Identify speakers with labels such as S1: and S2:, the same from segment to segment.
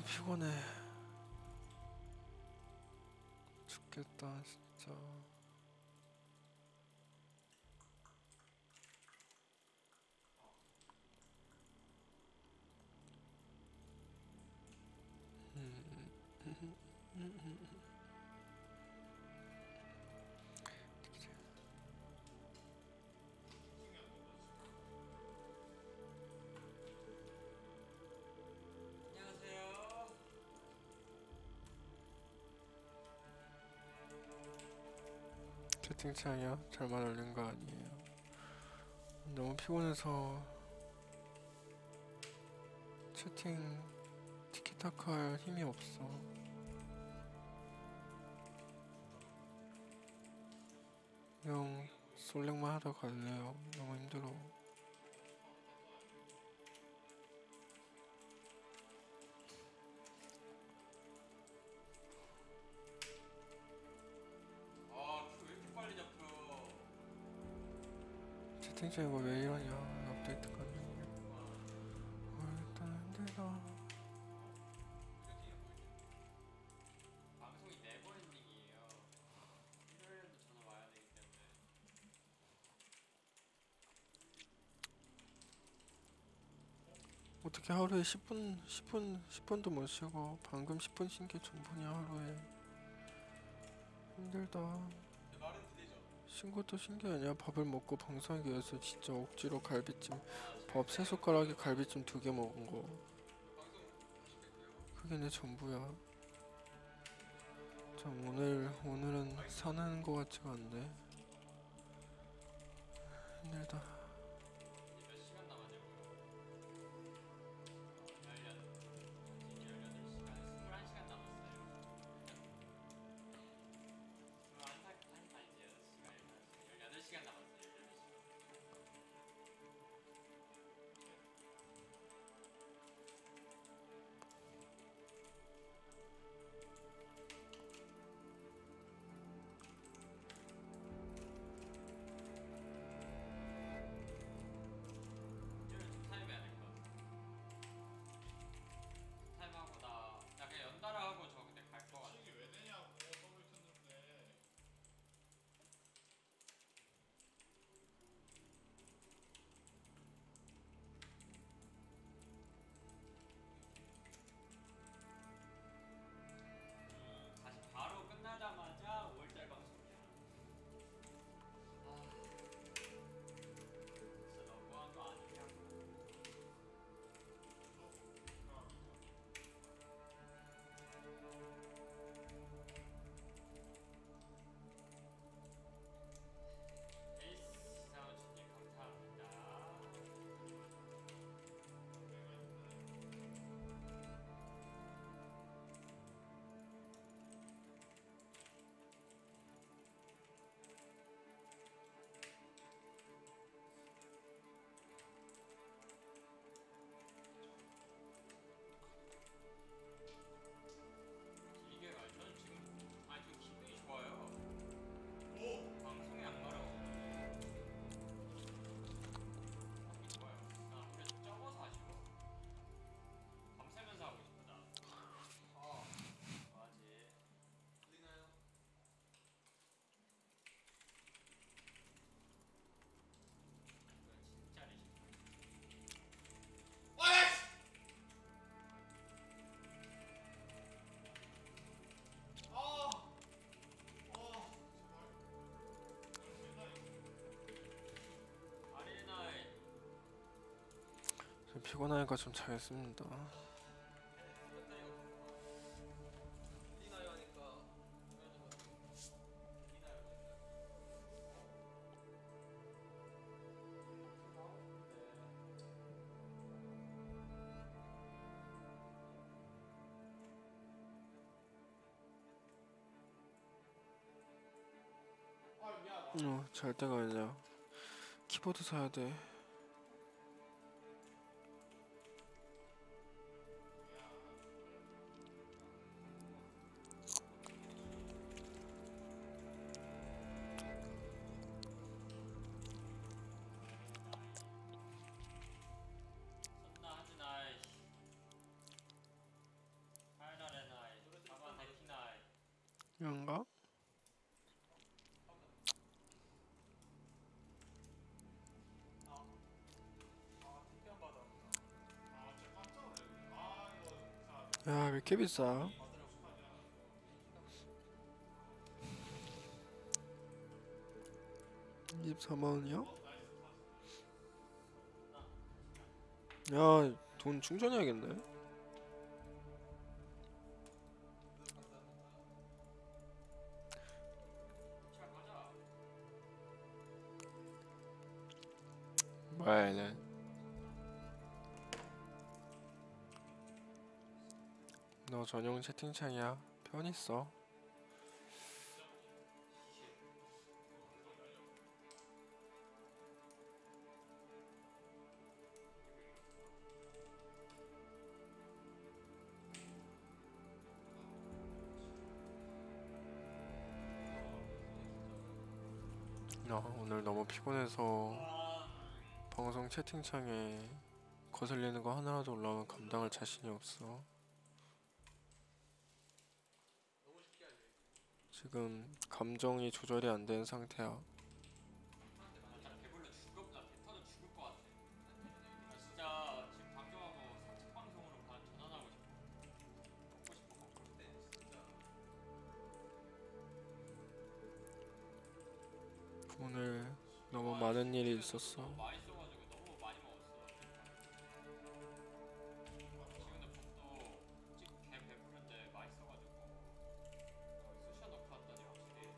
S1: 피곤해. 죽겠다 진짜.
S2: 안녕하세요.
S1: 채팅창이야? 잘만 올린 거 아니에요. 너무 피곤해서 채팅 티키타카 할 힘이 없어. 그냥 솔랭만 하다 갈래요. 너무 힘들어.
S2: 아, 큐 왜 이렇게 빨리 잡혀?
S1: 채팅창 이거 왜 이러냐. 업데이트 가는 거.
S2: 아,
S1: 일단 힘들다.
S2: 채팅이 보이지? 방송이 네버 엔딩이에요. 일요일에도 전화 와야 되기 때문에.
S1: 어떻게 하루에 10분도 못 쉬고 방금 10분 쉰 게 전부냐 하루에. 힘들다.
S2: 내 말은 들리죠?
S1: 쉰 것도 쉰 게 아니야. 밥을 먹고 방송하기 위해서 진짜 억지로 갈비찜
S2: 아,
S1: 밥 세 숟가락에 갈비찜 2개 먹은 거.
S2: 방송 다시 뺄게요.
S1: 그게 내 전부야. 참 오늘은 사는 거 같지가 않네. 힘들다.
S2: 이제 몇 시간 남았냐고요? 18시간, 21시간 남았어요. 21시간, 아니지, 6시간, 18시간 남았어요. 18시간. 일요일 좀 타임 해야 될 것 같아. 타임하고 나 그냥 연달아 하고 저 근데 갈 거 같아.
S3: 시기 왜 되냐고 서울 켰는데.
S2: 다시 바로 끝나자마자 5월달 방송이야. 아, 진짜 너무한 거 아니냐고. 에이스 이상훈주님 감사합니다. 이게 말 저는 지금 아니 저 기분이 좋아요.
S3: 오!
S2: 방송에 안 가라고 기분이 좋아요. 나 오히려 좀 적어서 아쉬워. 밤새면서 하고 싶다. 맞지. 들리나요? 이건 진짜 리시.
S3: 와이씨! 아! 제발.
S2: 아리나의
S1: 좀 피곤하니까 좀 자겠습니다.
S2: 배터리가 없구나. 들리나요 하니까 들리나요 된다.
S3: 아, 미안하다.
S1: 잘 때가 아니야. 키보드 사야 돼.
S2: 선나 하진 아이.
S1: 이런가?
S2: 특이한 바다.
S3: 아 진짜 깜짝 놀랐네. 아 이거 자
S1: 야, 왜 이렇게 비싸? 24만원이야? 야, 돈 충전해야겠네.
S2: 잘 가자.
S1: 뭐야, 얘는. 너 전용 채팅창이야. 편히 써. 나 오늘 너무 피곤해서 방송 채팅창에 거슬리는 거 하나라도 올라오면 감당할 자신이 없어. 지금 감정이 조절이 안 된 상태야.
S2: 나 진짜 배불러 죽을 나 배 터져 죽을 것 같아. 나 진짜 지금 방송하고 산책 방송으로 전환하고 싶어. 먹고 싶어 먹고 싶어. 진짜.
S1: 오늘 너무 많은 일이 있었어.
S2: 너무 많이 써가지고 너무 많이 먹었어. 지금도 밥도 솔직히 개 배부른데 많이 써가지고 쑤셔 넣고 왔더니 확실히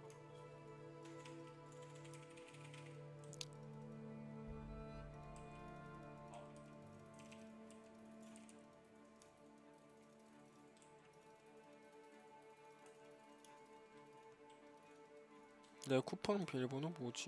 S1: 내 쿠폰 비밀번호 뭐지?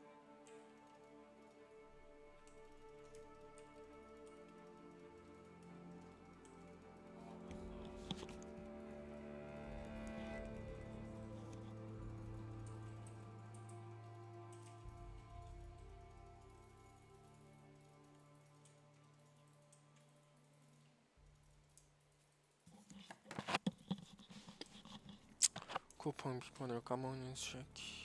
S1: 쿠폰 비번을 까먹는 새끼.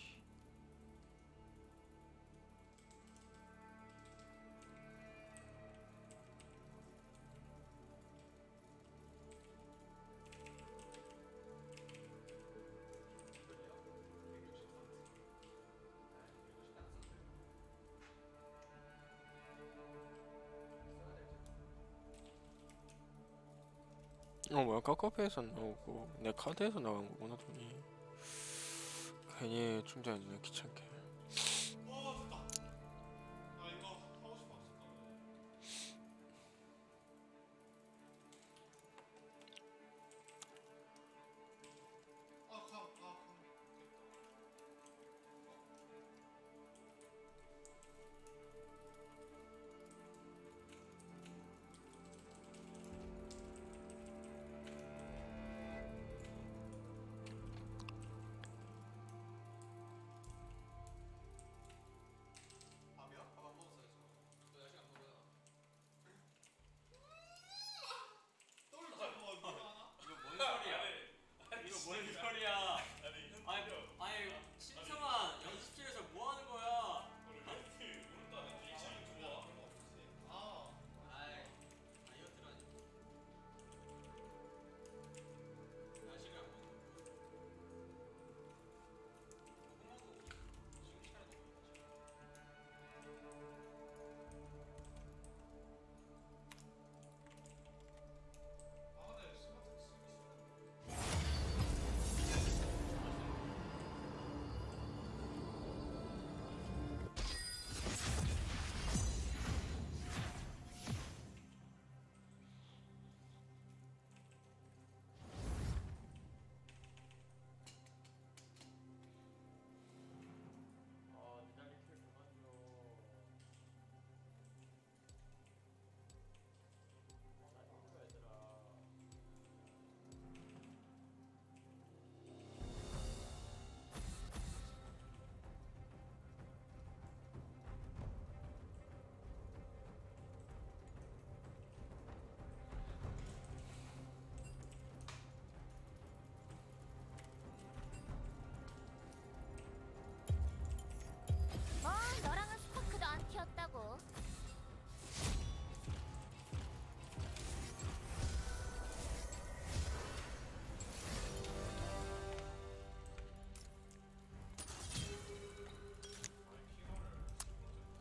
S1: 뭐야, 카카오페이에서 안 나오고 내 카드에서 나간 거구나, 돈이. 괜히 충전했네, 귀찮게.
S3: 됐다. 나 이거 하고 싶었었거든.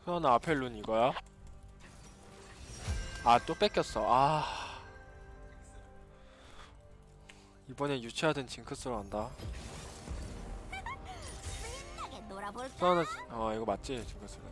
S1: 수아나 아펠룬 이거야? 아 또 뺏겼어. 아 이번엔 유치하든 징크스로 한다.
S4: 신나게 놀아볼까?
S1: 수아나 이거 맞지 징크스는.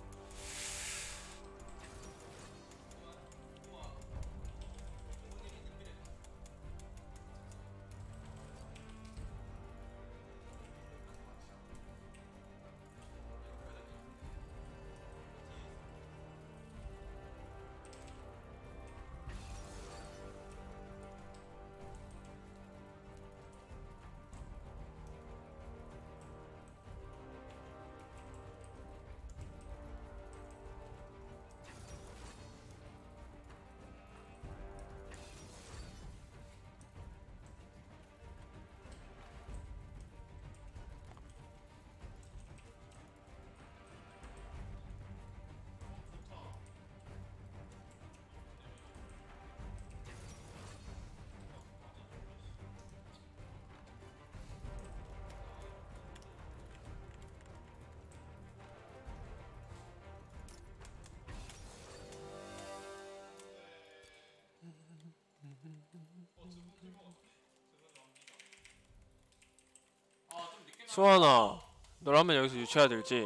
S2: 아좀 늦게
S1: 수아나 너라면 여기서 유치해야 될지.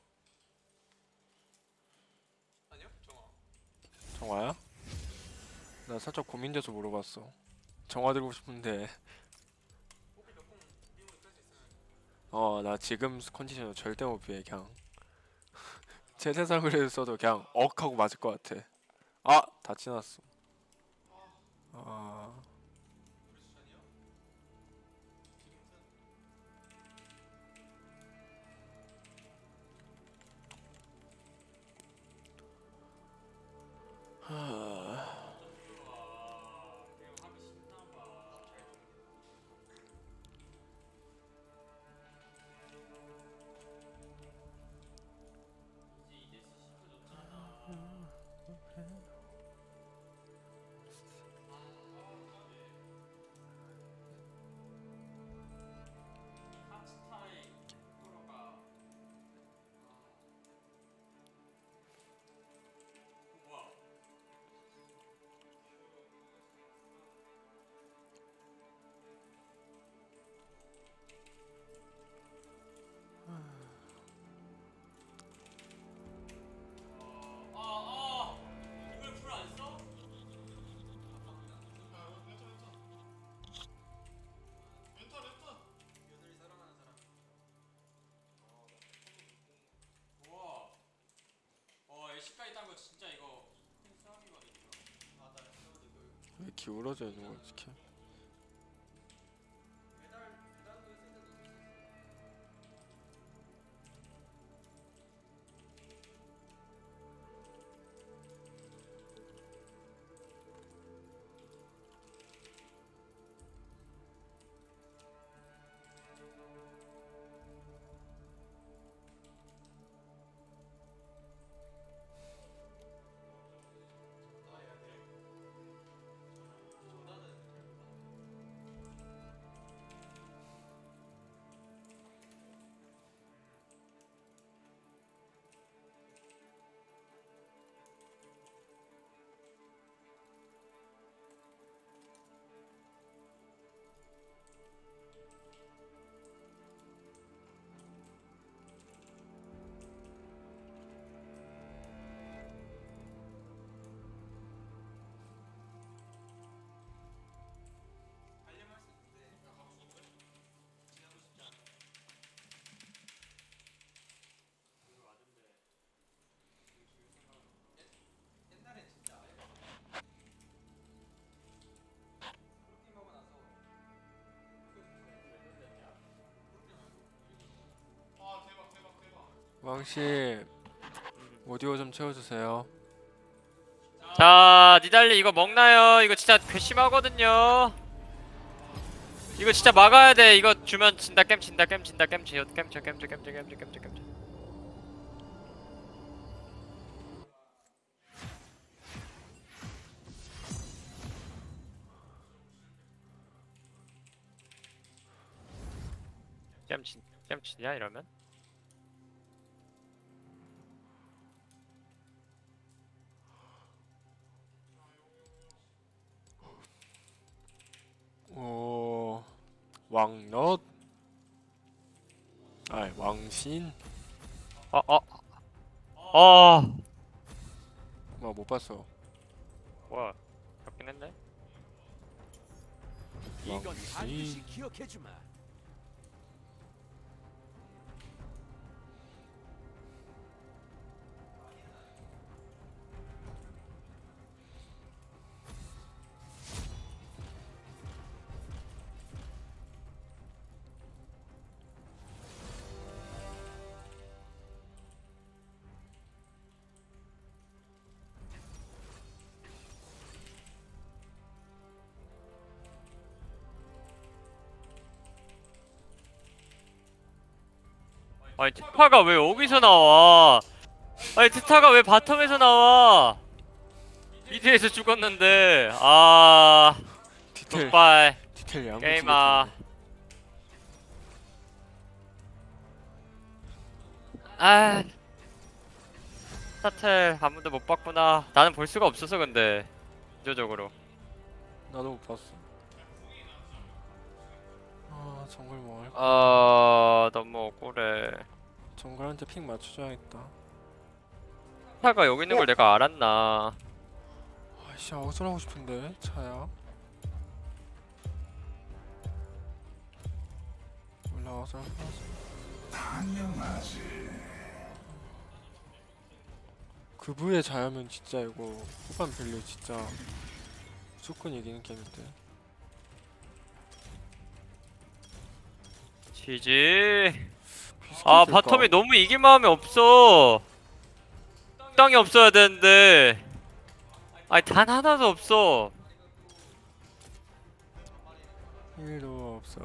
S3: 아니요? 정화.
S1: 정화야? 나 살짝 고민돼서 물어봤어. 정화 들고 싶은데
S3: 호비 몇공 미국에 끌수 있으면
S1: 나 지금 컨디션은 절대 못 피해. 그냥 제 세상을 했어도 그냥 억 하고 맞을 것 같아. 아! 다 지났어. 아...
S3: 우리 수찬이요? 기름튼
S2: 그냥 하기 싫나봐. 이제 시켜줬잖아. 탑스타일 프로가 뭐야? 이걸 풀 안 써?
S3: 왼쪽
S2: 여전히 살아나는 사람. 우와. 애쉬까지 딴거 진짜 이거 큰 싸움이거든요.
S3: 아나 잠깐만 이거
S1: 왜 기울어져 있는 거야 이렇게.
S3: 배달도 있을 때도 있을 수 있어. 나야 돼. 전화는 하려면 할 수 있는데 야 가고 싶은데? 지나고 싶지 않아.
S2: 이거 맞은데. 이거 죽일 생각은 없나?
S3: 옛날엔 진짜 아예 프로게임 하고 나서
S2: 왜 놀랬냐?
S3: 아 대박 대박 대박.
S1: 왕씨 오디오 좀 채워주세요.
S2: 자, 니달리 이거 먹나요? 이거 진짜 괘씸하거든요. 이거 진짜 막아야 돼. 이거 주면 진다. 게임 진다. 게임 진다. 게임 지. 게임 져. 게임 져. 게임 져. 게임 져. 게임 져. 게임 져. 게임 진. 게임 지냐 이러면?
S1: 왕넛. 아이 왕신.
S2: 아
S1: 뭐 못 봤어.
S2: 뭐야 잡긴 했네.
S4: 이건 반드시
S1: 왕신.
S4: 기억해주마.
S2: 아니 트파가 왜 여기서 나와? 아니 트타가 왜 바텀에서 나와? 미드에서 죽었는데 아
S1: 디테일
S2: 굿바이
S1: 디테일 양고
S2: 게임아. 아 스타텔 아무도 못 봤구나. 나는 볼 수가 없어서 근데 구조적으로.
S1: 나도 못 봤어. 아 정글 뭐 할까?
S2: 너무 억울해.
S1: 정글한테 픽 맞춰줘야겠다.
S2: 스타가 여기 있는 걸 내가 알았나?
S1: 아이씨 어슬하고 싶은데 차야. 올라와서 그 부에 자야면 진짜 이거 후반 밸류 진짜 무조건 이기는 게임인데.
S2: 지지.
S1: 비스킷
S2: 아
S1: 될까?
S2: 바텀이 너무 이길 마음이 없어. 땅이 없어야 되는데. 아니 단 하나도 없어.
S1: 1도 없어.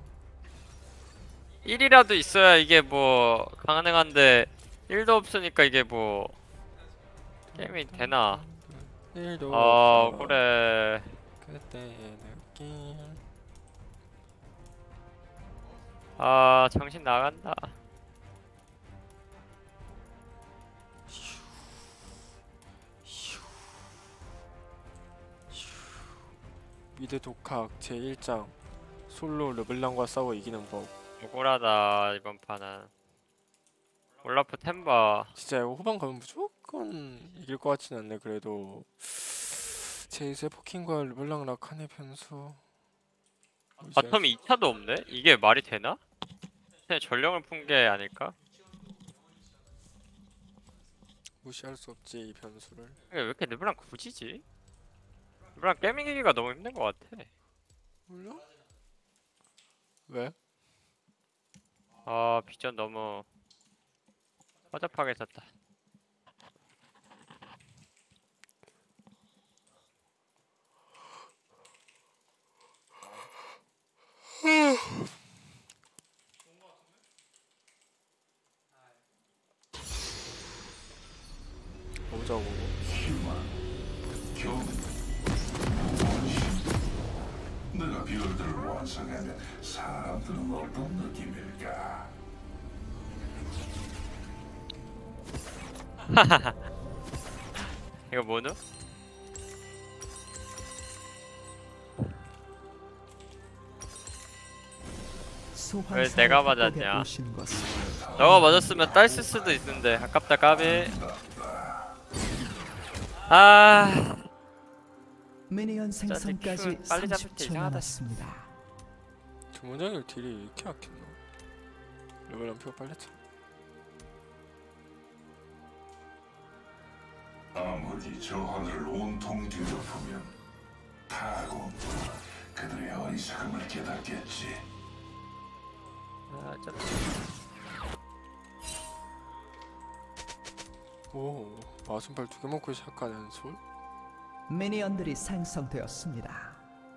S2: 1이라도 있어야 이게 뭐 가능한데 1도 없으니까 이게 뭐 게임이 되나?
S1: 1도
S2: 아
S1: 없어.
S2: 그래.
S1: 그때의 느낌.
S2: 아 정신 나간다.
S1: 미드 독학 제1장 솔로 르블랑과 싸워 이기는 법.
S2: 억울하다 이번 판은. 올라프 템바.
S1: 진짜 이거 후반 가면 무조건 이길 것 같진 않네. 그래도 제이스의 포킹과 르블랑 라칸의 변수.
S2: 바텀이 2차도 없네? 이게 말이 되나? 그냥 전령을 푼 게 아닐까?
S1: 무시할 수 없지 이 변수를.
S2: 이게 왜 이렇게 르블랑 굳이지? 르블랑 깨미기가 너무 힘든 것 같아.
S1: 몰라? 왜?
S2: 아 비전 너무 허접하게 썼다.
S1: 보자고.
S5: 내가 별들을 완성하면 사람들은 어떤 느낌일까?
S2: 이거 뭐누? 왜 내가 맞았냐? 너가 맞았으면 딸쓸 수도 있는데 아깝다 까비. 아
S6: 미니언
S2: 진짜
S6: 생성까지
S2: 큐 빨리 잡을 때
S6: 30초
S2: 이상하다.
S6: 남았습니다.
S1: 주문장일 딜이 이렇게 약했나? 르블랑 표 빨리 차.
S5: 아무리 저 하늘을 온통 뒤덮으면 타고 그들의 어리석음을 깨닫겠지.
S2: 아, 좀
S1: 오 마순발 2개 먹고 시작하는 솔?
S6: 미니언들이 생성되었습니다.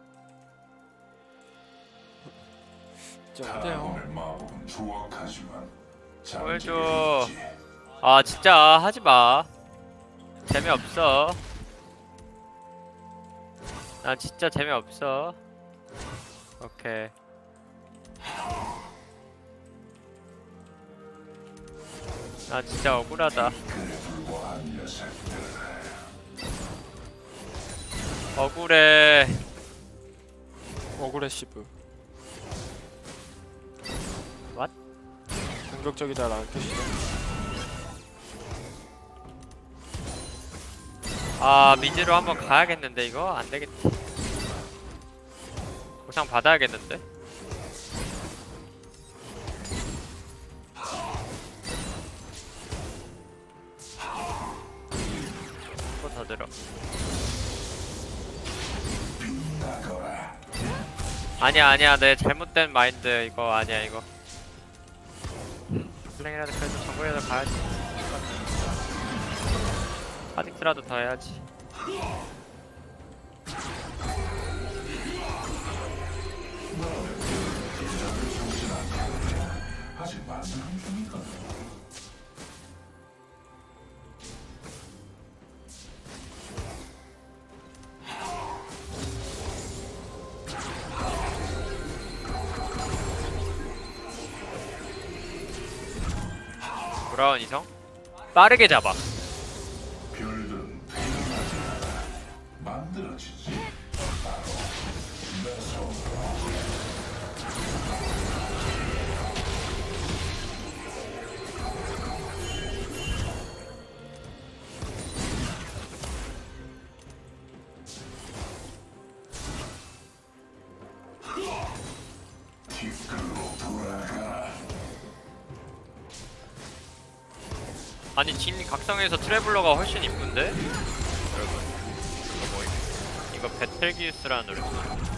S1: 진짜 어때요?
S5: 타고의 마법은 추악하지만
S2: 보여줘. 아 진짜 하지마. 재미없어. 난 진짜 재미없어. 오케이. 나 진짜 억울하다.
S5: 불과한 녀석들.
S2: 억울해.
S1: 어그레시브. 공격적이다라는 뜻이죠.
S2: 아 미드로 한번 가야겠는데 이거 안 되겠지. 보상 받아야겠는데. 또 더 들어. 아니야 내 잘못된 마인드 이거 아니야 이거. 블랭이라도 그래도 정글이라도 가야지. 아직스라도 더 해야지.
S5: 아직 만드는 중이다.
S2: 돌아온 이성 빠르게 잡아.
S5: 별들은 태어나지 않아 만들어지지. 바로 내 손으로. 티끌로 돌아가.
S2: 아니 진 각성에서 트래블러가 훨씬 이쁜데? 여러분 이거 뭐 이거 베텔기우스라는 노래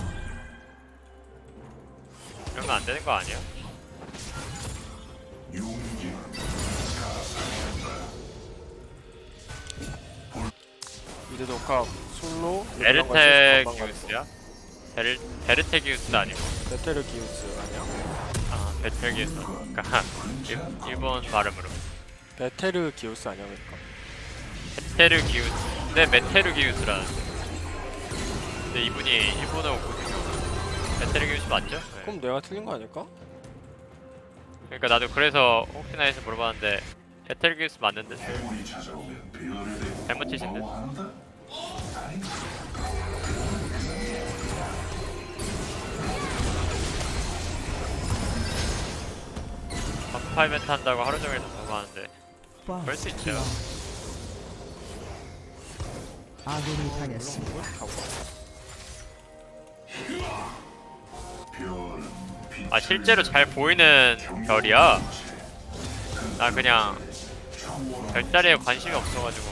S2: 이런 거 안 되는 거 아니야?
S5: 용기는 가상한다.
S1: 미드 녹화 솔로
S2: 베르테기우스야? 베르테기우스 아니고
S1: 베테르기우스 아니야?
S2: 아 베텔기우스 그니까 일본 발음으로
S1: 베테르기우스 아니야 그러니까.
S2: 베테르기우스 네 메테르기우스라는데 근데 이분이 일본어 베테르기우스 맞죠? 네.
S1: 그럼 내가 틀린 거 아닐까?
S2: 그러니까 나도 그래서 혹시나 해서 물어봤는데 베텔기우스 맞는데
S5: 해물이 찾아오면 별에 대고
S2: 잘못 치신 듯.
S5: 고마워한다. 다행이지.
S2: 반파 이벤트 한다고 하루 종일 공부하는데 그럴 수
S6: 퍼스트
S2: 있죠.
S6: 아군이 당했습니다.
S5: 별은 빛을
S2: 아 실제로 잘 보이는 별이야. 나 그냥 별자리에 관심이 없어가지고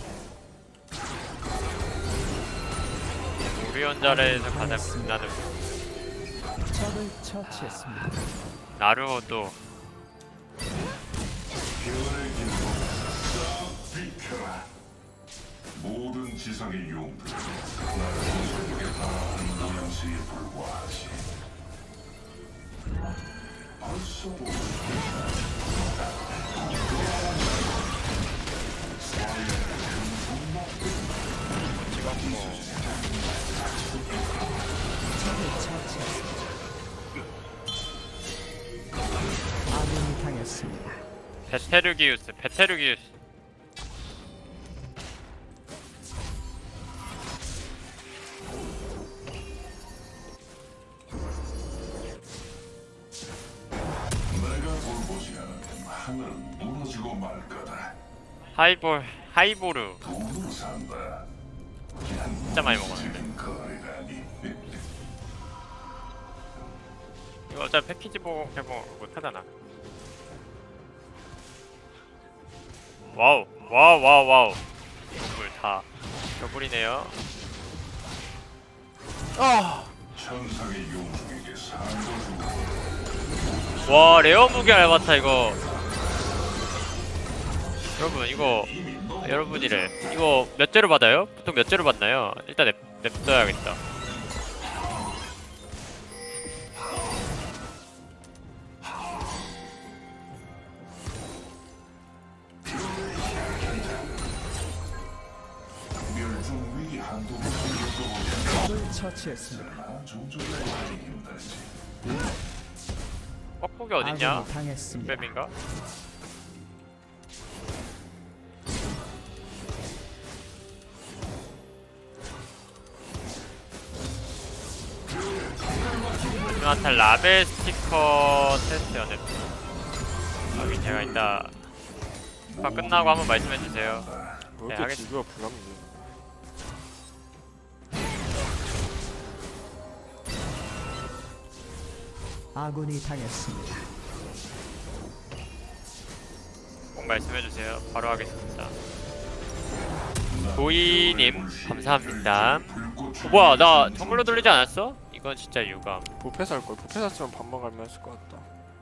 S2: 우리온자리에서 가장 빛나는
S6: 적을 처치했습니다.
S2: 나루호도
S5: 별의 길로 싹 비켜라. 모든 지상의 용들은 나를 공격에 따라하는 모양새에 불과하지. 벌써 보고
S6: 적을 처치했습니다. 아군이 당했습니다.
S2: 베테르기우스
S5: 내가 돌보지 않으면 하늘은 무너지고 말 거다.
S2: 하이보르
S5: 돈으로 산다.
S2: 진짜 많이 먹었는데.
S5: 지금 거래라니.
S2: 이거 어차피 패키지 개봉 못하잖아. 와우 건물 다 겨불이네요.
S5: 천상의 용중에게 상을 주고
S2: 와 레어 무기 알바타 이거 여러분 이거 여러분이래 이거 몇 재로 받아요? 보통 몇 재로 받나요? 일단 냅둬야겠다.
S5: 멸종 위기 한두 번 겪어보면
S6: 적을 처치했습니다.
S5: 종족의 많이 힘들지.
S2: 뻑뻑이 어딨냐?
S6: 아군이 당했습니다.
S2: 뱀인가? 누나한테 라벨 스티커 테스트 연애 여기 제가 이따 파 끝나고 한번 말씀해 주세요.
S1: 왜
S2: 네,
S1: 이렇게
S2: 알겠습니다.
S1: 지구가 불합리해?
S6: 아군이 당했습니다.
S2: 꼭 말씀해 주세요. 바로 하겠습니다. 도이님 감사합니다. 뭐야 나 정글로 돌리지 않았어? 이건 진짜 유감.
S1: 부패 살걸. 부패 샀으면 반만 갈면 했을 것 같다.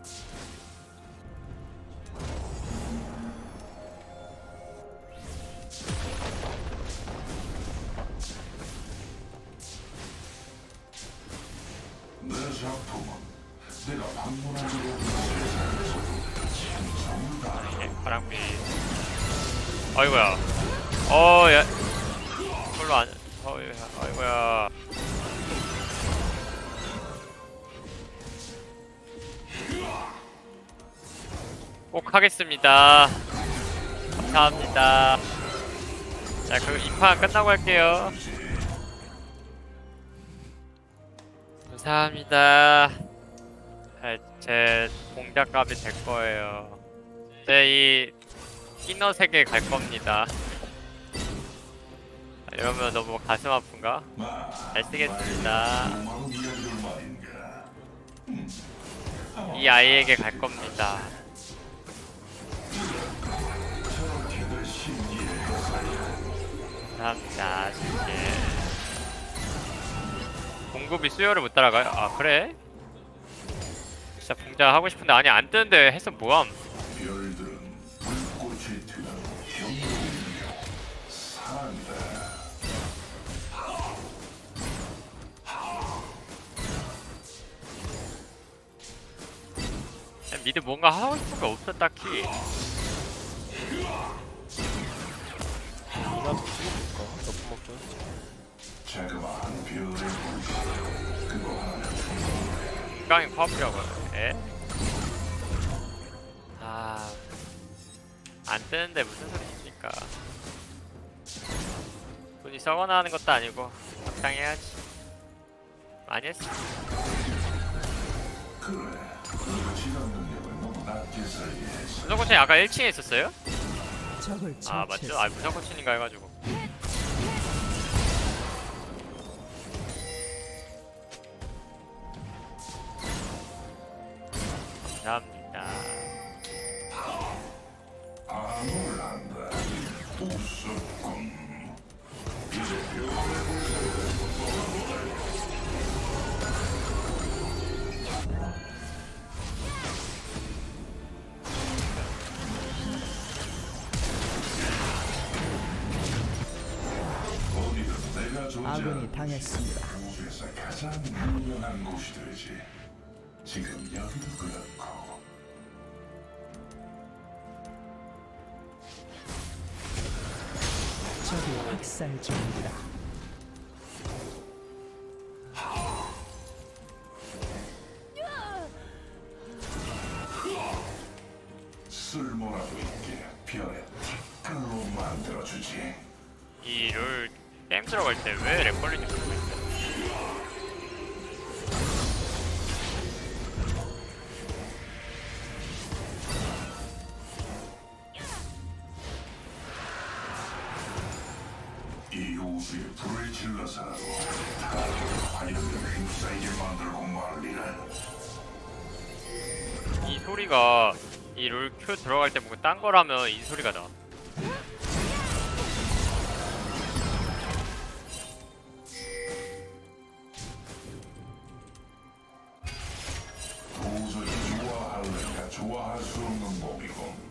S5: 내 작품은 내가 방문하기로 세상에서도 진성을 다해.
S2: 네, 바람비. 아이고야. 어야. 별로 안. 아이고야. 꼭 하겠습니다. 감사합니다. 자, 그럼 이 판 끝나고 할게요. 감사합니다. 제 공작값이 될 거예요. 제 이 이너 세계 갈 겁니다. 이러면 너무 가슴 아픈가? 잘 쓰겠습니다.
S5: 고마운 이야기들 말인가.
S2: 이 아이에게 갈 겁니다.
S5: 저렇게들 신기해서야.
S2: 감사합니다. 진짜. 공급이 수요를 못 따라가요? 아 그래? 진짜 봉자 하고 싶은데 아니 안 뜨는데 해서 뭐함?
S5: 별들은 불꽃이 튀는 경고이며 사랑이다.
S2: 그냥 미드 뭔가 하고 싶은 게 없어 딱히.
S1: 이나 더 찍어볼까? 몇분 먹자.
S5: 자그마한 별의 불씨 그거 하나면
S2: 건강히 파업이라고 해? 아... 안 뜨는데 무슨 소리입니까? 돈이 썩어나 하는 것도 아니고 적당해야지. 많이 했어.
S5: 그래. 그 지각 능력을 너무 낮게 설계했어.
S2: 무서코치님 아까 1층에 있었어요?
S6: 적을
S2: 아 맞죠?
S6: 처치했습니다.
S2: 아 무서코치님가 해가지고. 감사합니다.
S5: 암을 한다. 우습군. 이제 별의 어디든 내가 존재하는
S6: 아군이 당했습니다.
S5: 우주에서 가장 유명한 곳이 되지. 지금 여기도 그렇고.
S6: 적이 학살 중입니다.
S5: 쓸모라도 있게 별의 티끌로 만들어주지.
S2: 이 롤 게임 들어갈 때 왜 렉 걸리는지 모르겠어요.
S5: 이 우주에 불을 질러서라도 다른 화염을 휩싸이게 만들고 말리라.
S2: 이 소리가 이 롤 큐 들어갈 때 뭔가 딴 거라면 이 소리가 나.
S5: 도저히 좋아할래야 좋아할 수 없는 몸이고.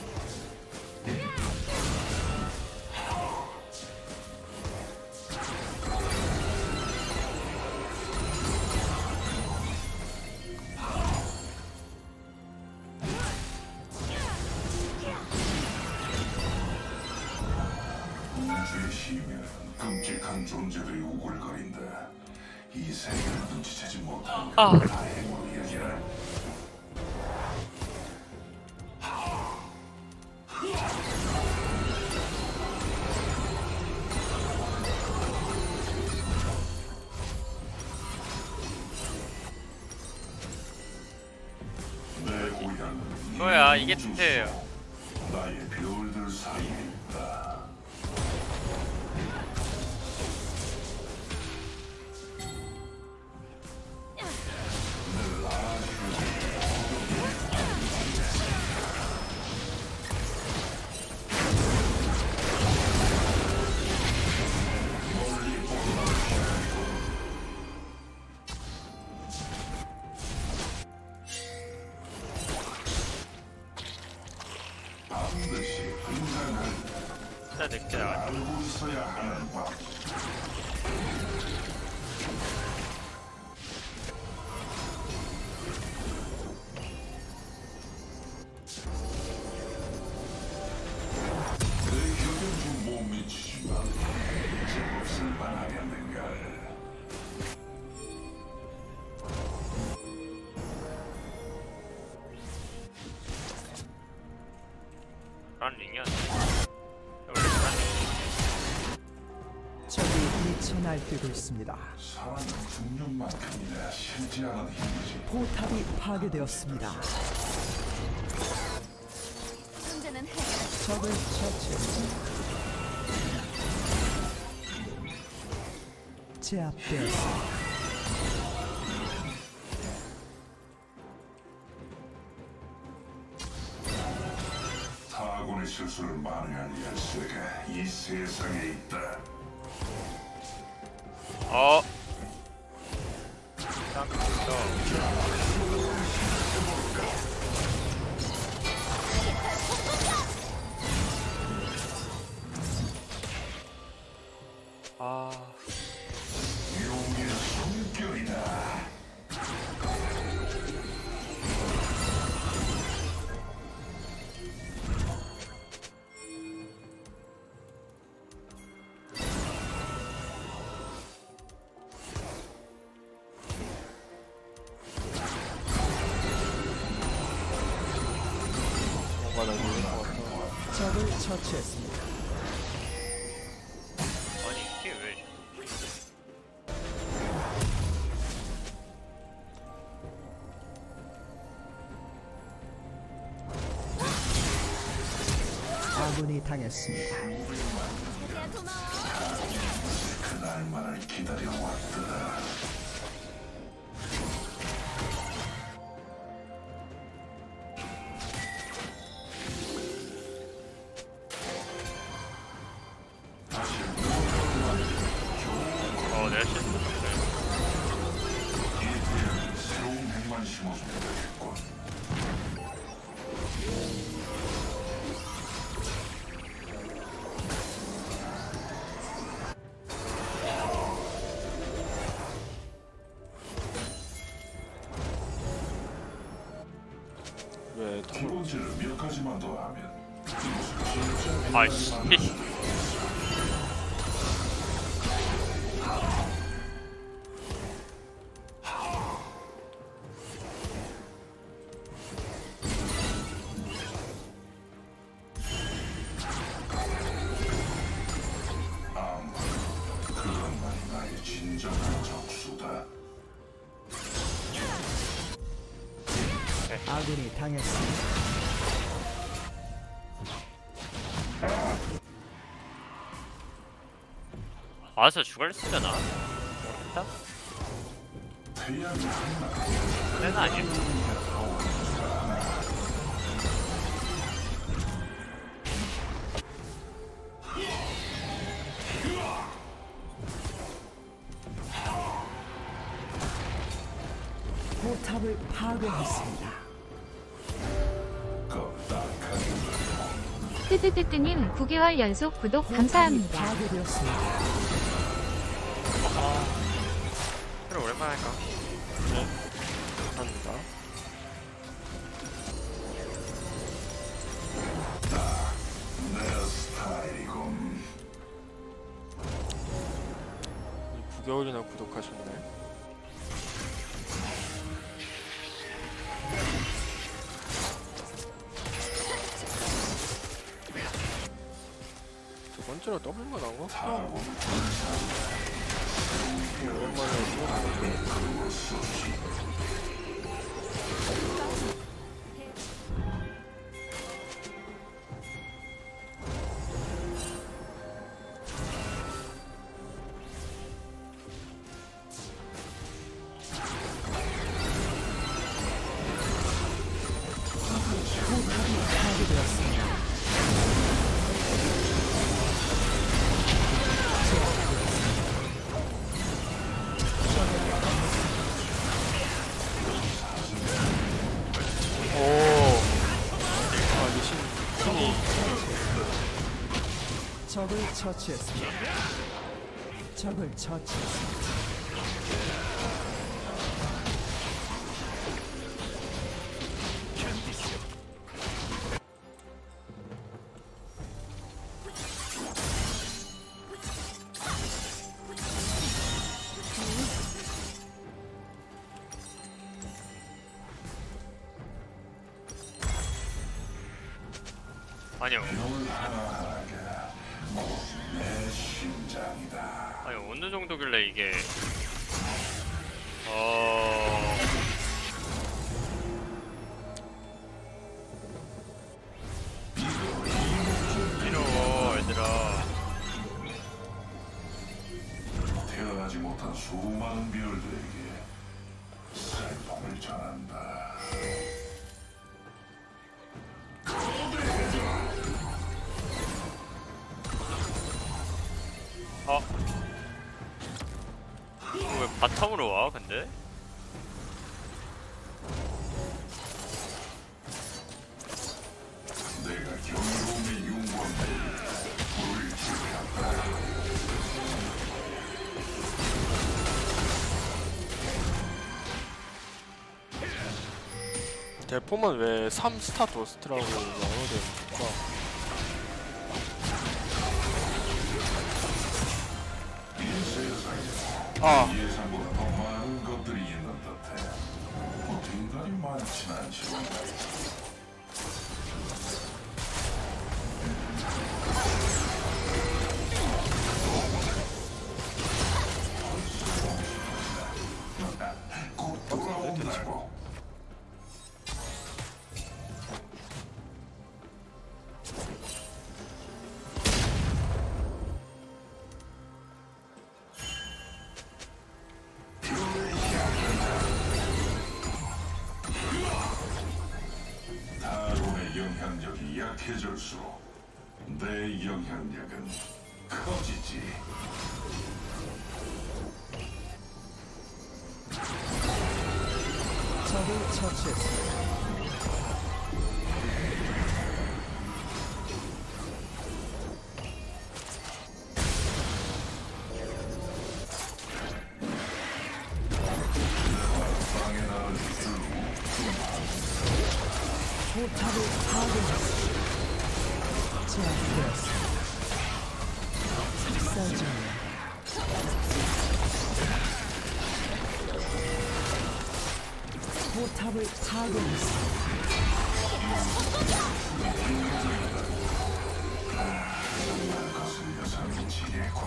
S5: 우주의 시민은 끔찍한 존재들이 우글거린다. 이 세계를 눈치채지 못한 다행으로 여기라. 내 고향은
S2: 이거야 이게 특혜예요.
S5: 나의 별들 사이에 있다. 늘 반드시 등장할
S2: 진짜 늦게 나왔다.
S5: 알고 있어야 하는 법. 내 격은 좀 못 미치지만 제법 쓸만하겠는가.
S2: 란 링이었네. 원래 란
S6: 적이 미쳐 날뛰고 있습니다.
S5: 사람은 중력만큼이나 실지 않은 힘이지.
S6: 포탑이 파괴되었습니다.
S4: 문제는 해결.
S6: 적을 처치했습니다. 제압되었습니다.
S5: 타군의 실수를 만회할 열쇠가 이 세상에 있다.
S1: 아
S5: 용의 숨결이다.
S1: 뭔가 나 놀릴 것 같아.
S6: 적을 처치했습니다.
S2: 아니 이게 왜?
S6: 아군이 당했습니다.
S4: 야 고마워.
S5: 그날만을 기다려왔다. 다시
S2: 내가 실수했네.
S5: 이 구역은 새로운 핵만 심어주면 되겠군.
S1: 왜 통...
S5: 기본질을 몇 가지만 더 하면 이곳을 진짜
S2: 아이씨.
S5: 그것만이 나의 진정한 적수다.
S6: 아군이 당했습니다.
S2: 와서 죽을 쓰려나? 모르겠다.
S5: 태양이 하나
S2: 내는 아니야.
S6: 포탑을 파괴했습니다.
S5: 껍딱하게
S7: 뜨뜨뜨뜨님 9개월 연속 구독 감사합니다.
S6: 파괴되었습니다.
S2: 그래 오랜만에 할까?
S1: 합니다.
S5: 내 스타일이군.
S1: 9개월이나 구독하셨네. 두 번째로 더블만 한 거?
S5: 타군
S1: 오랜만에 찍어보는데.
S5: 그거 썼지.
S6: 적을 처치했습니다. 적을 처치했습니다.
S2: 아니요.
S5: 병을 하나하나가 내 심장이다.
S2: 아니 어느 정도길래 이게 이러워 얘들아.
S5: 태어나지 못한 수많은 별들에게 슬픔을 전한다.
S2: 이거 왜 바텀으로 와 근데?
S5: 내가 경이로움의 용광을 불을 지폈다.
S1: 대포만 왜 3스타 도스트라고 나오는 됩니까? 아,
S5: 예상보다 더 많은 것들이 있는 듯해. 어딘가이 많진 않지만 곧 돌아온다고. 타론의 영향력이 약해질수록 내 영향력은 커지지.
S6: 적을 처치했습니다.
S5: 땅에 나를 들고
S6: 포탑을 파괴했습니다. 제압되었습니다. 식사 중입니다. 포탑을 파괴했습니다.
S5: 거슬려서 미치겠군.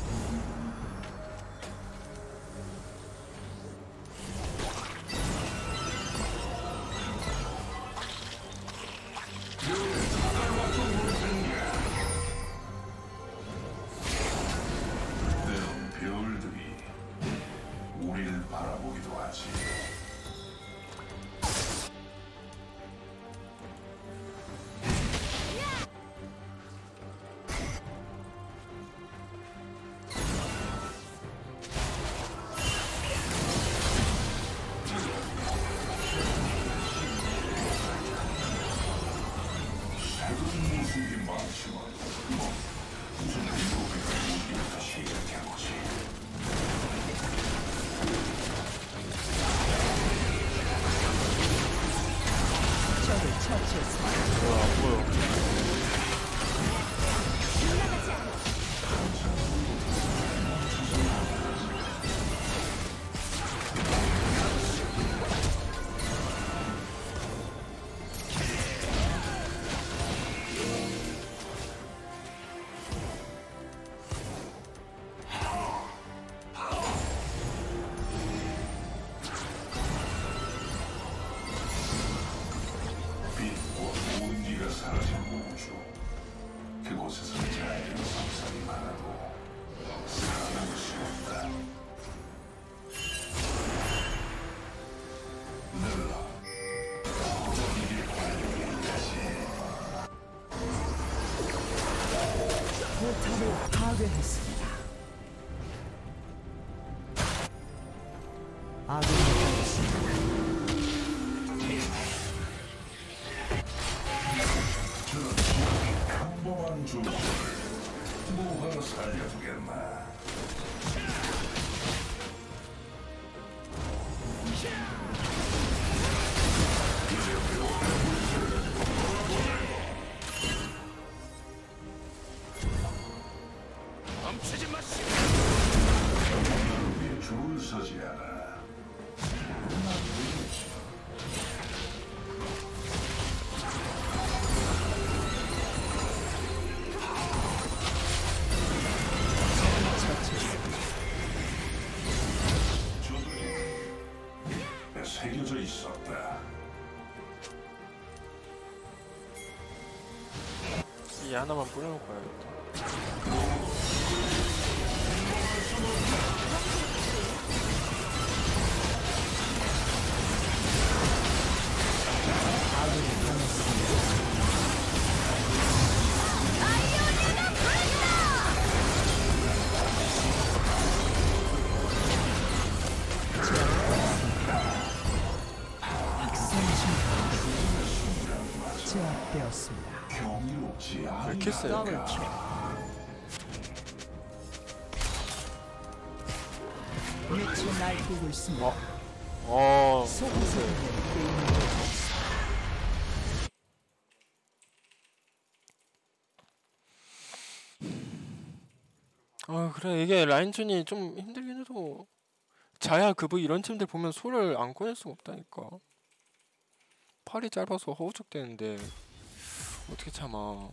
S5: 때론 별들이 우리를 바라보기도 하지. 새로운 모습이 많지만 무슨 행복을 시작해보지.
S6: 적을 처치했습니다.
S1: 뭐야, 안 보여.
S5: 빛과 온기가 사라진 우주. 그곳에서 자연의 상상이 많아도 살아남을 수 없다. 늘러 이게
S6: 포탑을 파괴했습니다. 아군이 당했습니다.
S5: 평범한 조건을 살려두겠나? 위에 줄을 서지 않아. 저들이 새겨져 있었다.
S1: 이 하나만 뿌려놓고 가야겠다.
S6: 제압되었습니다.
S5: 경이롭지
S1: 왜 이렇게 세?
S5: 않아.
S6: 미쳐 날뛰고 있습니다.
S1: 속세. 그래 이게 라인전이 좀 힘들긴 해도 자야 그브 이런 팀들 보면 소를 안 꺼낼 수가 없다니까. 팔이 짧아서 허우적대는데 어떻게 참아.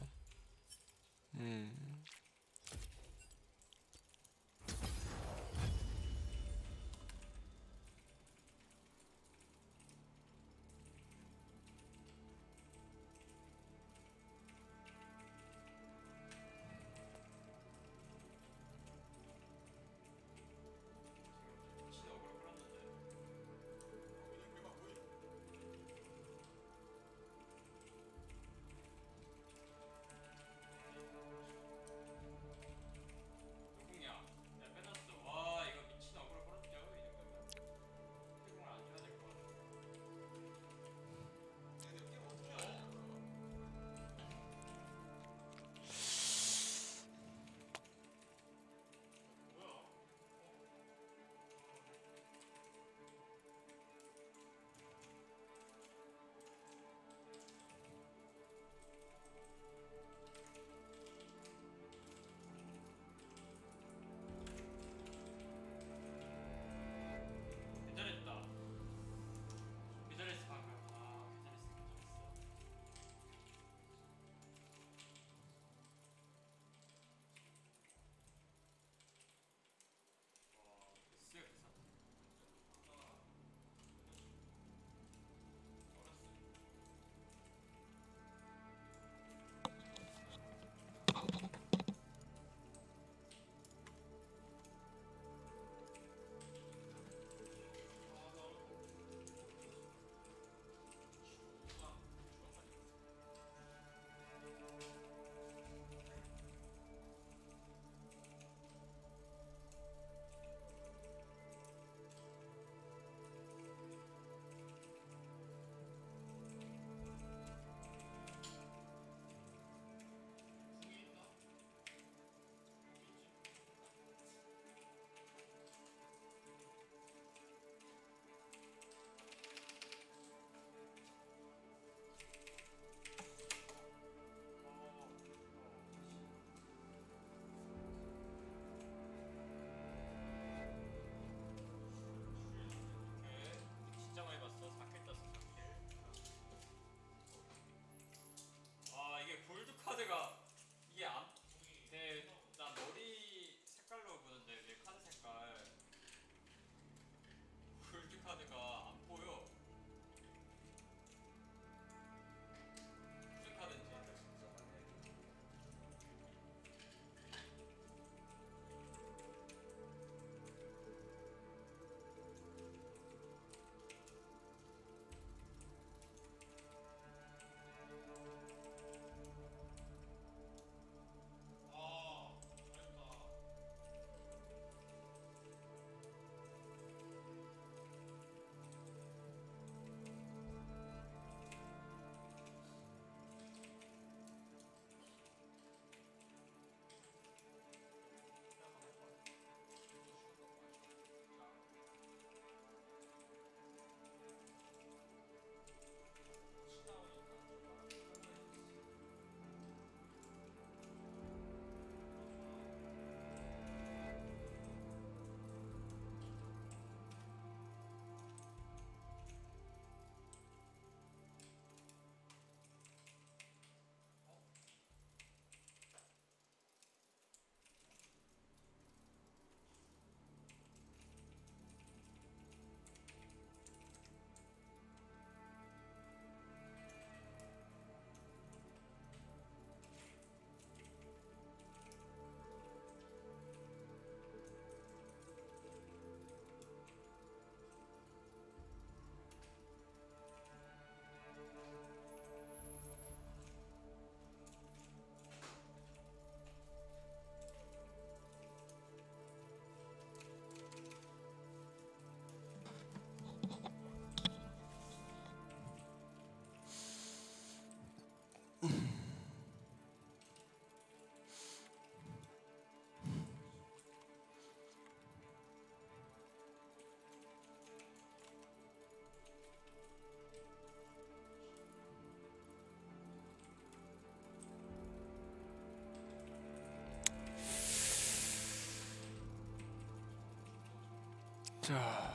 S1: 자,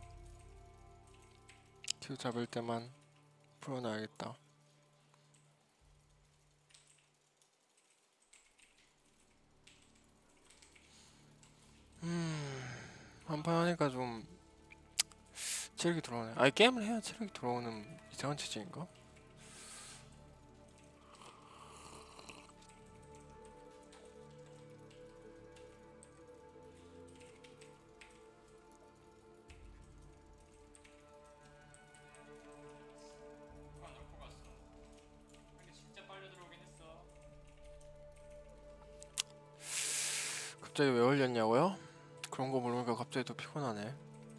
S1: 큐 잡을 때만 풀어놔야겠다. 한판 하니까 좀 체력이 들어오네. 아니 게임을 해야 체력이 들어오는 이상한 체질인가?
S2: 누가 넣고 갔어. 근데 진짜 빨려 들어오긴 했어.
S1: 갑자기 왜 올렸냐고요? 그런 거 모르니까 갑자기 또 피곤하네.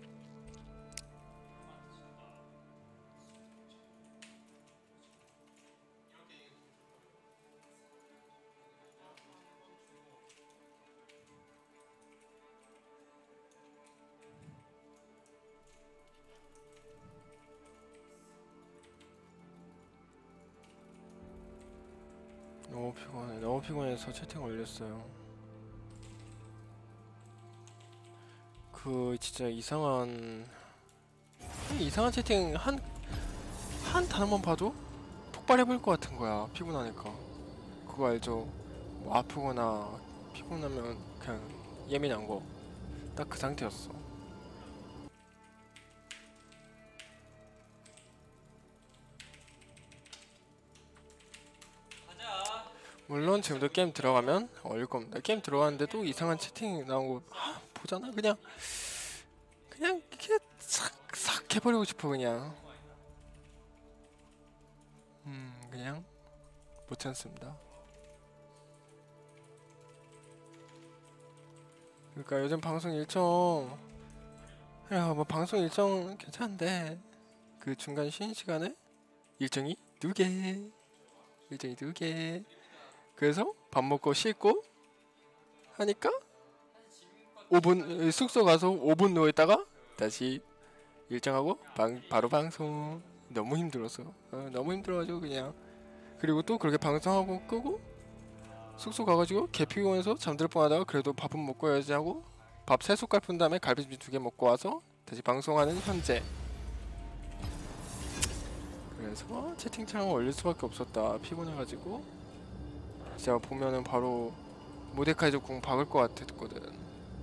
S1: 너무 피곤해. 너무 피곤해서 채팅 올렸어요. 그 진짜 이상한 채팅 한 단어만 봐도 폭발해버릴 것 같은 거야. 피곤하니까. 그거 알죠? 뭐 아프거나 피곤하면 그냥 예민한 거. 딱 그 상태였어.
S2: 가자.
S1: 물론 지금도 게임 들어가면 어릴 겁니다. 게임 들어가는데도 이상한 채팅 나오고 보잖아. 그냥 이렇게 싹 해버리고 싶어 그냥. 그냥 못 참습니다. 그러니까 요즘 방송 일정 뭐 방송 일정 괜찮은데 그 중간 쉬는 시간에 일정이 2개. 그래서 밥 먹고 씻고 하니까 5분 숙소 가서 5분 누워 있다가 다시 일정하고 바로 방송. 너무 힘들었어. 너무 힘들어가지고 그냥. 그리고 또 그렇게 방송하고 끄고 숙소 가가지고 개 피곤해서 잠들 뻔하다가 그래도 밥은 먹고 해야지 하고 밥 3숟갈 푼 다음에 갈비찜 2개 먹고 와서 다시 방송하는 현재. 그래서 채팅창을 올릴 수밖에 없었다. 피곤해가지고 진짜 보면은 바로 모데카이저 궁 박을 것 같았거든.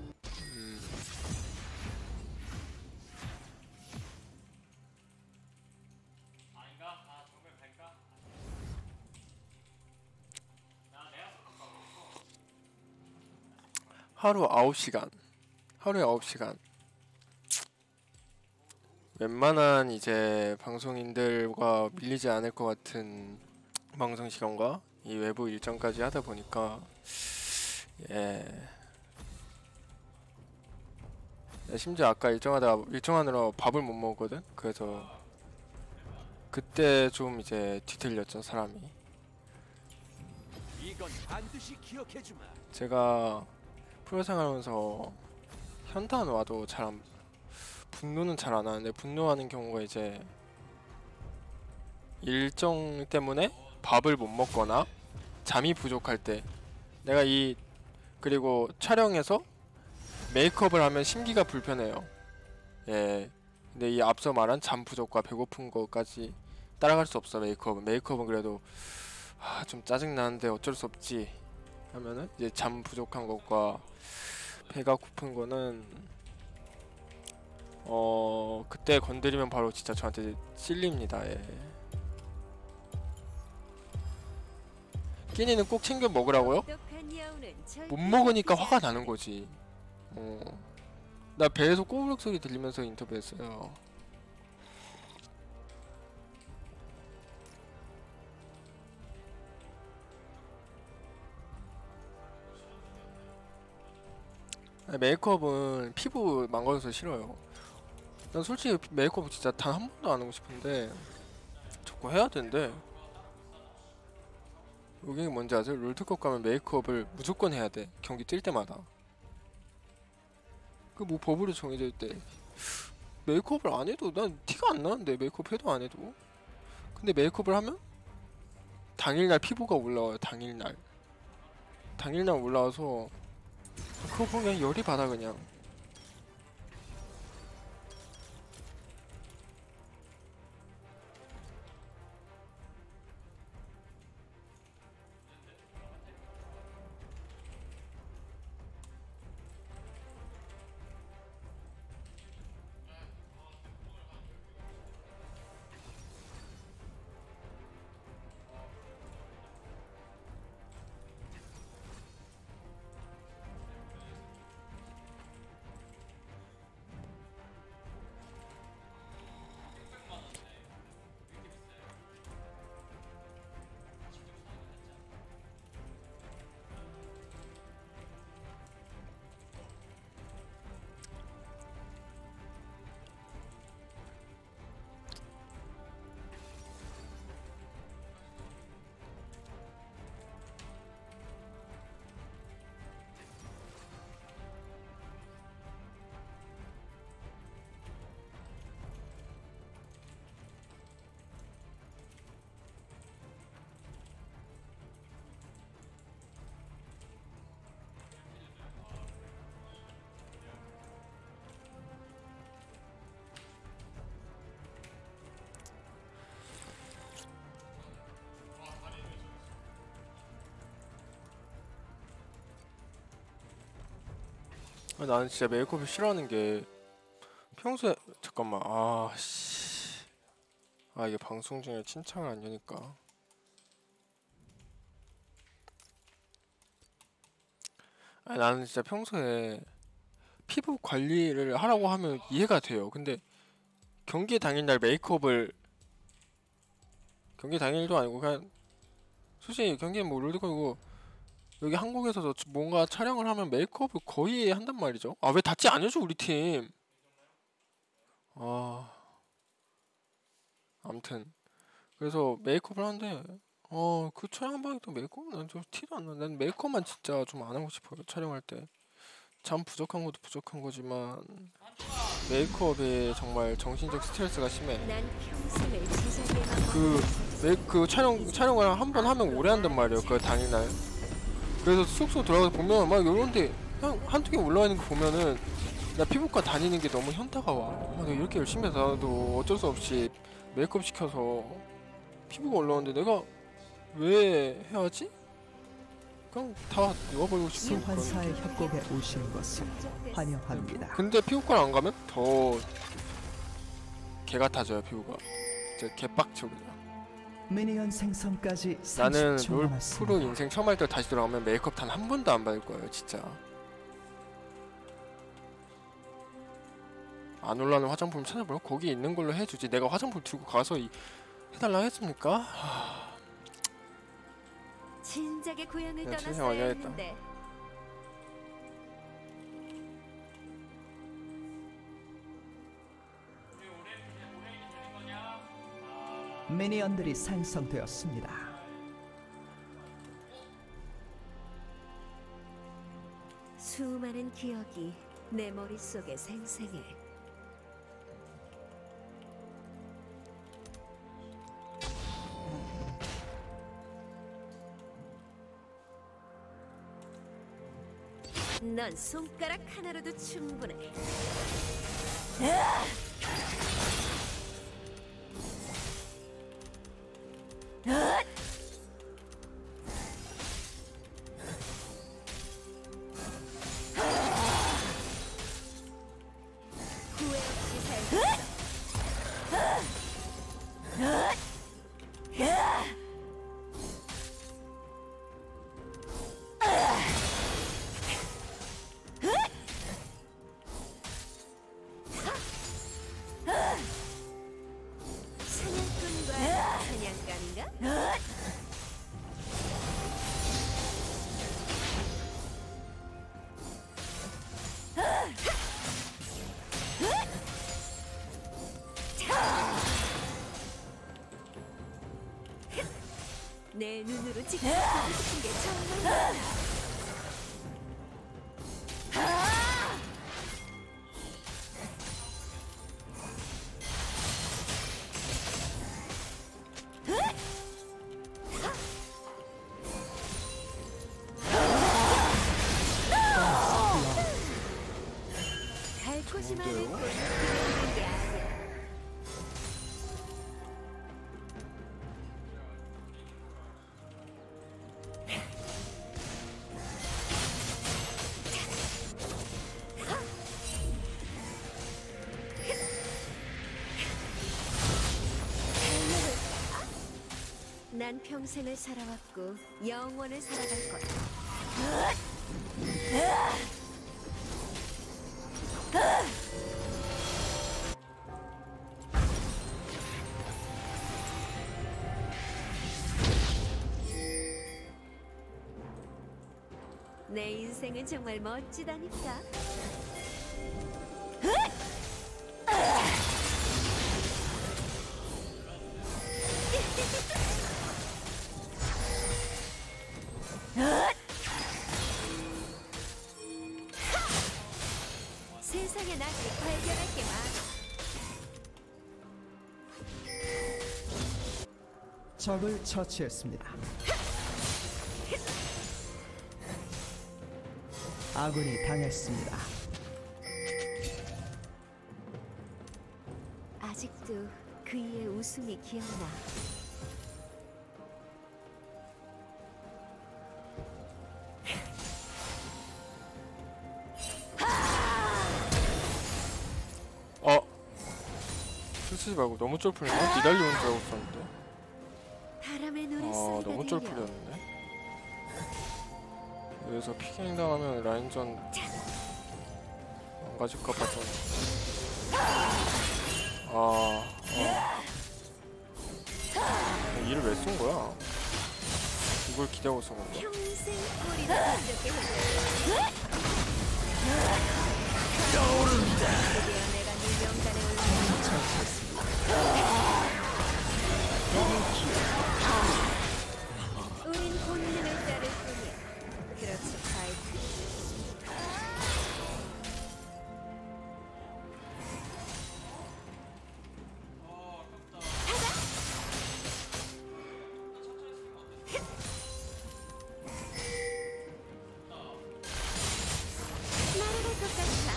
S2: 아닌가? 아 정글 갈까? 나 내가 가고
S1: 하루에 9시간. 웬만한 이제 방송인들과 밀리지 않을 것 같은 방송 시간과 이 외부 일정까지 하다 보니까 심지어 아까 일정하느라 밥을 못 먹었거든. 그래서 그때 좀 이제 뒤틀렸죠 사람이.
S3: 이건 반드시 기억해주마.
S1: 제가 프로생활하면서 현단 와도 분노는 잘 안 하는데 분노하는 경우가 이제 일정 때문에 밥을 못 먹거나 잠이 부족할 때 내가 그리고 촬영에서 메이크업을 하면 심기가 불편해요. 근데 이 앞서 말한 잠 부족과 배고픈 거까지 따라갈 수 없어. 메이크업은 그래도 좀 짜증 나는데 어쩔 수 없지 하면은 이제 잠 부족한 것과 배가 고픈 거는 그때 건드리면 바로 진짜 저한테 찔립니다. 끼니는 꼭 챙겨 먹으라고요? 못 먹으니까 화가 나는 거지. 나 배에서 꼬부륵 소리 들리면서 인터뷰했어요. 메이크업은 피부 망가져서 싫어요. 난 솔직히 메이크업 진짜 단 한 번도 안 하고 싶은데 자꾸 해야 된대. 여기 뭔지 아세요? 롤드컵 가면 메이크업을 무조건 해야 돼. 경기 뛸 때마다. 그 뭐 법으로 정해져 있대. 메이크업을 안 해도 난 티가 안 나는데 메이크업 해도 안 해도. 근데 메이크업을 하면 당일날 피부가 올라와요. 당일날 올라와서 그거 보면 열이 받아 그냥. 나는 진짜 메이크업을 싫어하는 게 평소에 잠깐만 아씨 이게 방송 중에 칭찬을 안 하니까 나는 진짜 평소에 피부 관리를 하라고 하면 이해가 돼요. 근데 경기 당일날 메이크업을 경기 당일도 아니고 그냥 솔직히 경기는 뭐 롤드컵이고 여기 한국에서도 뭔가 촬영을 하면 메이크업을 거의 한단 말이죠. 왜 닿지 않으죠 우리 팀. 아무튼 그래서 메이크업을 하는데 그 촬영 방에도 메이크업 난 좀 티도 안 나. 난 메이크업만 진짜 좀 안 하고 싶어요 촬영할 때. 참 부족한 것도 부족한 거지만 메이크업이 정말 정신적 스트레스가 심해.
S4: 난 평생을 제자리에만
S1: 그 촬영을 한 번 하면 오래 한단 말이에요 그 당일날. 그래서 숙소 들어가서 보면 막 요런데 그냥 한두 개 올라와 있는 거 보면은 나 피부과 다니는 게 너무 현타가 와. 내가 이렇게 열심히 해서 나도 어쩔 수 없이 메이크업 시켜서 피부가 올라오는데 내가 왜 해야지? 그냥 다 놓아버리고 싶은 거야.
S6: 소환사의 협곡에 오신 것을 환영합니다.
S1: 근데 피부과를 안 가면 더 개 같아져요 피부가. 진짜 개빡쳐 그냥.
S6: 미니언 생성까지
S1: 나는
S6: 30초
S1: 롤
S6: 남았습니다.
S1: 프로 인생 처음 할 때 다시 돌아가면 메이크업 단 한 번도 안 받을 거예요 진짜. 안 올라오는 화장품 찾아보려 거기 있는 걸로 해주지. 내가 화장품 들고 가서 해달라 했습니까?
S4: 진작에 고향을
S1: 야, 진짜
S4: 떠났어야
S1: 완료했다.
S4: 했는데.
S6: 미니언들이 생성되었습니다.
S4: 수많은 기억이 내 머릿속에 생생해. 넌 손가락 하나로도 충분해. 후회 없이 살겠어. 사냥꾼과 사냥감인가? 내 눈으로 직접 보고 싶은 게 정말 많아. 달코지만 있고 그게 있는 게 아니야. 난 평생을 살아왔고 영원을 살아갈 거야. 내 인생은 정말 멋지다니까. 세상에 나 발견할 게 많아.
S6: 적을 처치했습니다. 아군이 당했습니다.
S4: 아직도 그이의 웃음이 기억나.
S1: 쓰지 말고 너무 쫄풀렸나? 니달리 온 줄 알고 있었는데.
S4: 바람의
S1: 아
S4: 노랫소리가
S1: 너무
S4: 들려.
S1: 쫄풀렸네. 여기서 피갱 당하면 라인전 망가질까봐 좀. 일을 왜 쓴 거야? 이걸 기대하고 있어 건가?
S4: 평생 꼬리를 흔들게 해줘. 드디어 내가 네 명단에 올라가. 우린 본능을 따를 뿐이야. 그렇지, 파이트. 날아갈 것 같아.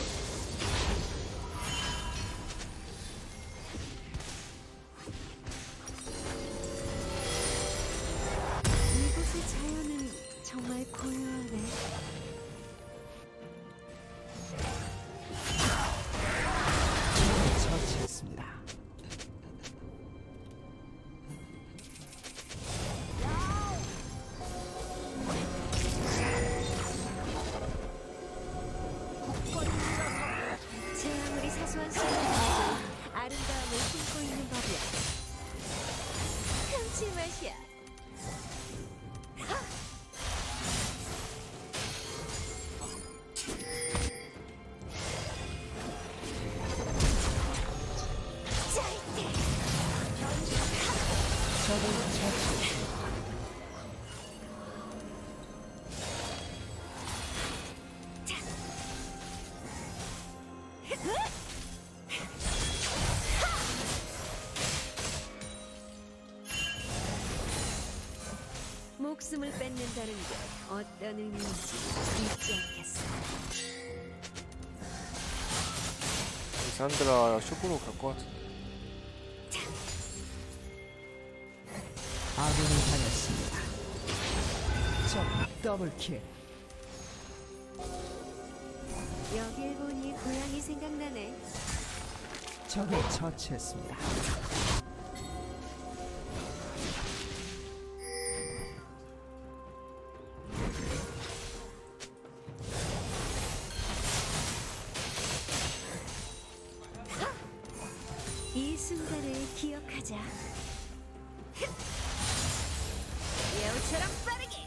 S4: 이곳의 자연은 정말 고요하네.
S6: 처치했습니다.
S4: 제 아무리 사소한 시간도 아름다움을 품고 있는 법이야. 감칠맛이야. 짜릿해.
S6: 적을 처치했습니다.
S4: 목숨을 뺏는다는 게 어떤 의미인지 잊지 않겠어.
S1: 이산드라 슈퍼로 갈 것 같은데.
S6: 아군이 당했습니다. 적 더블킬.
S4: 여길 보니 고향이 생각나네.
S6: 적을 처치했습니다.
S4: 이 순간을 기억하자. 여우처럼 빠르게.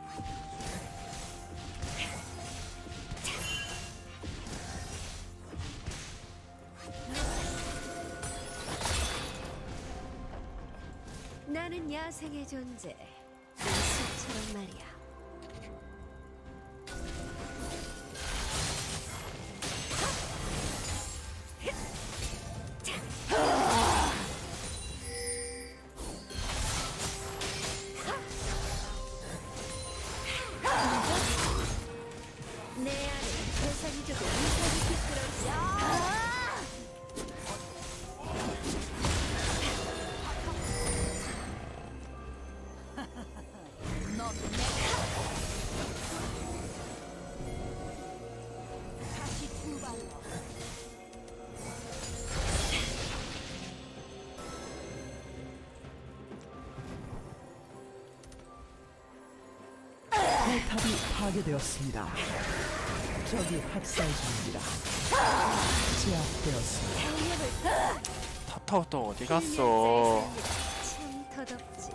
S4: 나는 야생의 존재. 이 숲처럼 말이야. 내 안에 세상이 조금 이상하게 들어있어.
S6: 포탑이 파괴되었습니다. 적이 학살 중입니다. 제압되었습니다.
S1: 타타오 또 어디 갔어?
S4: 참 더덥지.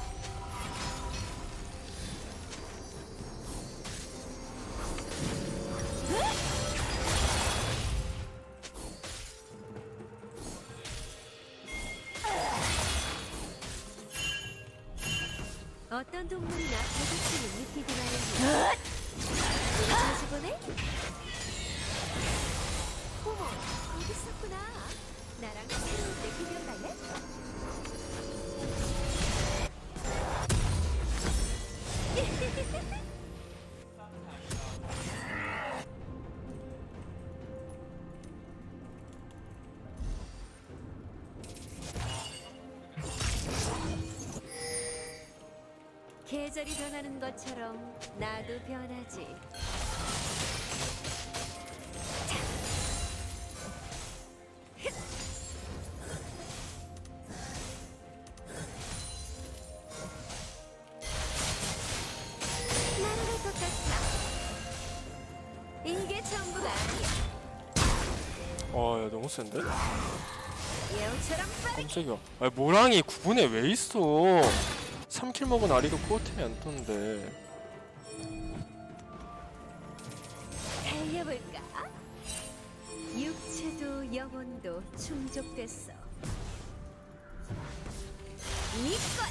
S4: 어떤 동물이나 자격증을 느끼고 말이야. 자주 보네? 어머, 거기 있었구나. 나랑 새로운 데 구경 갈래? 계절이 변하는 것처럼 나도 변하지.
S1: 너무 센데?
S4: 예우처럼 빠르게.
S1: 깜짝이야. 아니 모랑이 9분에 왜 있어? 3킬 먹은 아리도 코어템이 안 떴는데.
S4: 달려볼까? 육체도 영혼도 충족됐어. 니꺼.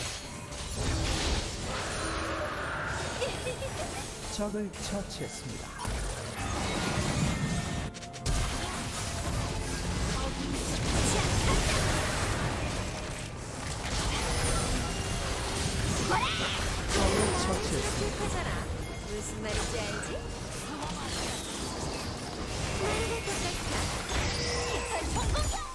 S6: 적을 처치했습니다. 적을 처치했습니다.
S4: 슬프잖아. 무슨 말인지 알지? 모르는 것 같아. 깃털 성공이야!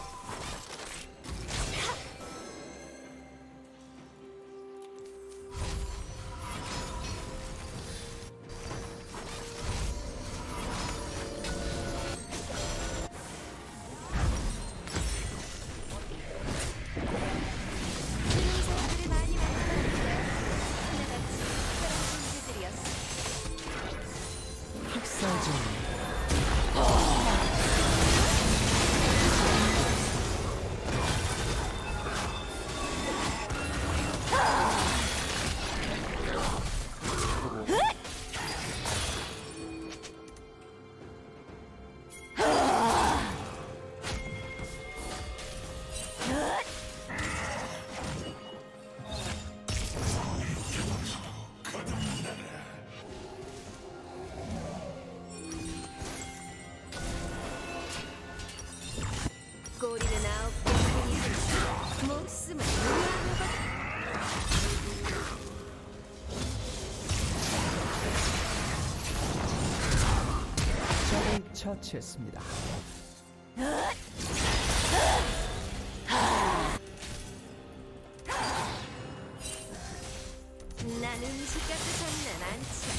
S4: 그런 사람들을 많이 만났는데 하나같이 그런 존재들이었어.
S6: 학살 중입니다.
S4: 꼬리는 9개뿐이지 목숨은 무료한 것.
S6: 적을 처치했습니다.
S4: 난 음식 갖고 장난 않지.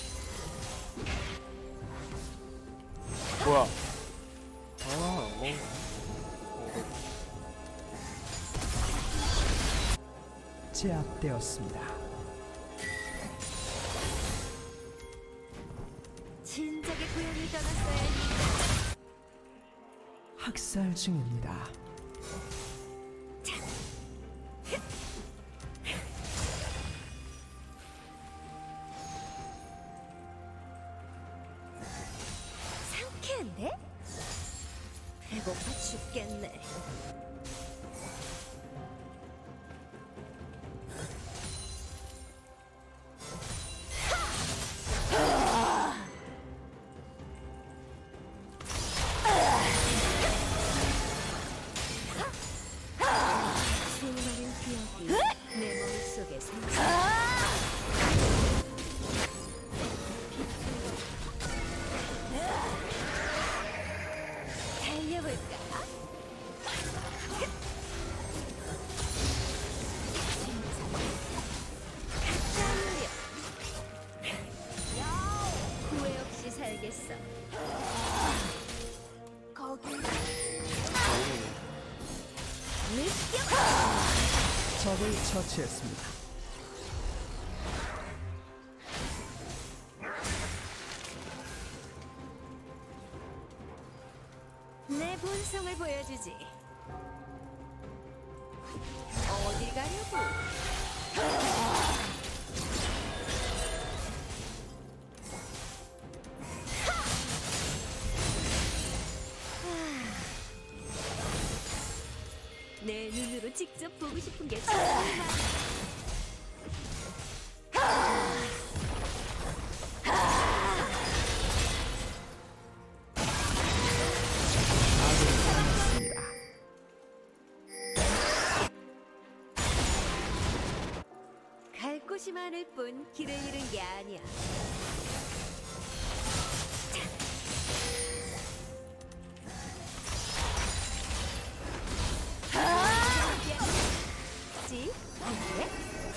S1: 뭐야? 아, 뭐.
S6: 제압되었습니다.
S4: 진작에 고향을 떠났어야 했는데.
S6: 학살 중입니다.
S4: 상쾌한데? 배고파 죽겠네. 수많은 기억이 내 머릿속에 생겨. 달려볼까? 가짜 무력. 후회 없이 살겠어. 거기 느껴.
S6: 적을 처치했습니다.
S4: 내 본성을 보여주지. 어디 가려고? 내 눈으로 직접 보고 싶은 게 정말 많아. 갈 곳이 많을 뿐 길을 잃은 게 아니야. 지? 왜?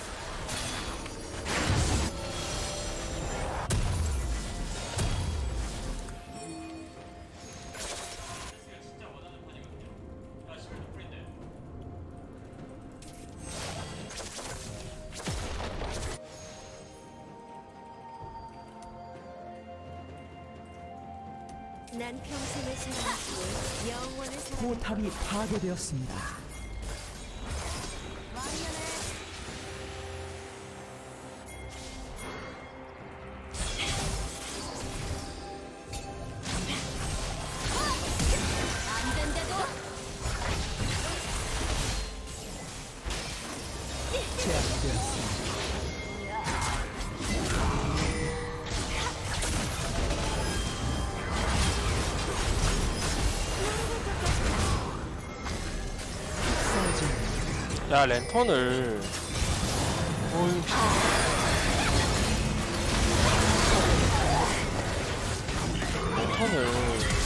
S2: 진짜 원하는 판이거든요. 야, 시간 풀인데.
S4: 난 난 평생을 사랑하고 영원을 사랑할
S6: 포탑이 파괴되었습니다. 제압되었습니다. 사라집니다.
S1: 야 랜턴을 어이 랜턴을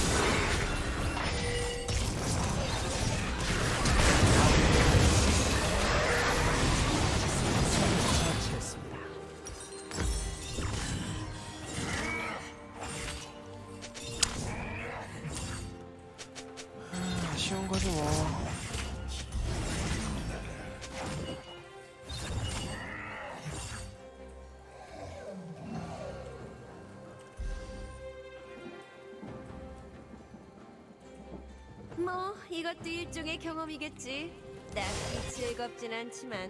S6: 처치했습니다.
S1: 아쉬운 거지 뭐.
S4: 뭐 이것도 일종의 경험이겠지. 딱히 즐겁진 않지만.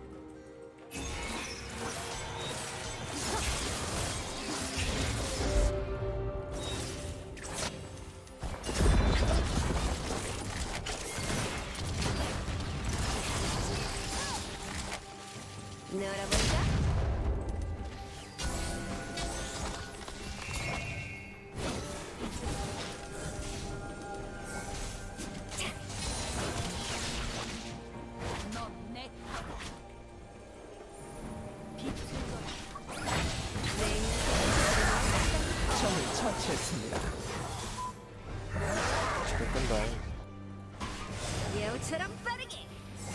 S4: 놀아볼까?
S6: 적을 처치했습니다.
S1: 잘 끈다.
S4: 여우처럼 빠르게.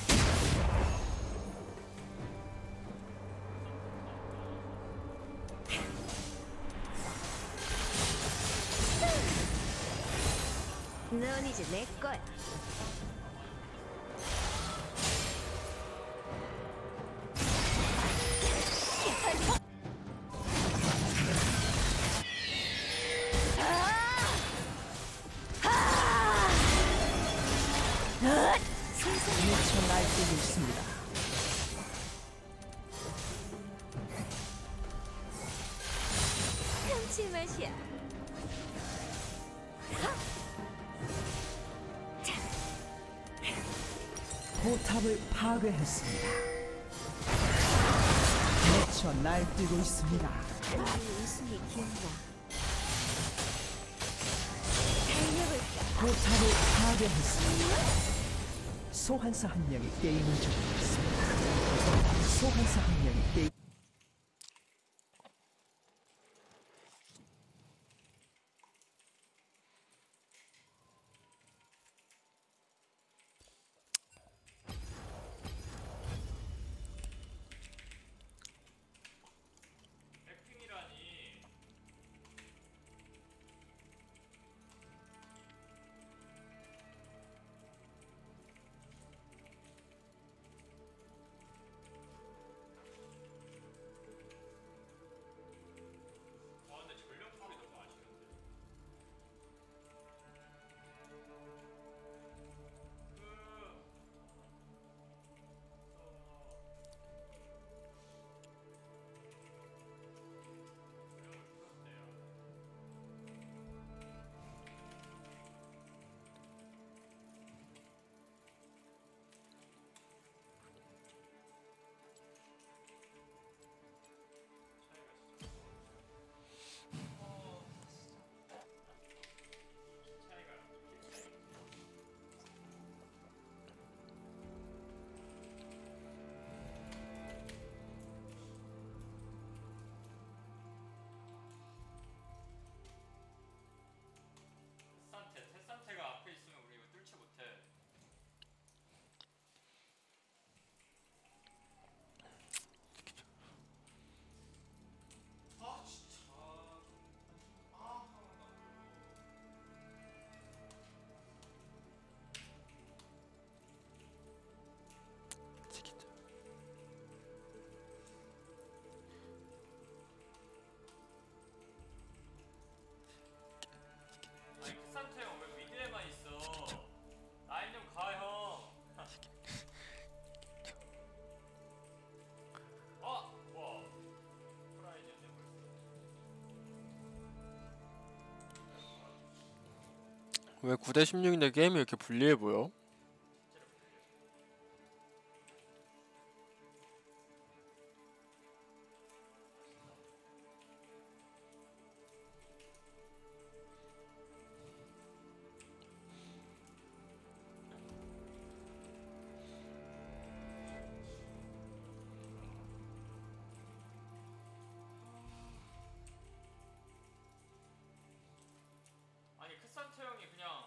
S4: 넌 이제 내 거야.
S6: 미쳐 날뛰고 있습니다.
S4: 감칠맛이야.
S6: 포탑을 파괴했습니다. 미쳐 날뛰고 있습니다.
S4: 이 웃음이 기억나. 달려볼까?
S6: 포탑을 파괴했습니다. 소환사 한 명이 게임을 종료했습니다. 소환사 한 명이 게임.
S2: 백핑이라니.
S1: 왜 9대 16인데 게임이 이렇게 불리해 보여?
S2: 아니 크산트 형이 그냥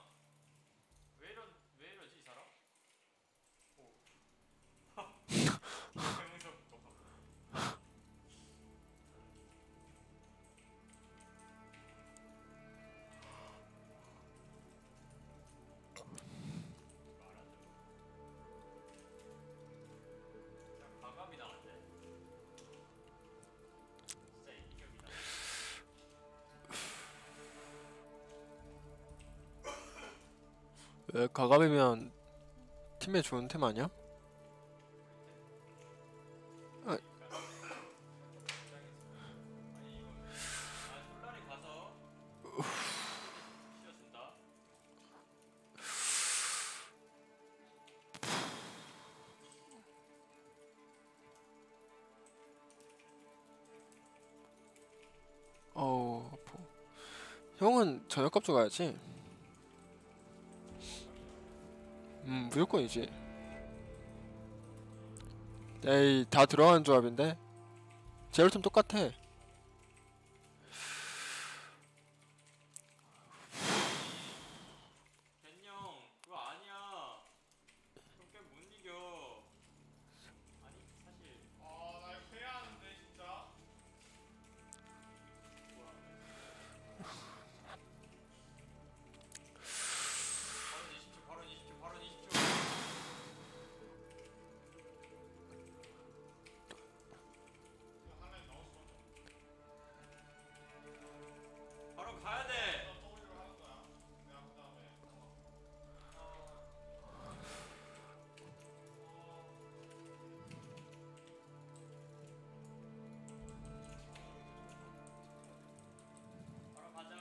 S2: 왜 이러지 이 사람? 오. 개무섭고. 그냥 과감히 나왔네. 진짜 이기적이다.
S1: 왜 가갑이면 팀에 좋은 템 아니야? 아,
S2: 솔라리 가서 쉬어준다.
S1: 어우 아파. 형은 저녁값 줘가야지. 무조건이지. 에이 다 들어가는 조합인데 제로팀 똑같아.
S2: 벤형 그거 아니야. 그거 게임 못 이겨. 아니 사실
S3: 나 이거 해야 하는데 진짜.
S2: 바로 20초 바로 20초.
S3: 이거 하나에 넣었어.
S2: 바로 가야 돼.
S3: W를 하는 거야. 내가 그 다음에.
S2: 바로 가자.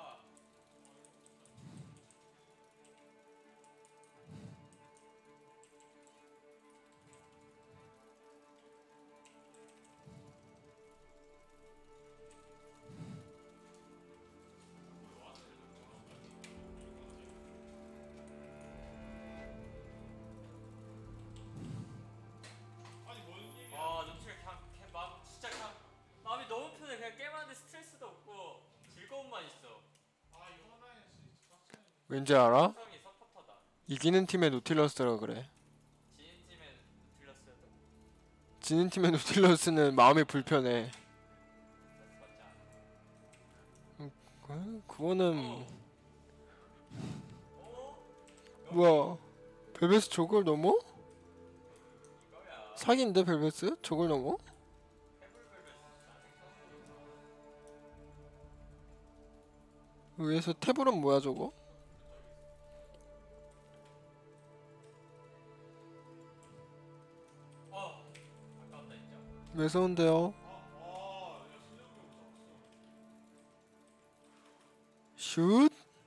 S3: 아니 뭔 일이야?
S2: 눈치가 그냥 막 진짜 그냥 마음이 너무 편해. 그냥 게임하는데 스트레스도 없고 즐거움만 있어.
S3: 이거 하나에 빡치는.
S1: 왠지 알아?
S2: 성이 서포터다.
S1: 이기는 팀의 노틸러스라 그래.
S2: 지인 팀엔 들렸어도
S1: 지는 팀의 노틸러스는 마음이 불편해.
S2: 맞지 않아.
S1: 그거는
S2: 어?
S1: 뭐야? 벨베스 저걸 넘어?
S2: 이거야.
S1: 사기인데 벨베스? 저걸 넘어?
S2: 해블벨벳
S1: 위에서 탭으로는 뭐야 저거?
S2: 아깝다 진짜.
S1: 매서운데요.
S3: 이거 실력으로 못 잡았어.
S1: 슛?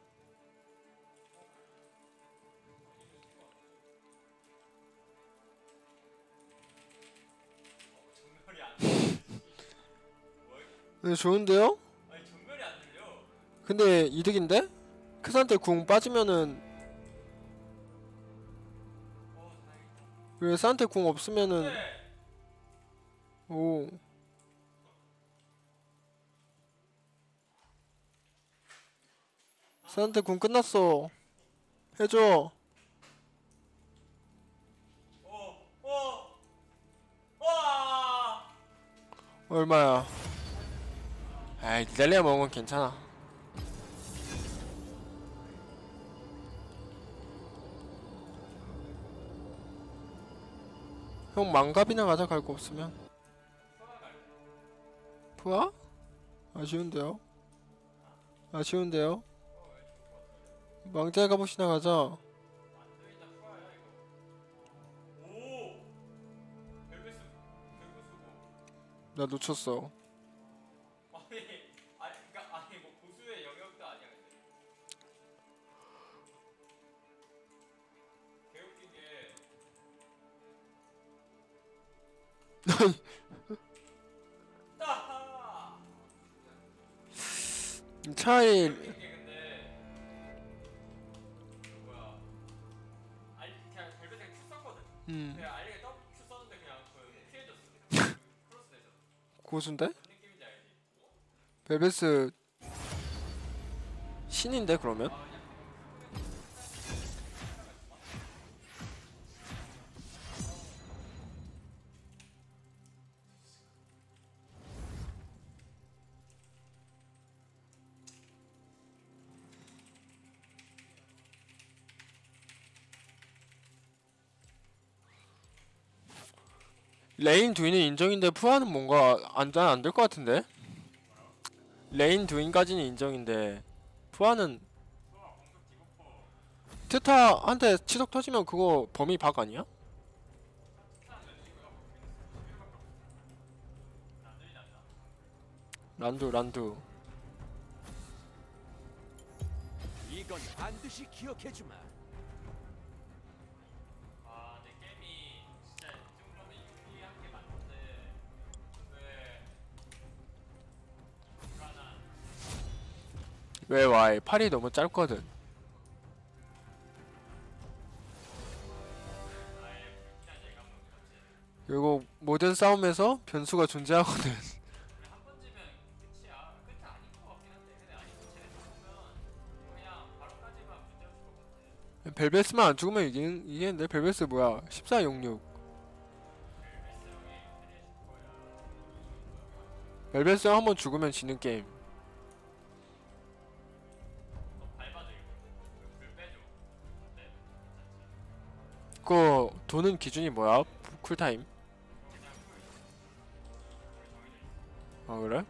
S2: 정렬이 안 들려.
S1: 네, 좋은데요?
S2: 아니 정렬이 안 들려.
S1: 근데 이득인데? 크산테 궁 빠지면은
S2: 다행이다.
S1: 왜 산테 궁 없으면은
S2: 네.
S1: 오 산테 궁 끝났어. 해줘.
S2: 와.
S1: 얼마야? 아이 니달리아 먹은 건 괜찮아. 형 망갑이나 가자 갈 거 없으면. 푸아? 아쉬운데요? 아쉬운데요? 망자의 갑옷이나 가자.
S2: 오. 벨벳스 수고.
S1: 나 놓쳤어.
S2: 아니 그러니까 뭐 고수의 영역도 아니야 근데.
S1: 차라리
S2: 이게 근데 뭐야? 아니 그냥 벨벳에 큐 썼거든. 그냥 알리게 더블 큐 썼는데 그냥 피해줬어. 크로스 되죠.
S1: 고수인데?
S2: 뭔 느낌인지 알지?
S1: 벨베스 신인데 그러면? 레인 두인은 인정인데 푸아는 뭔가 안될 것 같은데? 레인 두인까지는 인정인데 푸아는 트타한테 치석 터지면 그거 범위 박 아니야? 란두
S8: 이건 반드시 기억해주마.
S2: 아, 내 게임이 진짜 이 정도면 유리한 게 맞는데 왜 불안한
S1: 왜 와이 팔이 너무 짧거든.
S2: 나의 불길한 예감은 그렇지.
S1: 그리고 모든 싸움에서 변수가 존재하거든.
S2: 우리 한 번 지면 끝이야. 끝이 아닌 것 같긴 한데 근데 아니고 쟤네 보면 그냥 바로까지만 문제없을 것 같아.
S1: 벨베스만 안 죽으면 이기는데 벨베스 뭐야 1466
S2: 벨베스 형이 캐리해줄 거야.
S1: 벨베스 한 번 죽으면 지는 게임.
S2: 너 밟아줘 이거. 불 빼줘. 어때? 괜찮지?
S1: 그거 도는 기준이 뭐야? 쿨타임?
S2: 그냥 쿨 있어. 우리 정해져 있어.
S1: 아 그래?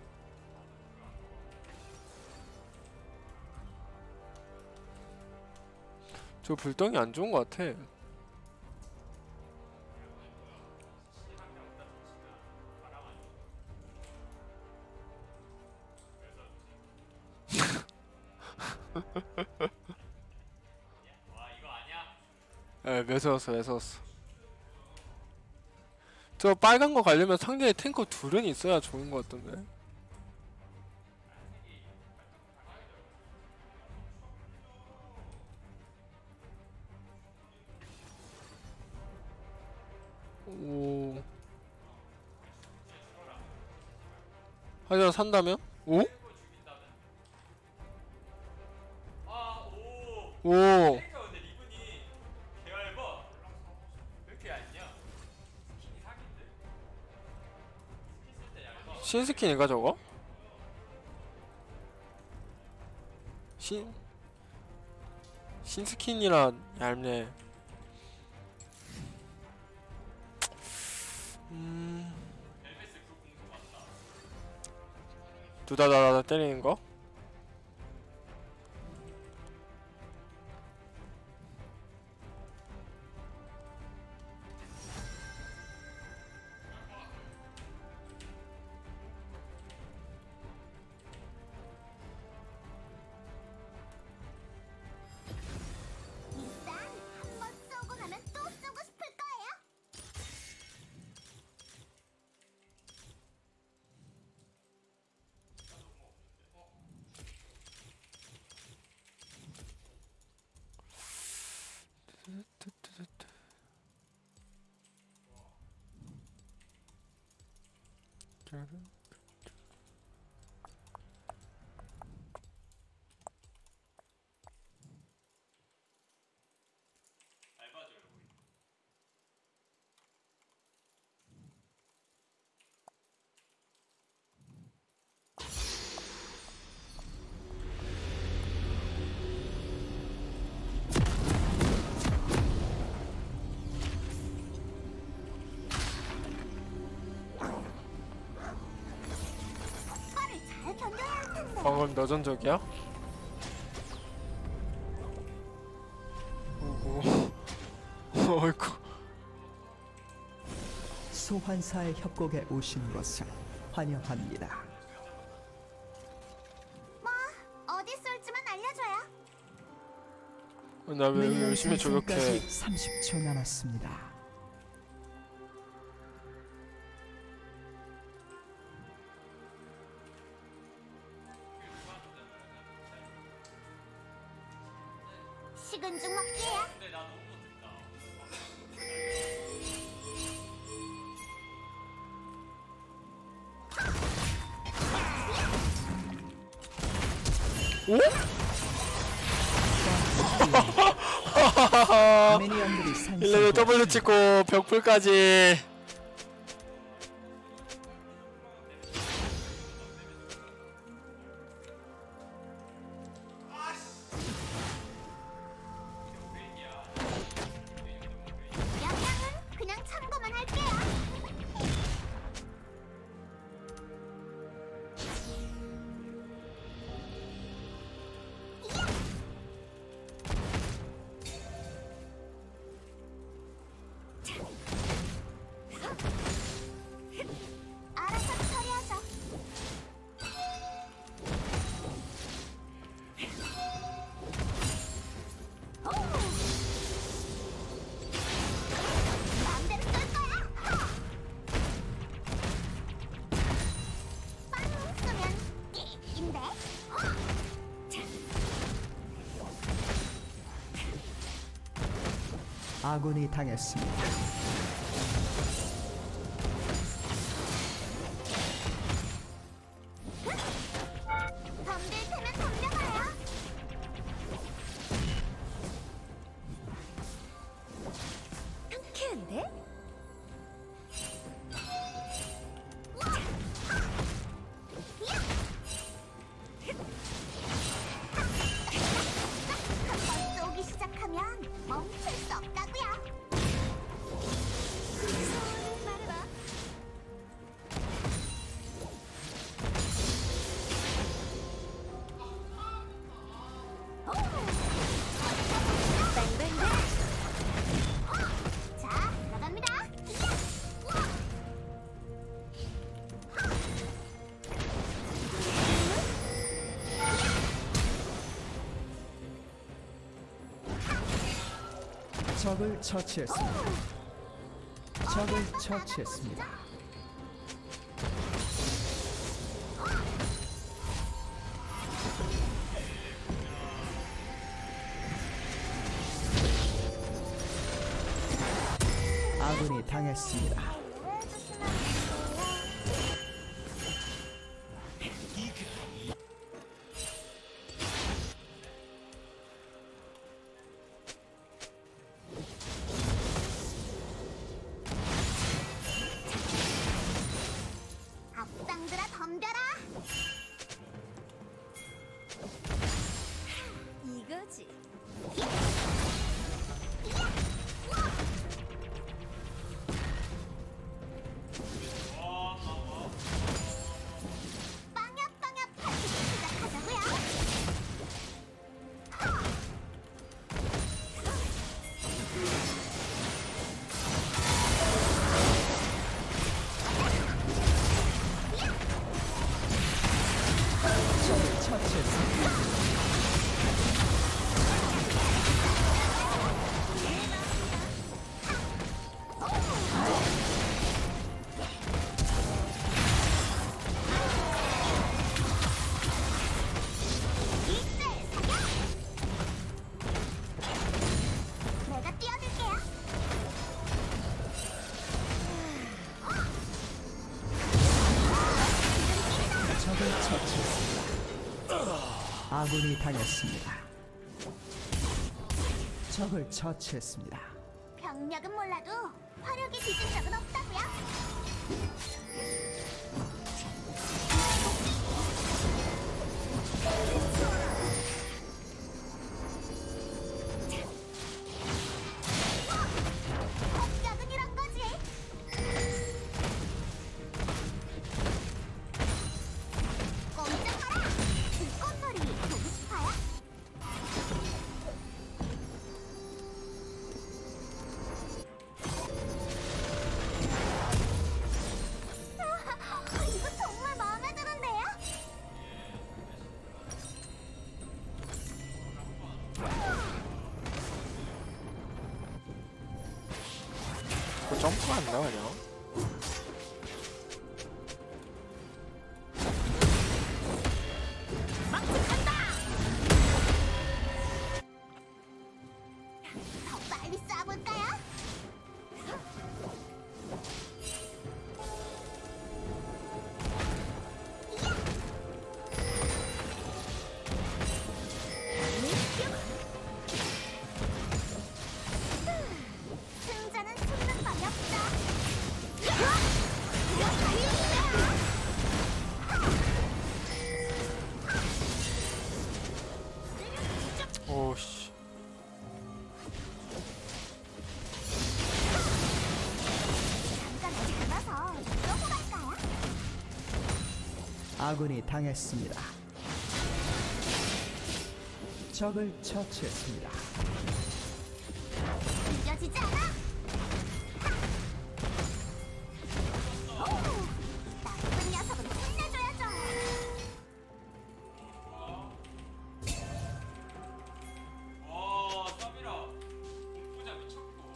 S1: 저 불덩이 안 좋은 것 같아.
S2: 와 이거 아니야?
S1: 에 매서웠어. 저 빨간 거 가려면 상대에 탱커 둘은 있어야 좋은 것 같던데. 오. 하지만 산다면? 오?
S2: 아 오.
S1: 오.
S2: 그러니까 근데 리븐이 개얇아. 왜 이렇게 얇냐? 스킨이 사기인데? 스킨 쓸 때 얇아.
S1: 신스킨인가 저거? 신스킨이라 얇네.
S2: 벨베스 그 공속 맞다.
S1: 두다다다 때리는 거?
S9: 한번 쏘고 나면 또 쏘고 싶을 거예요.
S2: 얇아져요 우리.
S9: 효과를 잘 견뎌야 할 텐데.
S1: 방금 너전적이야? 오고. 어이구.
S6: 소환사의 협곡에 오신 것을 환영합니다.
S9: 뭐 어디 쏠지만 알려줘요.
S1: 나 왜
S6: 미니언
S1: 열심히
S6: 생성까지
S1: 저격해?
S6: 30초 남았습니다.
S9: 식은 죽 먹기야.
S2: 근데 나 너무 못했다.
S6: 미니언들이
S1: 일레벨 W
S6: 상승.
S1: 찍고 벽풀까지.
S9: 영양은 그냥 참고만 할게요. 알아서 처리하죠. 오! 마음대로 쏠 거야. 빵 쏘면 깨인데.
S6: 아군이 당했습니다.
S9: 덤빌 테면 덤벼봐요. 상쾌한데? 한번 쏘기 시작하면 멈출 수 없다고요. 소원을 말해봐. 오! 뱅뱅뱅. 자, 나갑니다. 이야! 우와!
S6: 적을 처치했습니다. 적을 처치했습니다. 아군이 당했습니다.
S9: 왜 조심하는 거야? 앞당들아 덤벼라. 이거지. 빵야 파티 시작하자고요.
S6: 적을 처치했습니다.
S9: 내가 띄워줄게요.
S6: 적을 처치했습니다. 아군이 당했습니다. 적을 처치했습니다.
S9: 병력은 몰라도 화력이 뒤진 적은 없다고요. 법격은 이런 거지. 꼼짝마라. 불꽃놀이 보고 싶어요? 이거 정말 마음에 드는데요?
S1: 그 점프가 안 나가냐?
S6: 아군이 당했습니다. 적을 처치했습니다.
S9: 잊어지지 않아. 오, 나쁜 녀석은 혼내줘야죠.
S2: 와, 쌈이라 공부자 미쳤고.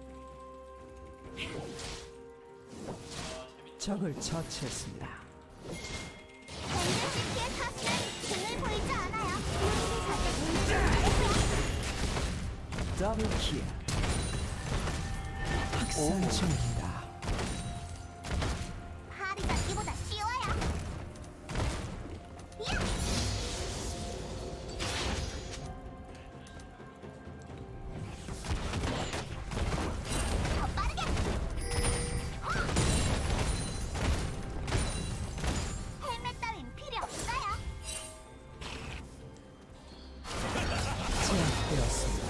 S6: 적을 처치했습니다.
S9: 밴드시티의 사슬은 등을 보이지 않아요.
S6: 더블 킬. 학살 중입니다.
S9: 파리 잡기보다 쉬워요. 야! 더 빠르게. 헬멧 따윈 필요 없어요.
S6: 제압되었습니다.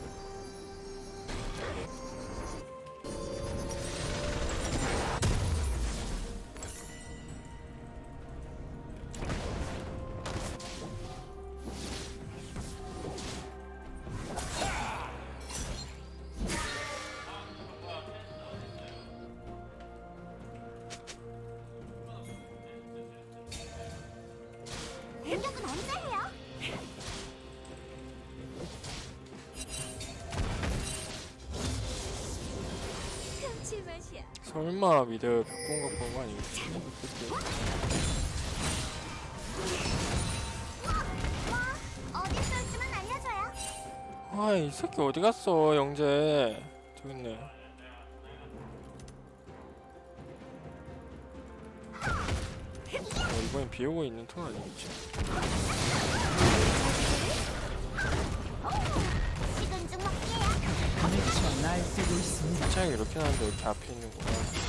S9: 공격은 언제 해요?
S4: 감칠맛이야.
S1: 설마 미드 백분각 본거 아니겠지?
S9: 어디 쏠지만 알려줘요.
S1: 아, 이 새끼 어디 갔어, 영재? 저기 있네. 이번엔 비오고 있는 턴 아니겠지?
S9: 식은 죽 먹기야.
S6: 미쳐 날뛰고 있습니다.
S1: 차이 이렇게 나는데 이렇게 앞에 있는구나.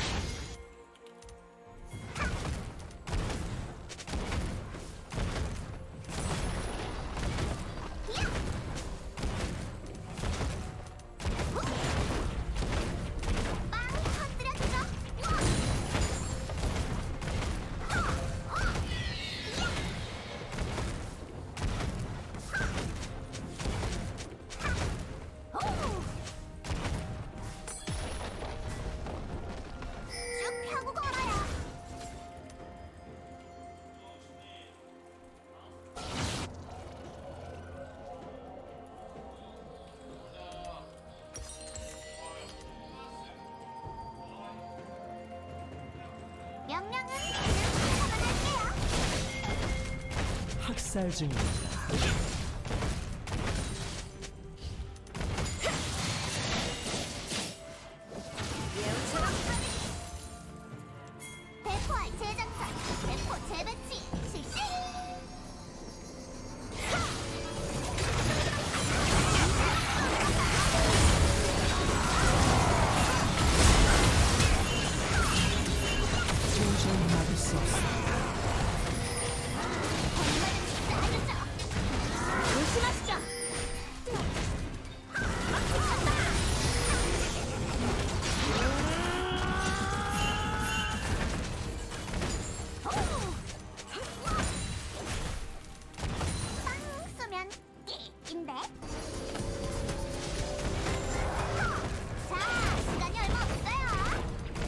S9: 빵 터뜨려주죠. 쭉 펴고 걸어요. 명령은 그냥 받아갈게요.
S6: 학살 중입니다.
S9: 대포알 재장전, 대포 재배치 실시.
S6: 도저히 막을 수 없습니다.
S9: 조심하시죠. 빵 쏘면 끼인데. 자, 시간이 얼마 없어요.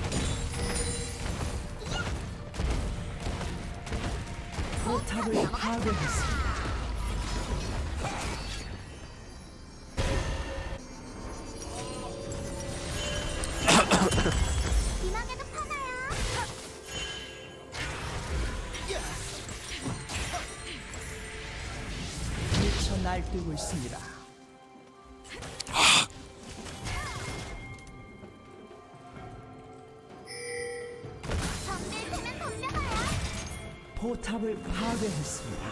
S6: 포탑을 파괴했습니다.
S9: 비망에도 파나요?
S6: 미쳐 날뛰고 있습니다.
S9: 덤빌 테면 덤벼봐요.
S6: 포탑을 파괴했습니다.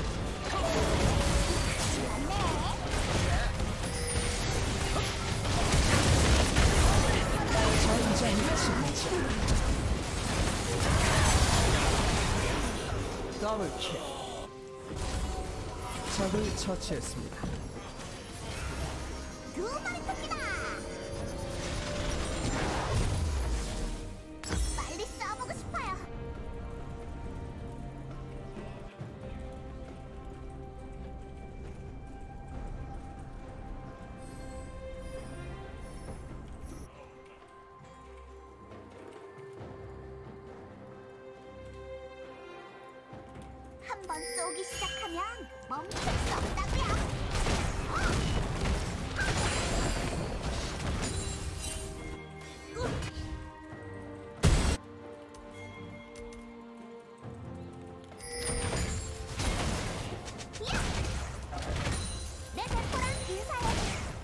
S6: 전장의 진짜. 더블킬. 적을 처치했습니다.
S9: 두 마리 토끼다. 빨리 쏴보고 싶어요. 한번 쏘기 시작하면 멈출 수 없다고요. 내 대포랑 인사해.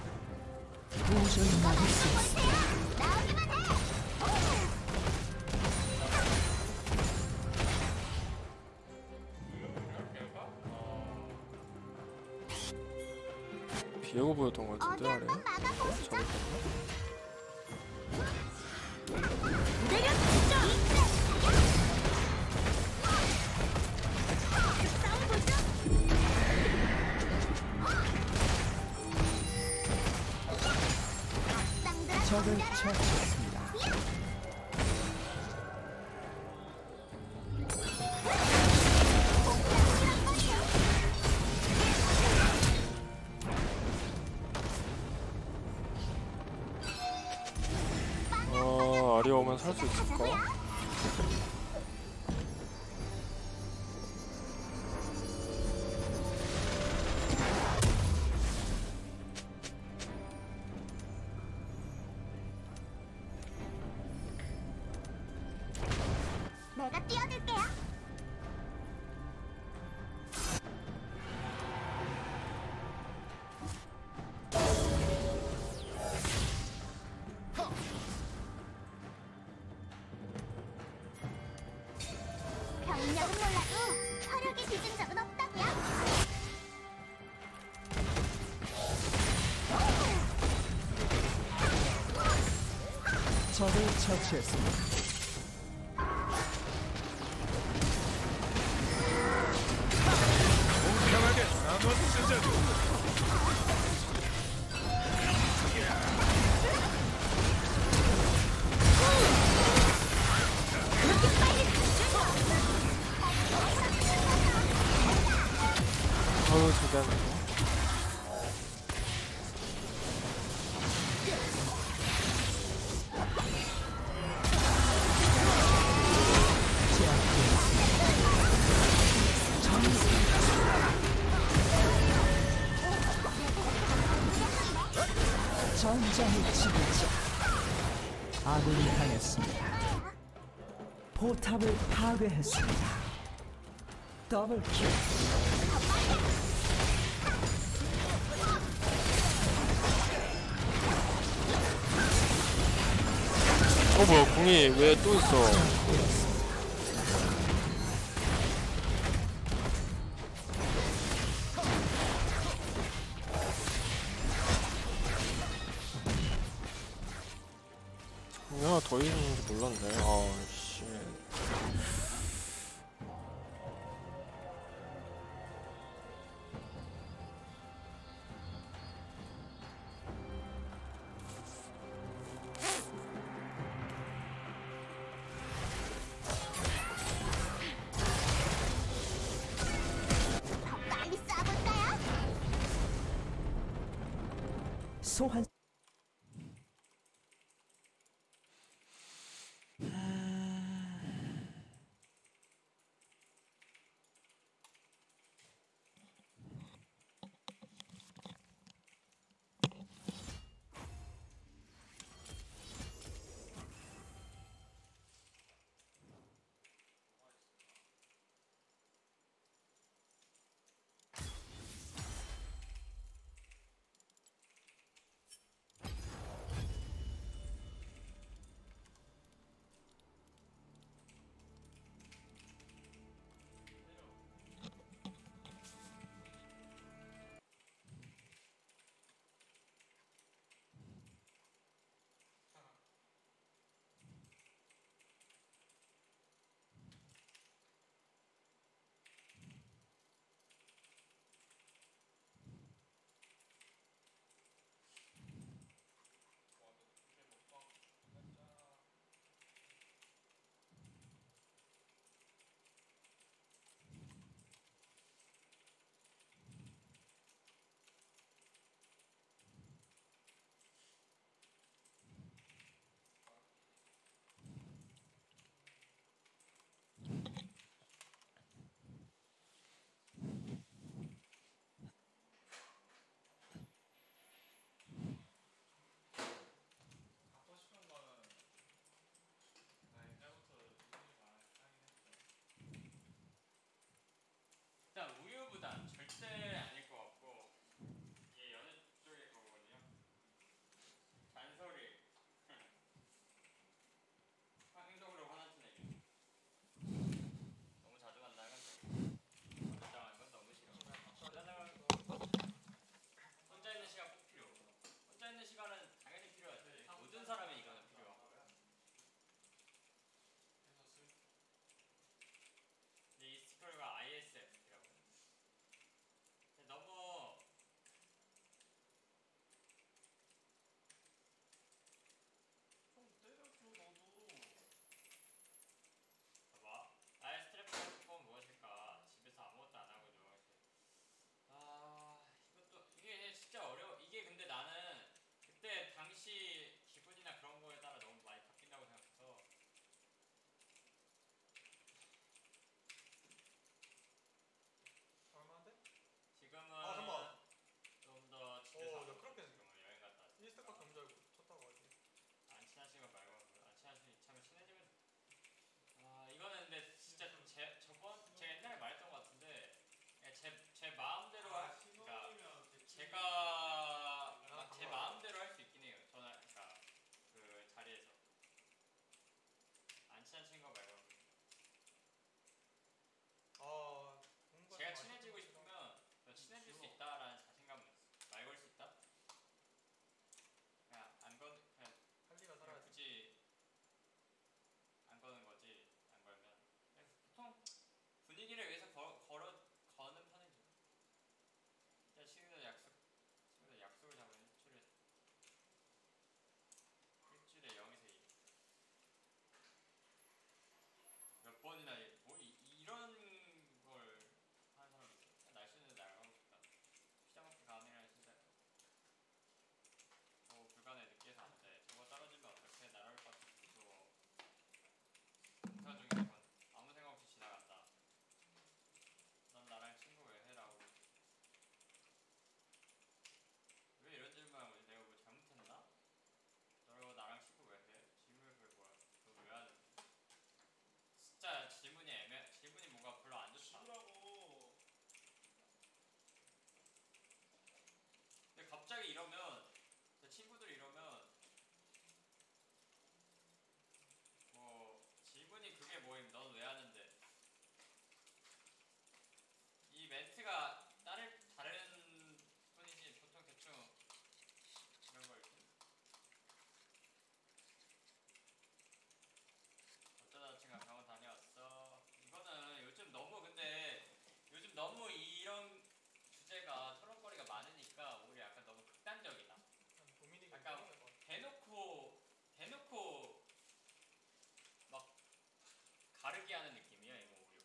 S6: 도저히 막을 수 없습니다.
S9: 나오기만 해.
S1: 비에고 보였던 것
S9: 어디
S1: 같은데 아래.
S9: 한번 막아보시죠.
S1: 잘못했나?
S9: 내려주시죠. 싸워보죠. 악당들아
S6: 적을
S9: 덤벼라.
S6: 처치했습니다.
S1: 아리 오면 살 수 있을까?
S9: 내가 뛰어들게요. 병력은 몰라도 화력이 뒤진 적은 없다고요.
S6: 적을 처치했습니다.
S5: 공평하게 나눠 쓰자고.
S1: 아유 대단해.
S6: 전장의 지배자 아군이 당했습니다. 포탑을 파괴했습니다. 더블킬.
S1: 뭐야 궁이 왜 또 있어? 궁이 하나 더 있는지 몰랐네. 아 씨.
S9: 더 빨리 쏴볼까요?
S6: 소환
S2: 절대 아닐 것 같고 이게 여느 쪽일 거거든요. 잔소리. 행동으로 화나는 얘기. 너무 자주 만나는 건 당한 건 너무 싫어. 혼자 있는 시간 꼭 필요. 혼자 있는 시간은 당연히 필요하지. 모든 사람이 이거는 필요하고. 근데 이 스크롤가 ISFP라고. 너무 좀 때려줘 너도. 봐봐. 나의 스트레스 해소법은 무엇일까? 집에서 아무것도 안 하고 누워. 이것도 이게 진짜 어려워. 이게 근데 나는 그때 당시 기분이나 그런 거에 따라 너무 많이 바뀐다고 생각해서.
S3: 얼마인데?
S2: 지금은
S3: 잠깐만.
S2: 좀 더 집에서
S3: 나 그렇게
S2: 지금은 여행 갔다 왔어.
S3: 1스택밖에 없는 줄 알고 쳤다고 하지.
S2: 안 친한 시간 말고 안 친한 시간 참 친해지면. 이거는 근데 진짜 제가 옛날에 말했던 것 같은데 제 마음대로 그러니까 제가 제 마음대로 할 수 있긴 해요. 저는 그러니까 그 자리에서 안 친한 친구 말고 제가 친해지고 싶으면 친해질 수 있다라는 자신감은 있어. 말 걸 수 있다? 그냥
S3: 할리가 살아야지.
S2: 굳이 안 거는 거지. 안 걸면 보통 분위기를 위해서 거는 편이죠. 일단 친구들 약속을 잡으면 일주일에 0에서 2. 몇 번이나 이런 걸 하는 사람이 있어. 날씨는 나가고 싶다. 피자 먹기 가능이라 진짜 불가능해. 늦게서 안 돼. 저거 떨어지면 어떡해. 날아올 것 같아서 무서워. 공사 중인 건 아무 생각 없이 지나간다. 넌 나랑 친구 왜 해라고. 왜 이런 질문하는 거지? 내가 뭐 잘못했나? 너 나랑 친구 왜 해? 질문이 그게 뭐야? 그거 왜 하는데? 진짜 질문이 뭔가 별로 안 좋다.
S3: 친구라고.
S2: 근데 갑자기 이러면 제 친구들 이러면 뭐 질문이 그게 뭐임? 넌 왜 하는데? 이 멘트가 다른 분이지 보통 대충 이런 걸 이렇게 어쩌다 친구가 병원 다녀왔어. 이거는 요즘 너무 이런 주제가 토론거리가 많으니까 오히려 약간 너무 극단적이다. 약간 대놓고 막 가르기 하는 느낌이야 이거 오히려.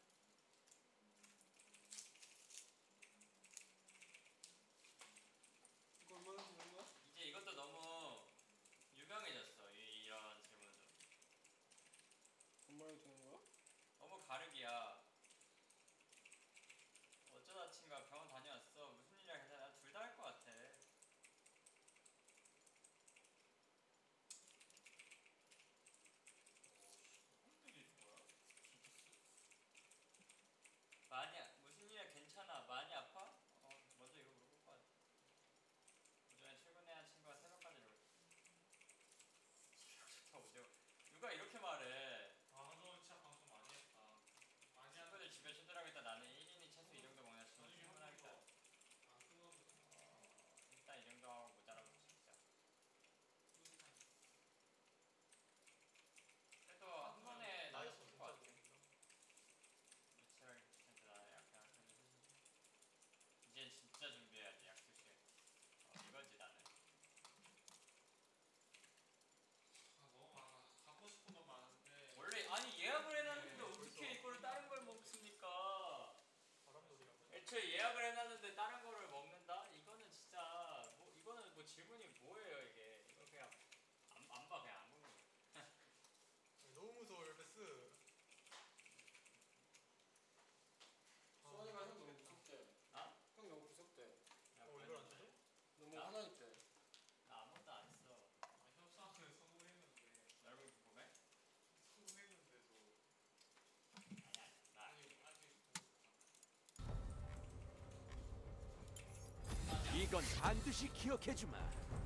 S1: 이거 얼마나 되는 거야?
S2: 이제 이것도 너무 유명해졌어. 이런 질문도.
S1: 얼마나 되는 거야?
S2: 너무 가르기야. 어쩌다 친구가 병원 다녀왔어. 무슨 일이야? 괜찮아. 난 둘 다 할 것 같아. 무슨 일이야? 괜찮아. 많이 아파? 먼저 이거 물어볼 것 같아. 오전에 출근해야 한 친구가 새벽까지 이러고 좋다 오죠. 누가 이렇게 말해?
S3: 너 진짜 방송 많이 했다.
S8: 이건 반드시 기억해주마.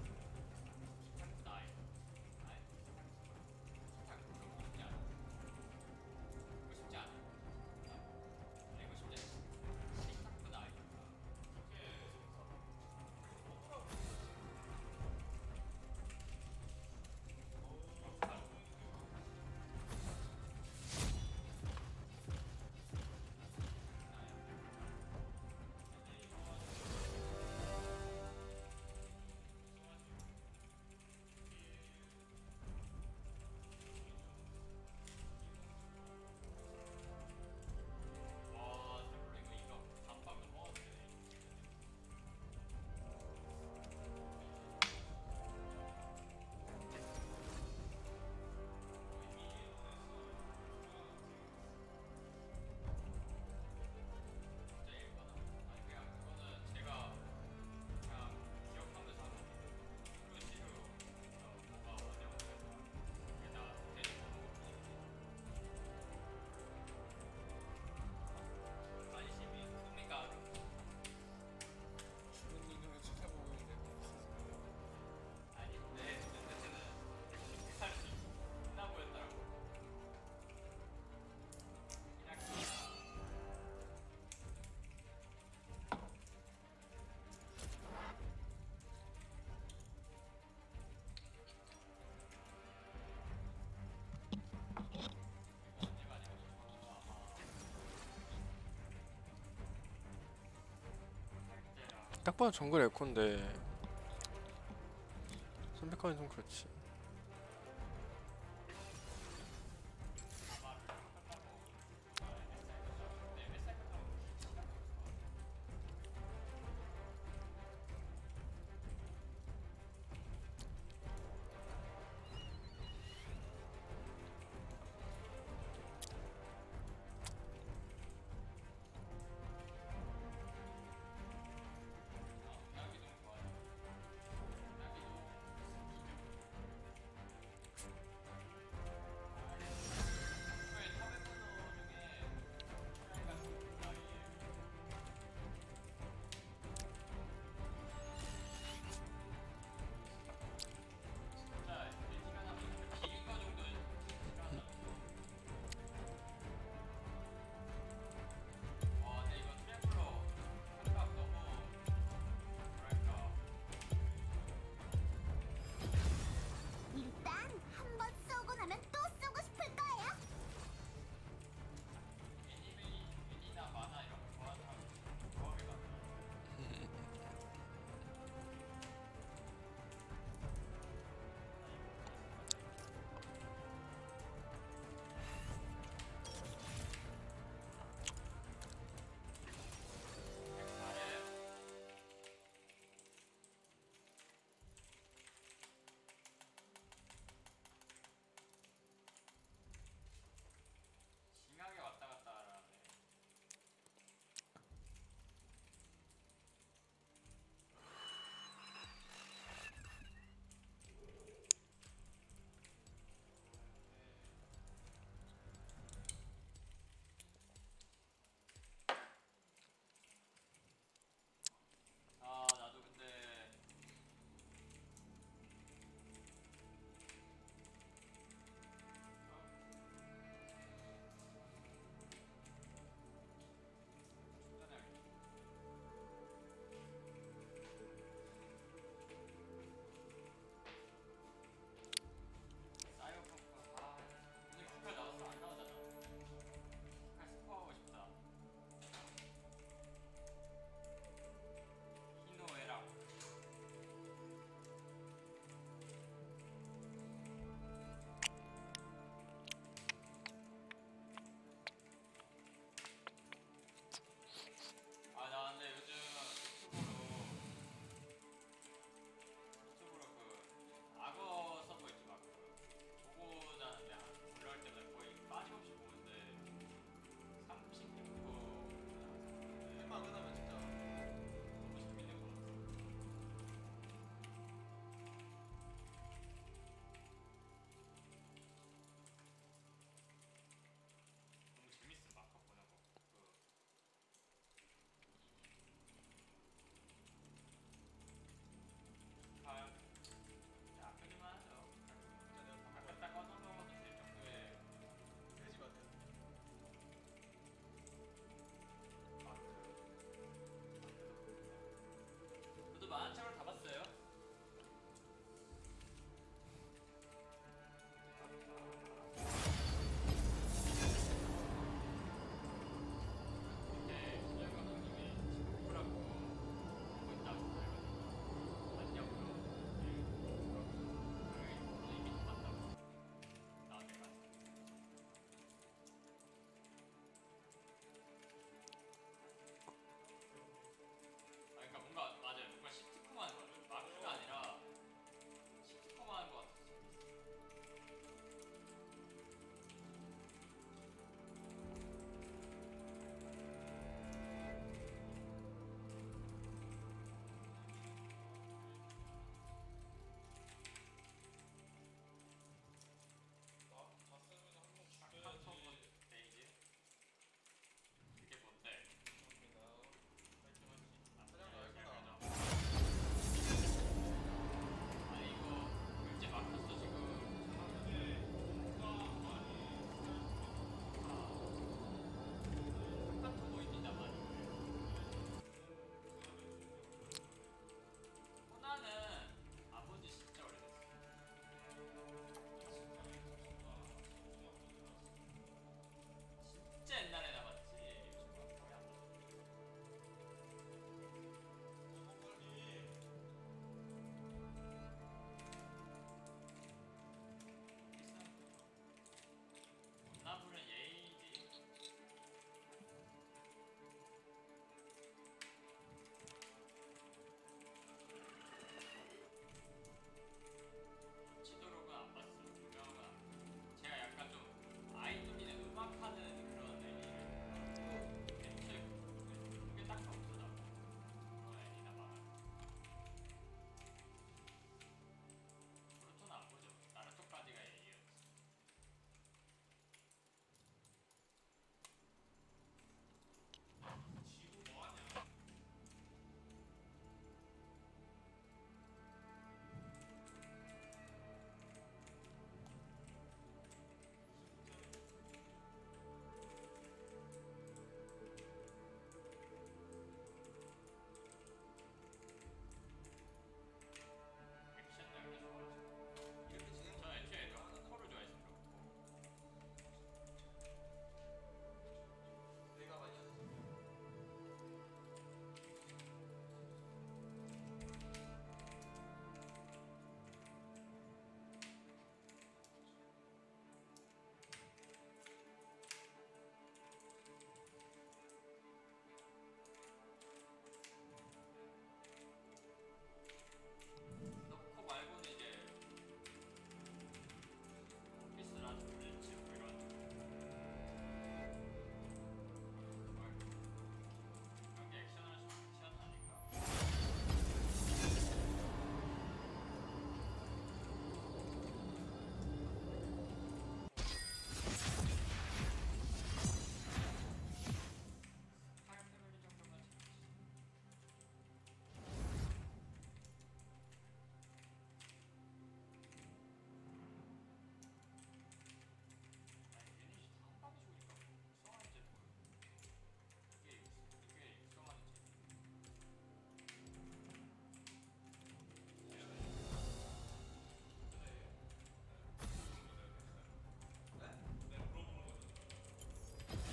S1: 딱 봐도 정글 에코인데 선택하기 좀 그렇지.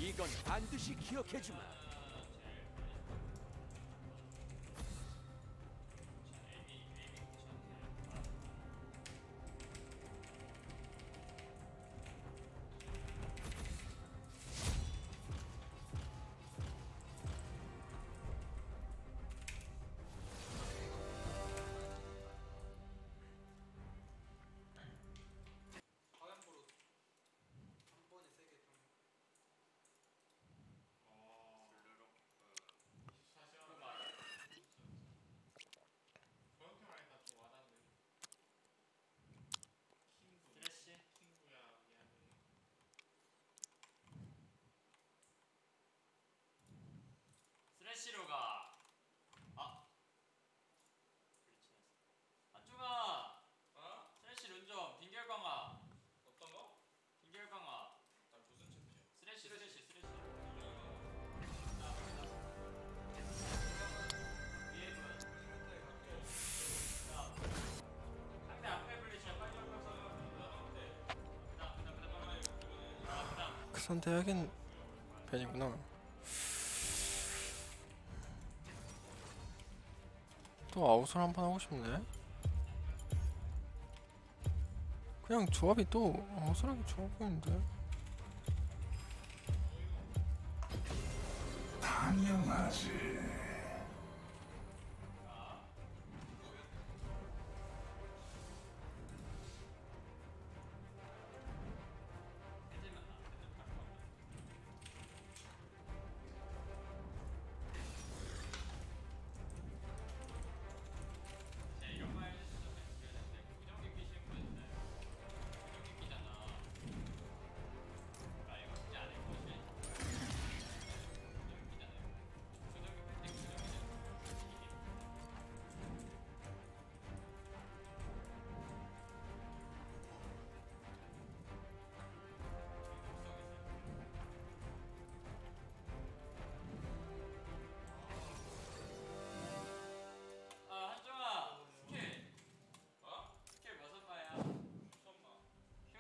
S8: 이건 반드시 기억해주마.
S3: 화염포로 한 번에 세개 좀.
S2: 스레시로 가. 아. 한중아. 스레시 룬좀 빙결 강화.
S3: 어떤 거?
S2: 빙결 강화.
S3: 난 무슨 챔피언?
S2: 스레시. 상대 앞에 블리츠야 빨리 올라서.
S1: 그 선택하긴 벤이구나. 또 아웃을 한번 하고 싶네. 그냥 조합이 또 아웃을하기 좋아 보이는데.
S5: 당연하지.
S2: 이런 말 해주시면 되는데 부정기 끼시는 분인데 부정기 끼잖아. 아 이거 진짜 안 해보시. 부정기 끼잖아요. 부정기 팬팅 부정기잖아. 아 한정아 스킬. 스킬 무슨 마야? 큐?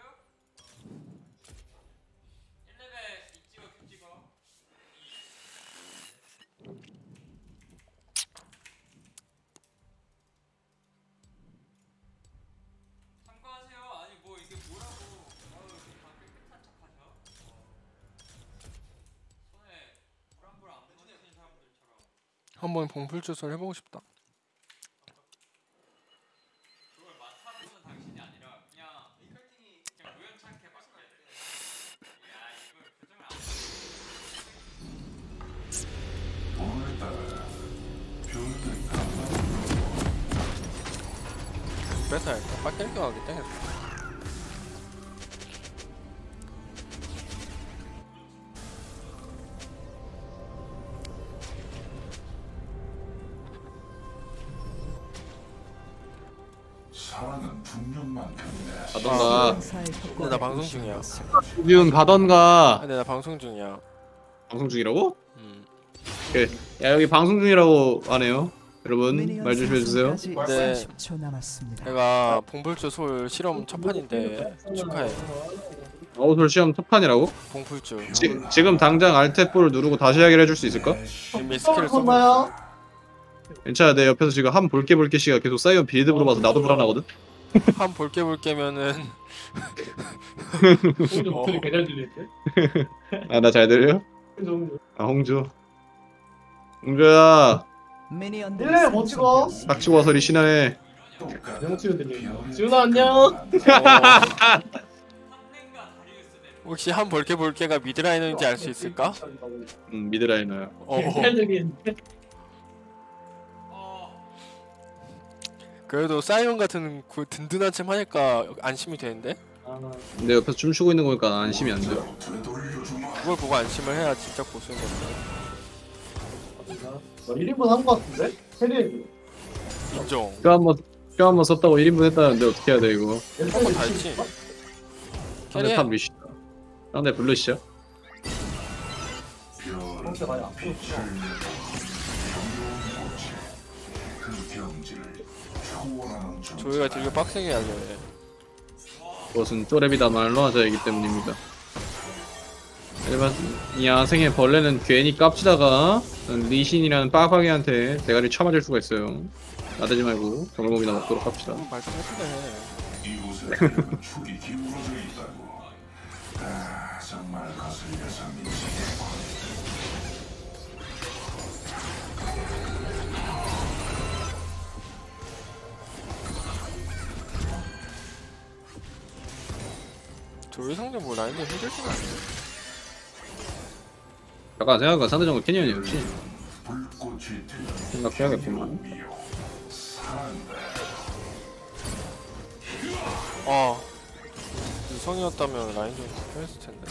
S2: 1레벨 이 찍어 큐 찍어. 참고하세요. 아니 뭐 이게 뭐라고. 이렇게 다 깨끗한 척하셔. 손에 불안불 안 묻히는 사람들처럼.
S1: 한번 봉풀주설 해보고 싶다.
S2: 그걸 맡아보는 당신이 아니라 그냥 우연찮게 맡겨야 돼. 야 이걸 부정을 안
S5: 오늘따라 별들 다
S1: 뺏어야겠다. 빡깰 하겠다. 계속.
S5: 사랑은 분명만큼이나
S10: 가던가
S6: 소환사의
S1: 근데
S6: 효과가
S1: 나 방송 중이야.
S6: 인식되었습니다.
S10: 준 가던가.
S1: 근데 나 방송 중이야.
S10: 방송 중이라고?
S1: 음.
S10: 오케이. 야 여기 방송 중이라고 하네요. 여러분
S6: 미니언
S10: 말 조심해주세요.
S6: 생성까지
S1: 네.
S6: 30초 남았습니다.
S1: 내가 봉풀주 솔 실험 첫 판인데 축하해.
S10: 아웃솔 시험 첫판이라고?
S1: 봉풀주.
S10: 지금 당장 알트4를 누르고 다시 이야기를 해줄 수 있을까?
S1: 이미 스킬을 써고 있어.
S10: 괜찮아. 내 옆에서 지금 한 볼게 씨가 계속 사이언 빌드 물어봐서 나도 불안하거든.
S1: 한 볼게면은
S11: 목소리 개잘 들리는데?
S10: 아 나 잘 들려? 아 홍주. 홍주야.
S6: 미니언들이
S11: 네, 뭐 찍어?
S6: 생성되었습니다.
S10: 닥치고 와서 리신하네.
S11: 내 목소리 들려. 지훈아 안녕.
S1: 혹시 한 볼게가 미드라이너인지 알 수 있을까?
S10: 미드라이너야.
S11: 잘 들리는데?
S1: 그래도 사이언 같은 그 든든한 챔 하니까 안심이 되는데?
S10: 내 옆에서 춤추고 있는 거니까 안심이 안 돼.
S1: 그걸 보고 안심을 해야 진짜 고수인 건데.
S11: 1인분 한 거 같은데? 세리
S1: 인정.
S10: 뼈 한번 썼다고 1인분 했다는데 어떻게 해야 돼 이거?
S1: 한번 달지.
S10: 상대 탑 리시다. 상대 블루시야.
S1: 조이가 되게 빡세게 하네.
S10: 그것은 쪼렙이다 말로 하자이기 때문입니다. 제발 이 야생의 벌레는 괜히 깝치다가 리신이라는 빡빡이한테 대가리 쳐맞을 수가 있어요. 나대지 말고 정글몸이나 먹도록 합시다.
S1: 말좀 해주네.
S5: 이곳에 축이 기울어져 있다고. 아, 정말 거슬려 상민지.
S1: 조이 상대 뭐 라인이 힘들진 않네.
S10: 잠깐 생각해보니까 상대 정글 캐니언이었지.
S5: 불꽃이
S10: 생각해야겠구만.
S1: 유성이었다면 라인 좀 편했을 텐데.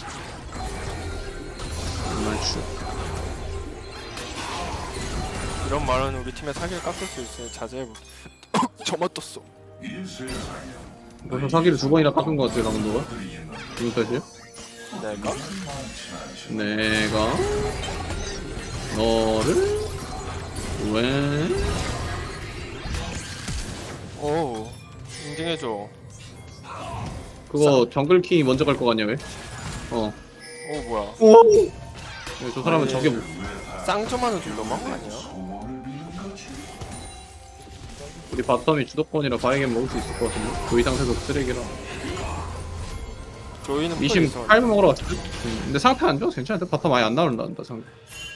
S10: 말추.
S1: 이런 말은 우리 팀의 사기를 깎을 수 있으니 자제해볼게. 저만 떴어.
S10: 벌써 사기를 2번이나 깎은 것 같아요, 방금 너가. 무슨 뜻이야? 내가 너를 왜?
S1: 오, 인증해줘.
S10: 그거 정글킹이 먼저 갈 거 같냐 왜?
S1: 오 뭐야?
S10: 오! 저 사람은 저게 뭐?
S1: 쌍점하는 좀 너무한 거 아니야?
S10: 우리 바텀이 주도권이라 바이겐 먹을 수 있을 것 같은데? 조이 상태도 쓰레기라.
S1: 조이는
S10: 미신 팔면 먹으러 갔지? 근데 상태 안 좋아? 괜찮은데? 바텀 아예 안 나온다 상태.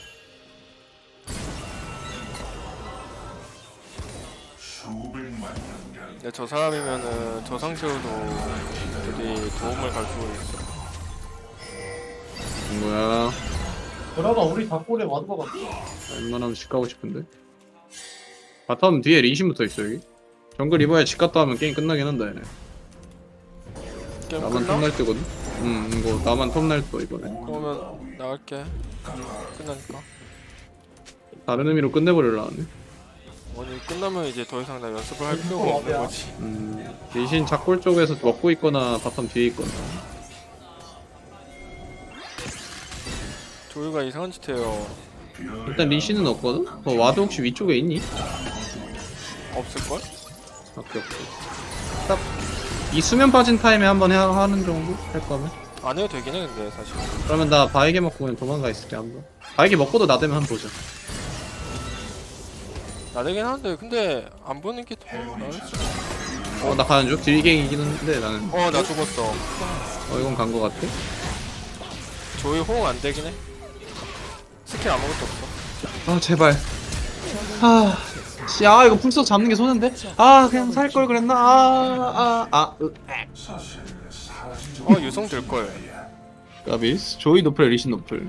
S1: 근데 저 사람이면은 저 상태로도 어디 도움을 갈 수 있어.
S10: 뭐야?
S11: 드라마 우리 닭골에 와는 것 같아.
S10: 웬만하면 집 가고 싶은데? 바텀 뒤에 리신 붙어있어 여기. 정글 입어야 집 갔다 하면 게임 끝나긴 한다 얘네. 나만 톱날 때거든? 이거 나만 톱날 때 이번에.
S1: 그러면 나갈게. 끝나니까.
S10: 다른 의미로 끝내버리려 하네.
S1: 아니 끝나면 이제 더 이상 나 연습을 할 필요가 없는 거지.
S10: 리신 작골 쪽에서 먹고 있거나 바텀 뒤에 있거나.
S1: 조이가 이상한 짓 해요.
S10: 일단 리신은 없거든? 와드 혹시 위쪽에 있니?
S1: 없을걸?
S10: 오케이. 딱 이 수면 빠진 타임에 한번 하는 정도? 할 거면?
S1: 안 해도 되긴 해 근데 사실.
S10: 그러면 나 바이게 먹고 그냥 도망가 있을게 한번. 바이게 먹고도 나대면 한번 보자.
S1: 나되긴 하는데 근데 안 보는 게 더 나을지.
S10: 나 가는 중? 딜갱이긴 한데 나는.
S1: 나 죽었어.
S10: 이건 간 거 같아?
S1: 조이 호응 안 되긴 해. 스킬 아무것도 없어.
S10: 제발. 이거 풀서 잡는 게 손해인데? 그냥 살 걸 그랬나?
S1: 유성 될걸.
S10: 까비스. 조이 노플, 리신 노플.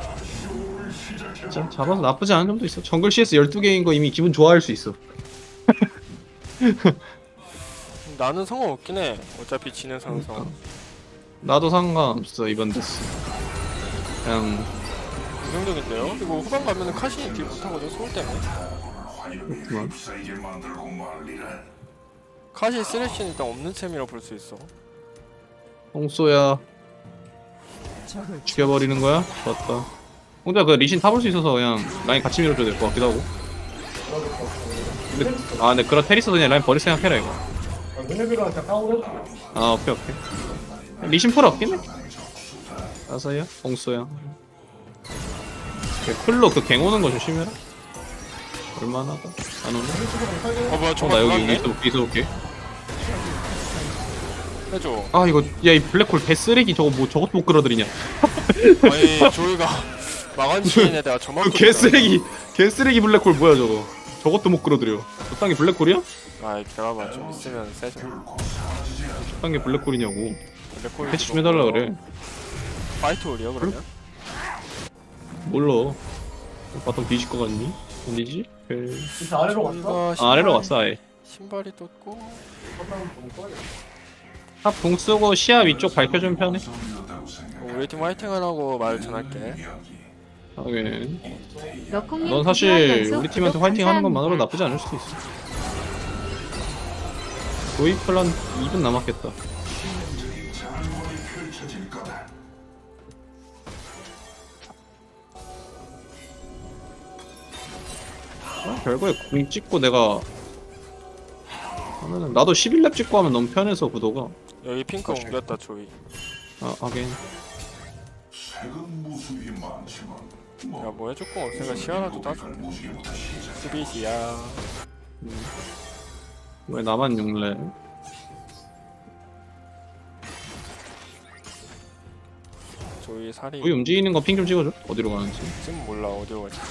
S10: 자, 잡아서 나쁘지 않은 점도 있어. 정글 CS 12개인 거 이미 기분 좋아할 수 있어.
S1: 나는 상관없긴 해. 어차피 지는 상성.
S10: 나도 상관없어 이번 데스. 그냥
S1: 긍정적인데요? 그리고 후반 가면은 카신이 딜 못하거든 소울 때문에.
S10: 그렇구만.
S1: 카신 쓰레쉬는 일단 없는 셈이라 볼 수 있어.
S10: 홍쏘야 죽여버리는 거야? 좋았다. 홍쏘야 그 리신 타볼 수 있어서 그냥 라인 같이 밀어줘야 될 것 같기도 하고. 근데 그런 테리스도 그냥 라인 버릴 생각해라 이거. 오케이. 리신 풀 없긴 해. 알아서요? 홍쏘야. 풀로 그 갱 오는 거 조심해라. 얼마나 안 오네?
S1: 뭐야
S10: 나 여기 있어볼게.
S1: 해줘.
S10: 이거 이 블랙홀 개쓰레기 저것도 못 끌어들이냐?
S1: 아니 조이가 마간치인에 내가 저만
S10: 개쓰레기 블랙홀 뭐야 저거? 저것도 못 끌어들여. 저 땅에 블랙홀이야?
S1: 기다려봐 좀 있으면 세져.
S10: 저 땅에 블랙홀이냐고.
S1: 블랙홀
S10: 패치 좀 해달라 그래.
S1: 파이트 올이야 그러면?
S10: 몰라. 바텀 뒤질 거 같니? 아니지?
S11: 아래로 갔어?
S10: 아래로 갔어 아예.
S1: 신발이 떴고.
S10: 탑 붕 쓰고 시야 위쪽 밝혀주면 편해.
S1: 우리 팀 화이팅 하라고 말 전할게.
S10: 하긴.
S7: 너콩님
S10: 넌 사실 우리 팀한테 화이팅 하는 것만으로 나쁘지 않을 수도 있어. 조이 플랜 2분 남았겠다. 결국에 공 찍고 내가 하면은 나도 11렙 찍고 하면 너무 편해서 구도가.
S1: 여기 핑크 옮겼다 조이.
S10: 하긴.
S5: 수입이 많지만
S1: 야 뭐 해줄 거 없으니까 시야라도 따줘.
S5: 무지개부터 시작.
S1: 스비시야.
S10: 왜 나만 6레?
S1: 조이 살이.
S10: 우리 움직이는 거 핑 좀 찍어줘. 어디로 가는지.
S1: 지금 몰라 어디로 갈지.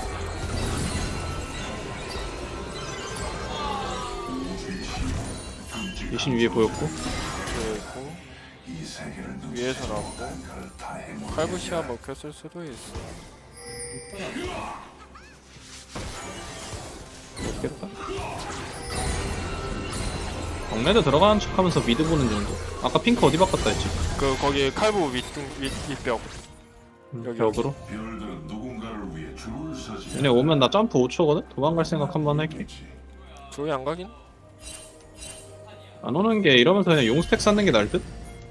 S10: 리신 위에 보였고.
S1: 그리고
S5: 이 세계를
S1: 위에서 나오고
S5: 다 행운.
S1: 칼부시아 먹혔을 수도 있어.
S10: 없겠다. 정례도 들어가는 척하면서 미드 보는 정도. 아까 핑크 어디 바꿨다 했지?
S1: 그 거기 칼부 윗벽. 여기
S10: 벽으로.
S5: 별들은 누군가를 위해 줄을 서지.
S10: 얘네 오면 나 점프 5초거든? 도망갈 생각 한번 할게.
S1: 조이 안 가긴?
S10: 안 오는 게 이러면서 그냥 용 스택 쌓는 게 나을 듯?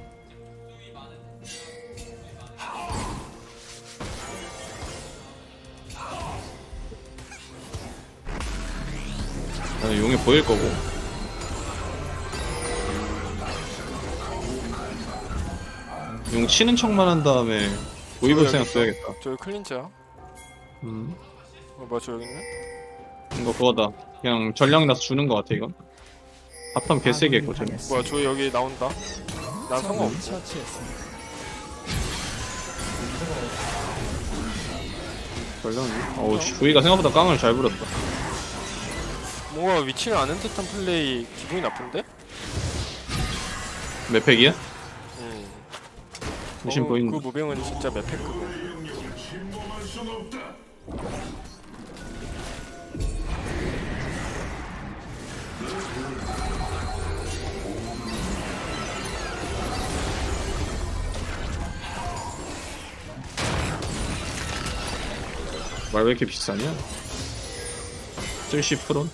S10: 나는 용이 보일 거고. 용 치는 척만 한 다음에 도입을 생각 써야겠다.
S1: 저기 클린즈야. 뭐야 저 여기 있네?
S10: 이거 그거다. 그냥 전령 나서 주는 거 같아 이건. 바텀 개세게 했고 쟤는.
S1: 뭐야 조이 여기 나온다. 난 상관없어.
S10: 전령이? 어우 조이가 생각보다 깡을 잘 부렸다.
S1: 뭔가 위치를 아는 듯한 플레이 기분이 나쁜데?
S10: 몇 팩이야?
S1: 응.
S10: 리신 보이는.
S1: 그 무빙은 진짜 맵팩크고.
S10: 말 왜 이렇게 비싸냐? 70%?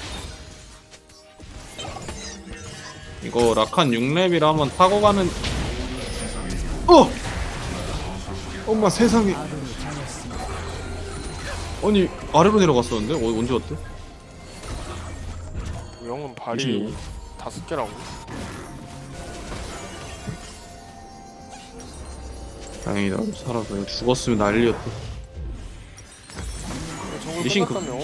S10: 이거 라칸 6렙이라 한번 타고 가는. 엄마 세상에. 아니 아래로 내려갔었는데? 언제 왔대?
S1: 영은 발이 5개라고.
S10: 다행이다 살아서. 이거 죽었으면 난리였다. 리신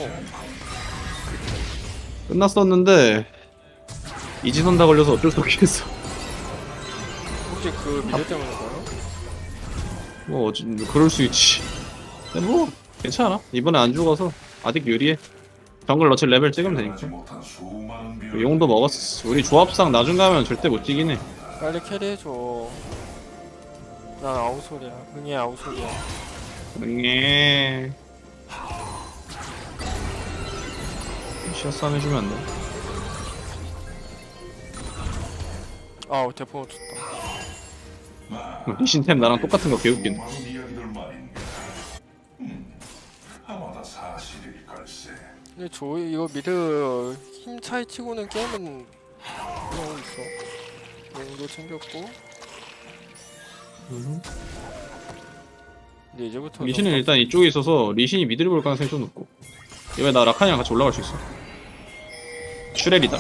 S10: 끝났었는데 이지선다 걸려서 어쩔 수 없겠어.
S1: 혹시 그 미드 때문인가요?
S10: 뭐 그럴 수 있지. 근데 뭐 괜찮아. 이번에 안 죽어서 아직 유리해. 정글 너치 레벨 찍으면 되니까. 용도 먹었어. 우리 조합상 나중 가면 절대 못 뛰긴 해.
S1: 빨리 캐리해줘. 난 아우솔이야. 응애 아우솔이야.
S10: 응애. 시야싸움 해주면 안 돼?
S1: 아우 대포 놓쳤다.
S10: 리신템 나랑 똑같은 거 개웃긴.
S1: 근데 조이 이거 미드 힘 차이 치고는 게임은 그러고 있어. 용도 챙겼고. 근데 이제부터
S10: 리신은 일단 이쪽에 있어서 리신이 미드를 볼 가능성이 좀 높고. 이번에 나 라칸이랑 같이 올라갈 수 있어. 슈렐이다.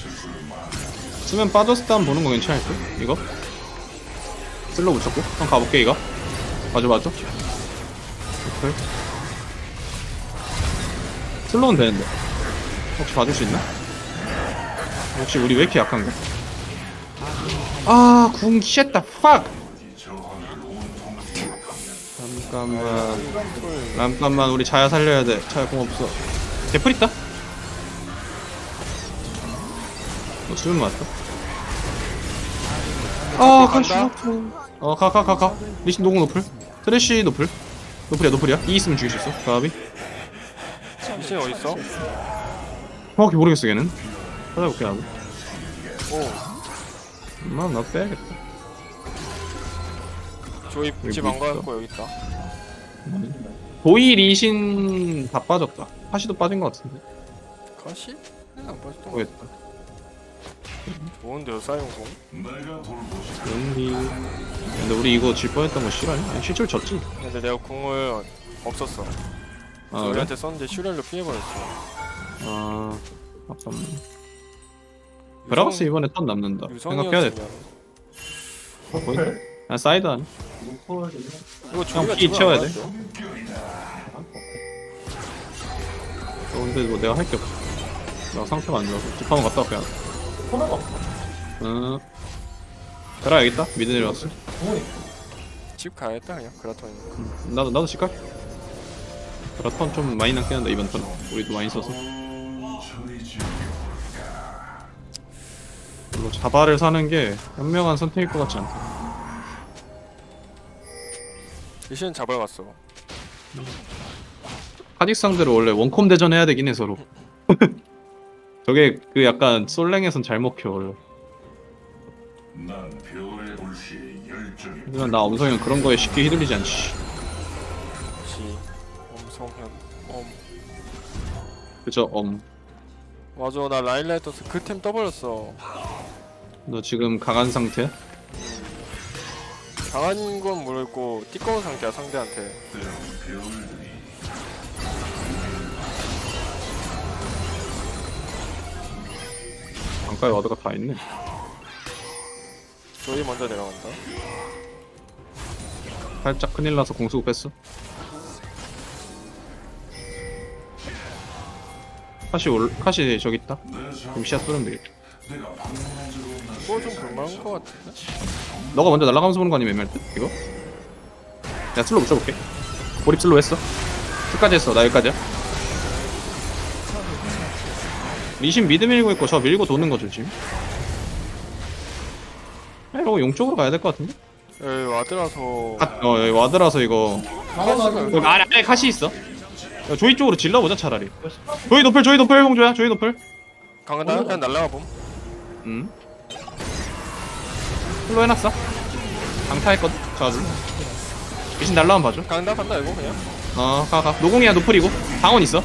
S10: 쓰면 빠졌을 때 한번 보는 거 괜찮을 듯? 이거? 슬로우 붙였고. 한번 가볼게 이거. 맞아. 오케이. 슬로우는 되는데 혹시 봐줄 수 있나? 혹시 우리 왜 이렇게 약한가? 아, 궁 쉣다 팍! 잠깐만 우리 자야 살려야 돼. 자야 공 없어. 개풀 있다? 수면 맞다. 아, 간다. 가. 리신 노공 노플. 트래쉬 노플. 노플이야. 이 있으면 죽일 수 있어. 가비.
S1: 리신 어딨어?
S10: 정확히 모르겠어 걔는. 찾아볼게 나도.
S1: 오.
S10: 나 빼야겠다.
S1: 조이 집 안 가고 여기 있다.
S10: 도이 리신 다 빠졌다. 하시도 빠진 것 같은데.
S1: 가시? 안 빠졌던 거
S10: 모르겠다.
S1: 좋은데요 사용공?
S10: 연기. 근데 우리 이거 질 뻔했던 거 실화냐? 아니 실제로 졌지.
S1: 근데 내가 궁을 없었어.
S10: 아,
S1: 우리한테 썼는데 슈렐로 피해버렸어.
S10: 아, 아깝네. 브라가스 이번에 턴 남는다. 생각해야 돼.
S1: 거의
S10: 아 사이드 아니.
S1: 이거
S10: 형
S1: 조이가
S10: 피 채워야 돼.
S1: 지금
S10: 근데 뭐 내가 할 게 없어. 나 상태가 안 좋아서 집 한번 갔다 올게. 응. 들어야겠다. 미드 내려왔어.
S1: 집 가야겠다 그냥 그라톤이.
S10: 나도 집 갈게. 그라톤 좀 많이 남긴 한다 이번 턴. 우리도 많이 써서. 별로 자바를 사는 게 현명한 선택일 것 같지 않다.
S1: 리신 잡아갔어.
S10: 카딕 상대로 원래 원콤 대전 해야 되긴 해 서로. 저게 그 약간 솔랭에선 잘 먹혀 원래.
S5: 난 별의 불씨의 열정이
S10: 하지만 나 엄성현 그런 거에 쉽게 휘둘리지 않지.
S1: 지 엄성현
S10: 그죠?
S1: 맞아 나 라인라이트 떠서 그 템 떠버렸어.
S10: 너 지금 강한 상태야?
S1: 강한 건 모르겠고 띠꺼운 상태야 상대한테.
S5: 때론 별들이
S10: 강가에 와드가 다 있네.
S1: 조이 먼저 내려간다.
S10: 살짝 큰일 나서 공수고 뺐어. 카시 저기 있다. 그럼 시야 쏘면 되겠다.
S1: 그거 좀 볼만한 거 같은데?
S10: 너가 먼저 날아가면서 보는 거 아니면 애매할 듯? 이거? 내가 슬로 붙여볼게. 고립 슬로 했어. 끝까지 했어. 나 여기까지야. 리신 미드 밀고 있고 저 밀고 도는 거 조심. 이러고 용 쪽으로 가야 될 것 같은데?
S1: 여기 와드라서
S10: 여기 와드라서 이거 여기 아래 카시 있어. 야, 조이 쪽으로 질러보자 차라리. 조이 노플 홍조야. 조이 노플.
S1: 강하다 그냥 날라가 봄.
S10: 슬로 해놨어. 강타했거든. 저아주 리신 날라만 봐줘.
S1: 간다 이거 그냥.
S10: 가. 노공이야 노플이고 방언 있어.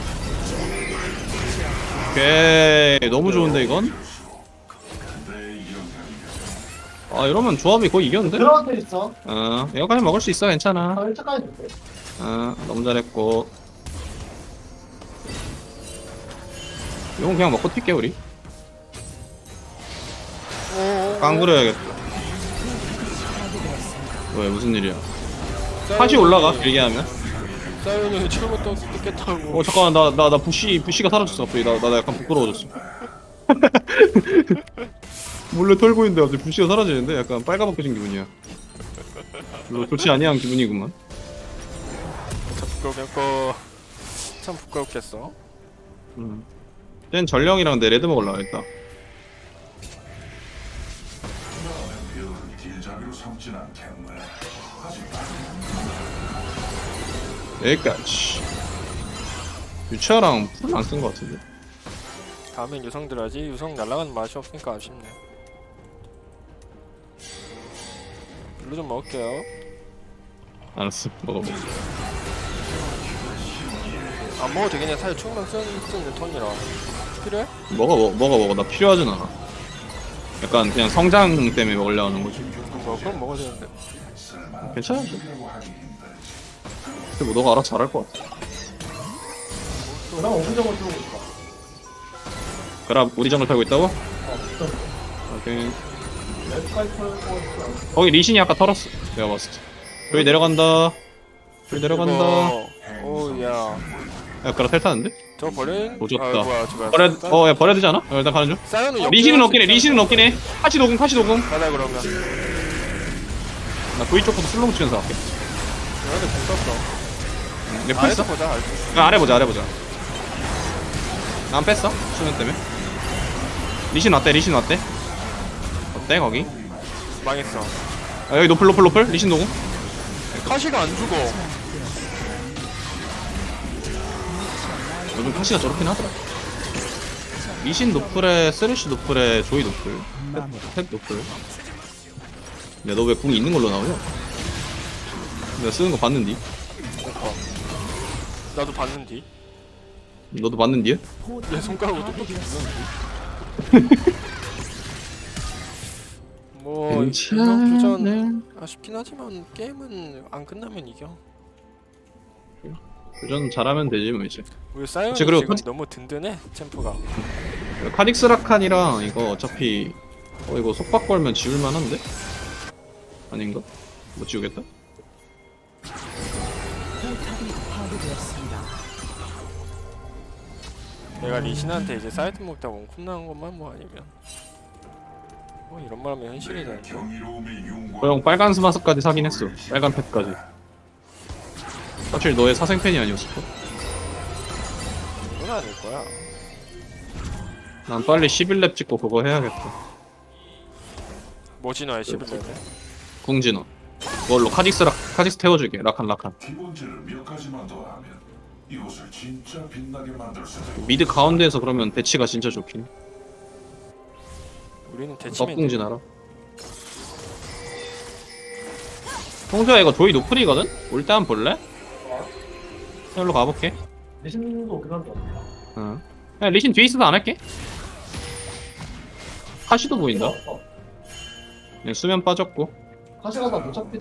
S10: 오케이 너무 좋은데 이건. 이러면 조합이 거의 이겼는데?
S11: 들어한테 있어.
S10: 여기까지 먹을 수 있어 괜찮아.
S11: 1차까지 줄게.
S10: 너무 잘했고. 이건 그냥 먹고 튈게 우리. 깡그려야겠다. 왜 무슨 일이야? 파시 올라가 길게 하면.
S1: 사이언이 처음부터 뜯겠다고.
S10: 잠깐만 나 부시가 사라졌어 갑자기. 나 약간 부끄러워졌어. 몰래 털고 있는데 갑자기 부시가 사라지는데 약간 빨가벗겨진 기분이야. 별로 좋지 아니한 기분이구만.
S1: 참 부끄럽겠어.
S10: 쟤는 전령이랑 내 레드 먹으려 했다. 여기까지. 유치아랑 풀 안 쓴 것 같은데.
S1: 다음엔 유성 들어야지. 유성 날아가는 맛이 없으니까 아쉽네. 블루 좀 먹을게요.
S10: 알았어 먹어봐.
S1: 안 먹어도 되긴 해. 사실 충만 쓰는 턴이라. 필요해?
S10: 먹어. 나 필요하진 않아. 약간 그냥 성장 때문에 먹으려 하는 거지.
S1: 그럼 먹어야 되는데.
S10: 괜찮아. 근데 뭐 너가 알아서 잘할 것 같아.
S11: 그럼 오른쪽으로 들어오고 있어.
S10: 그럼 우리 정글 팔고 있다고? 오케이.
S11: 랩까지 털고 있어.
S10: 거기 리신이 아까 털었어. 내가 봤을 때. 여기 내려간다.
S1: 오야.
S10: 야 그라 텔 타는데?
S1: 저 버린?
S10: 오졌다.
S1: 뭐야.
S10: 야 버려야 되지 않아? 일단 가는 중.
S1: 사이언은
S10: 리신은 없긴 해. 카시 도공.
S1: 가자 그러면.
S10: 나 V 쪽부터 슬로우 치면서 갈게.
S1: 얘네들 공 썼어.
S10: 내 뺐어?
S1: 보자.
S10: 아래 보자. 난 뺐어. 수면 때문에. 리신 왔대. 어때 거기?
S1: 망했어.
S10: 여기 노플. 리신 도공.
S1: 카시가 안 죽어.
S10: 요즘 카시가 저렇긴 하더라. 리신 노플에 쓰레쉬 노플에 조이 노플. 탭 노플. 야 너 왜 궁이 있는 걸로 나오냐? 내가 쓰는 거 봤는디?
S1: 나도 봤는디.
S10: 너도 봤는디야?
S1: 내 손가락으로 똑똑히 봤는디. 뭐 이런 교전 아쉽긴 하지만 게임은 안 끝나면 이겨.
S10: 교전 잘하면 되지 뭐 이제.
S1: 우리 사이언이
S10: 그리고
S1: 지금 너무 든든해 챔프가.
S10: 카닉스 라칸이랑 이거 어차피 이거 속박 걸면 지울만한데? 아닌가? 못 지우겠다.
S6: 포탑이 파괴되었습니다.
S1: 내가 리신한테 이제 사이드 먹다 원콤 나온 것만 뭐 아니면 이런 말 하면 현실이 되는데.
S10: 형 빨간 스마스까지 사긴 했어. 빨간 펫까지. 사실 너의 사생팬이 아니었을 거.
S1: 이건 아닐 거야.
S10: 난 빨리 11렙 찍고 그거 해야겠다.
S1: 뭐 진화해 11렙에?
S10: 궁진화. 그걸로 카직스 태워줄게. 라칸.
S5: 기본체를 몇 가지만 더 하면 이곳을 진짜 빛나게 만들 수도 있고.
S10: 미드 가운데에서 그러면 대치가 진짜 좋긴.
S1: 우리는 대치면
S10: 궁진화라. 평소에 이거 조이 노플이거든? 올 때 한번 볼래? 여기로 가볼게.
S11: 리신도 오긴 한다.
S10: 응. 야, 리신 뒤에 있어도 안 할게. 카시도 보인다. 네, 수면 빠졌고.
S11: 카시가 다 못 잡히네.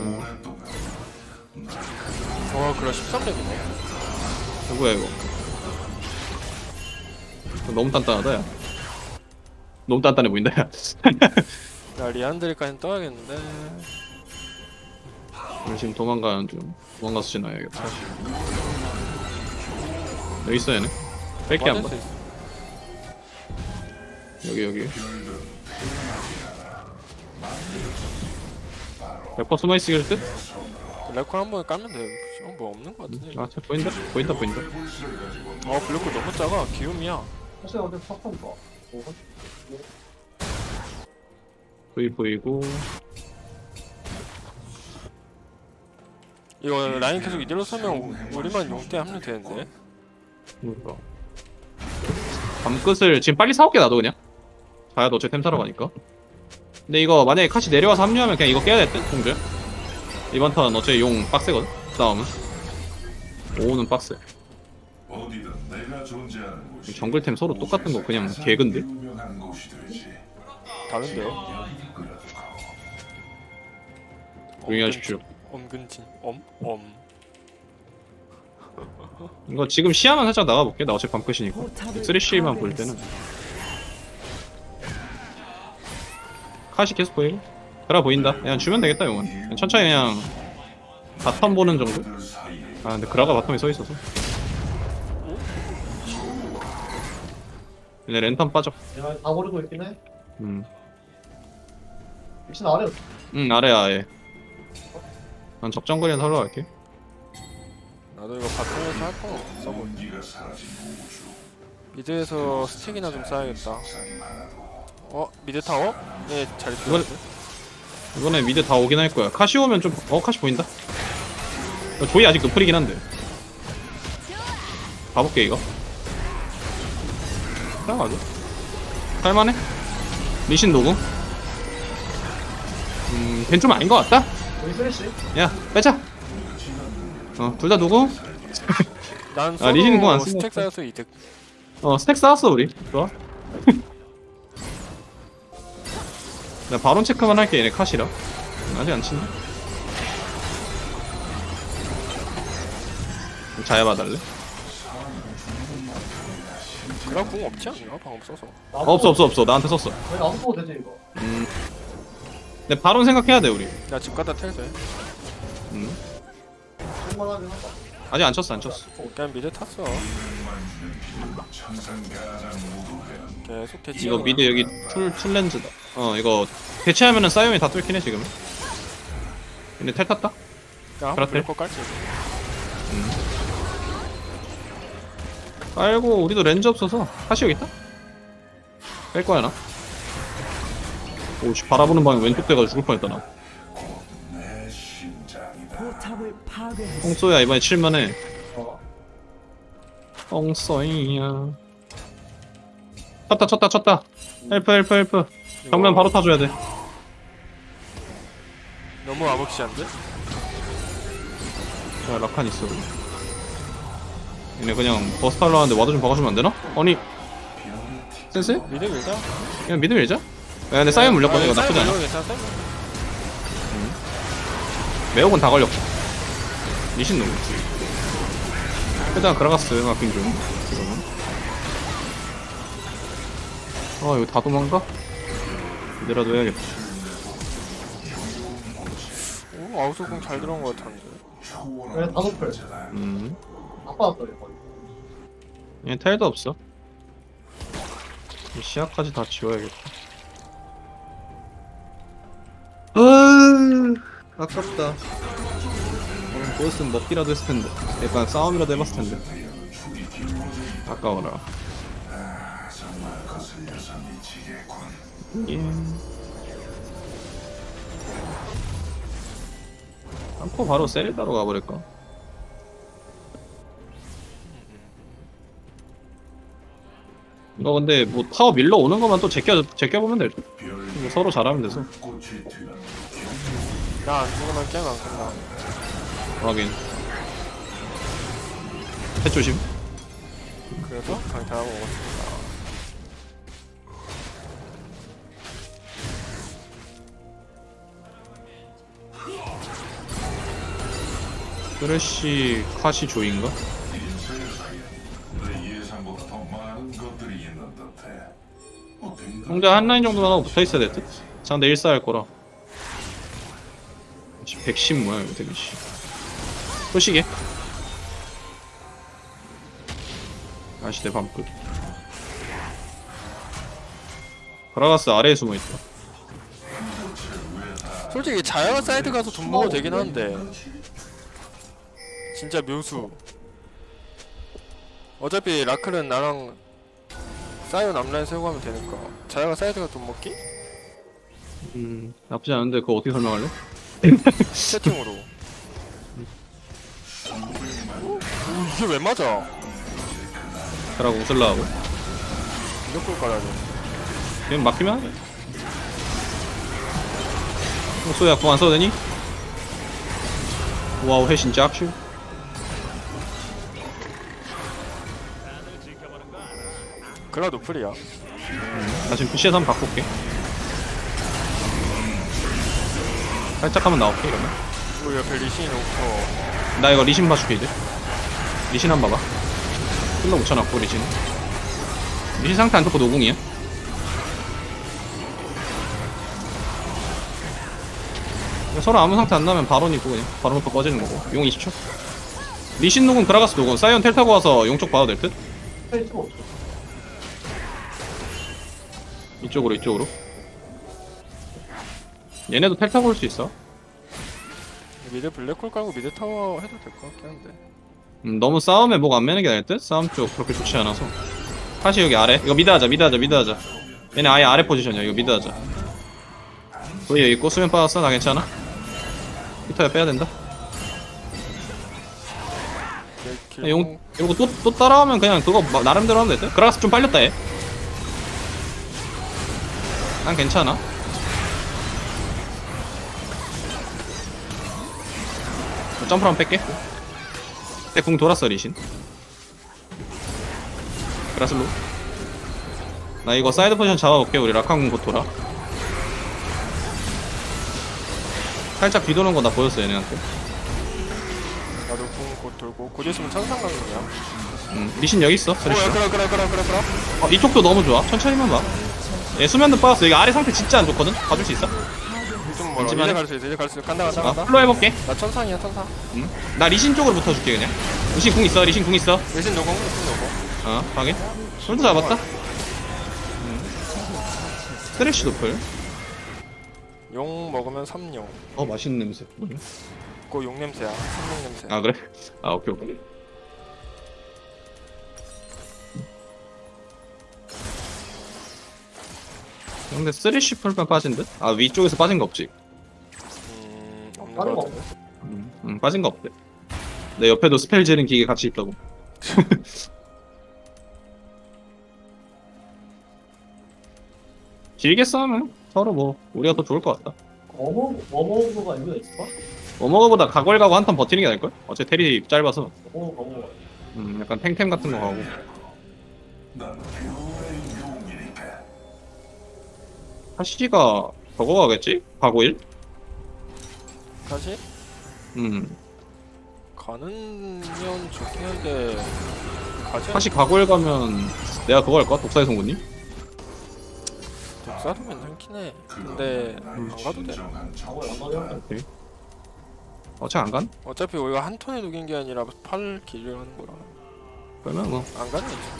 S1: 그래 13렙이네.
S10: 누구야 이거? 너무 단단하다 야. 너무 단단해 보인다 야.
S1: 야 리안드릴까지 떠야겠는데.
S10: 지금 도망가는 중. 도망가서 지나야겠다. 여기 있어 얘네. 뺄게 한 번. 여기. 100% 숨어있을 듯?
S1: 레콜 한 번에 깔면 돼. 뭐 없는 거 같은데.
S10: 아, 저 보인다.
S1: 블랙홀 너무 작아. 기움이야.
S11: 카시가 어디 팍팍 봐.
S10: 보이고.
S1: 이거 라인 계속 이대로 서면 우리만 용대 하면 되는데.
S10: 뭔가. 밤끝을 지금 빨리 사올게 나도 그냥. 자야 너 어차피 템 사러 가니까. 근데 이거 만약에 카시 내려와서 합류하면 그냥 이거 깨야 될 듯? 공주? 이번 턴 어차피 용 빡세거든? 싸움은. 오는 빡세. 정글템 서로 똑같은 거 그냥 개근데?
S1: 다른데요?
S10: 조용히 하십시오.
S1: 엄근진.
S10: 이거 지금 시야만 살짝 나가볼게. 나 어차피 밤끝이니까. 3C만 볼 때는 카시 계속 보이고 드라 보인다. 그냥 주면 되겠다 용은. 그냥 천천히 그냥 바텀 보는 정도? 아 근데 그라가 바텀에 서있어서 얘네 랜턴 빠져.
S11: 내가 다 고르고 있긴 해. 리신 아래.
S10: 아래야 아예. 난 적정거리에서 하러 갈게.
S1: 나도 이거 바텀에서 할 거 써볼게. 미드에서 스틱이나 좀 쌓아야겠다. 미드 타워? 네, 잘 뛰었는데.
S10: 이번에 미드 다 오긴 할 거야. 카시 오면 좀 카시 보인다. 조이 아직 노플이긴 한데. 가볼게 이거. 따라가죠. 할만해. 리신 노궁. 걘 좀 아닌 것 같다.
S11: 여기 쓰레쉬.
S10: 야 빼자. 둘 다 노궁.
S1: 난
S10: 리신 궁 안 쓰고
S1: 스택 쌓여서 이득.
S10: 스택 쌓았어 우리. 좋아. 나 바론 체크만 할게. 얘네 카시라. 아직 안 치네. 자야 봐달래?
S1: 그랑 궁 없지 않나? 방금 써서.
S10: 없어. 나한테 썼어.
S11: 왜 나도 써도 되지 이거.
S10: 근데 바론 생각해야 돼 우리.
S1: 나 집 갔다 텔 돼.
S11: 할만하긴 하다.
S10: 아직 안 쳤어.
S1: 그냥 미드 탔어. 계속 대치.
S10: 이거 미드 여기 툴렌즈다. 이거 대체하면은 사이온이 다 뚫긴 해 지금. 근데 텔 탔다?
S1: 야, 한번 밀고 깔지.
S10: 깔고 우리도 렌즈 없어서 카시 여기 있다? 뺄 거야 나? 오씨 바라보는 방향 왼쪽 대가 죽을 뻔했다 나.
S6: 포탑을 파괴했습니다.
S10: 뽕쏘야 이번에 칠만해. 뽕쏘이야. 쳤다. 헬프. 정면 바로 타줘야 돼.
S1: 너무 아벅시한데?
S10: 자 라칸 있어. 얘네 그냥 버스 타려 하는데 와드 좀 박아주면 안 되나? 아니 센스?
S1: 미드 밀자.
S10: 그냥 미드 밀자. 야 근데 사이언 물렸거든. 이거 나쁘지 않아. 매혹은 다 걸렸고. 리신 놈. 일단 그라가스 마킹 좀. 이거 다 도망가? 이대라도 해야겠다.
S1: 아우소공 잘 들어온 것 같은데.
S11: 그래, 다 높을. 아빠 왔다, 이거.
S10: 얘 텔도 없어. 이 시야까지 다 지워야겠다. 아깝다. 오늘 보였으면 먹기라도 했을 텐데. 약간 싸움이라도 해봤을 텐데. 아까워라.
S5: 정말 거슬려서 미치겠군.
S10: 예. 안고 바로 세리다로 가버릴까? 이거 근데 뭐 타워 밀러 오는 것만 또 제껴보면 될 듯. 뭐 서로 잘하면 돼서.
S1: 나 안 죽으면 게임 안 끝나.
S10: 확인. 해 조심.
S1: 그래서 강타하고 먹었습니다.
S10: 쓰레쉬 카시 조인가?
S5: 내 예상보다 더 많은 것들이 있는 듯해.
S10: 상대 한 라인 정도만 하고 붙어 있어야 될 듯? 상대 1사 할 거라. 110 뭐야 이거 되게 씨. 소시계. 아시 내 밤끝. 그라가스 아래에 숨어있다.
S1: 솔직히 자야가 사이드 가서 돈 먹어도 되긴 한데 진짜 묘수. 어차피 라클은 나랑 사이온 앞라인 세우고 하면 되니까 자야가 사이드가 돈 먹기?
S10: 나쁘지 않은데 그거 어떻게 설명할래?
S1: 채팅으로. 이게 왜 맞아?
S10: 그라고 웃을라 하고.
S1: 무조건 깔아야 돼.
S10: 그냥 막히면 하네. 소야 그거 안 써도 되니? 와우 회신 짝슈.
S1: 그라 노플이야.
S10: 나 지금 PC에서 한번 바꿀게. 살짝 하면 나올게 이러면.
S1: 그리고 옆에 리신이 놓고.
S10: 나 이거 리신 봐줄게 이제. 리신 한번 봐봐. 힐러 묻혀놨고 리신. 리신 상태 안 좋고 노궁이야. 서로 아무 상태 안 나면 바론이고 그냥 바론부터 꺼지는 거고. 용 20초. 리신 노궁 그라가스 노궁. 사이언 텔 타고 와서 용쪽 봐도 될 듯? 이쪽으로. 얘네도 텔 타고 올 수 있어.
S1: 미드 블랙홀 깔고 미드 타워 해도 될 것 같긴 한데.
S10: 너무 싸움에 목 안 매는 게 나을 듯? 싸움 쪽 그렇게 좋지 않아서. 사실 여기 아래. 이거 미드 하자. 얘네 아예 아래 포지션이야. 이거 미드 하자. 거기 여기 있고 수면 빠졌어. 나 괜찮아? 히터야 빼야 된다. 용 이러고 또 따라오면 그냥 그거 나름대로 하면 될 듯? 그라가스 좀 빨렸다 얘. 난 괜찮아. 점프를 한번 뺄게. 내 궁 돌았어 리신. 그라슬로. 나 이거 사이드 포지션 잡아볼게. 우리 라칸 궁 곧 돌아. 살짝 뒤도는 거 나 보였어 얘네한테.
S1: 나도 궁 곧 돌고 곧 있으면 천상 가는 거야.
S10: 리신 여기 있어.
S1: 그래.
S10: 이쪽도 너무 좋아. 천천히만 봐. 얘 수면도 빠졌어. 여기 아래 상태 진짜 안 좋거든. 봐줄 수 있어?
S1: 좀 멀어. 이제 갈 수 있어. 간다.
S10: 플로 해볼게.
S1: 나 천상이야 천상.
S10: 나 리신 쪽으로 붙어줄게 그냥. 리신 궁 있어.
S1: 리신 노공.
S10: 확인. 솔도 잡았다. 스트레쉬 도플.
S1: 용 먹으면 3용.
S10: 맛있는 냄새. 뭐냐?
S1: 그거 용 냄새야. 3용 냄새.
S10: 아 그래? 아 오케이. 근데 스트레쉬 풀만 빠진 듯? 아 위쪽에서 빠진 거 없지?
S1: 없는 거 같은데.
S10: 빠진 거 없대. 내 옆에도 스펠 지르는 기계 같이 있다고. 길게 싸우면 서로 뭐 우리가 더 좋을 것 같다.
S11: 워머그가 의미가 있을까?
S10: 워머그보다 각월 가고 한 턴 버티는 게 나을걸? 어차피 텔이 짧아서.
S11: 워머그.
S10: 약간 탱템 같은 거 가고. 하시가 저거 가겠지? 가고일?
S1: 다시? 가는면 좋긴 한데 가지.
S10: 다시 가고일 가면 내가 그거 할까? 독사의 성군님?
S1: 독사도 괜찮긴 해. 근데 안 가도 돼.
S10: 오케이. 어차피 안 간?
S1: 어차피 우리가 한 턴에 녹인 게 아니라 팔 길을 하는 거라.
S10: 그러면 뭐
S1: 안 가는 거지.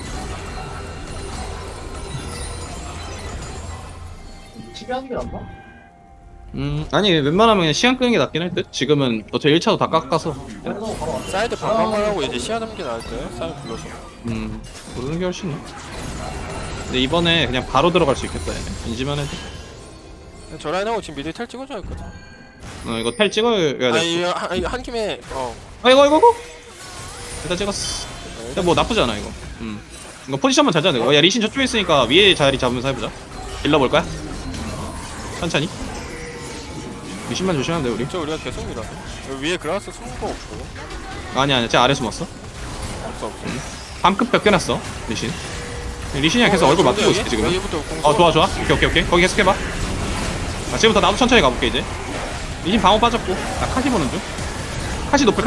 S11: TV하는 게 낫나?
S10: 아니 웬만하면 그냥 시간 끄는 게 낫긴 할 듯? 지금은 어차피 1차도 다 깎아서
S11: 그래서 바로 왔어.
S1: 사이드 방방만 하고 이제 시야 담기 나을 때 사이드 불러서.
S10: 모르는 게 훨씬 나아. 근데 이번에 그냥 바로 들어갈 수 있겠다 얘네 인지만 해도.
S1: 저 라인하고 지금 미드 텔 찍어줘야 했거든.
S10: 이거 텔 찍어야 돼.
S1: 아니 한 김에
S10: 이거 일단 찍었어. 근데 뭐 나쁘지 않아 이거. 이거 포지션만 잘 잡아야 돼. 야 리신 저쪽에 있으니까 위에 자리 잡으면서 해보자. 일러 볼 거야? 천천히. 리신만 조심하면 돼 우리.
S1: 저 우리가 계속 밀어. 위에 그라스 숨은 거 없고.
S10: 아니야 쟤 아래 숨었어.
S1: 없어.
S10: 밤급 벽 깨놨어 리신. 리신이랑 계속 얼굴 맞추고 있어 지금. 좋아. 오케이. 거기 계속 해봐. 지금부터 나도 천천히 가볼게 이제. 리신 방어 빠졌고 나 카시 보는 중. 카시 노플.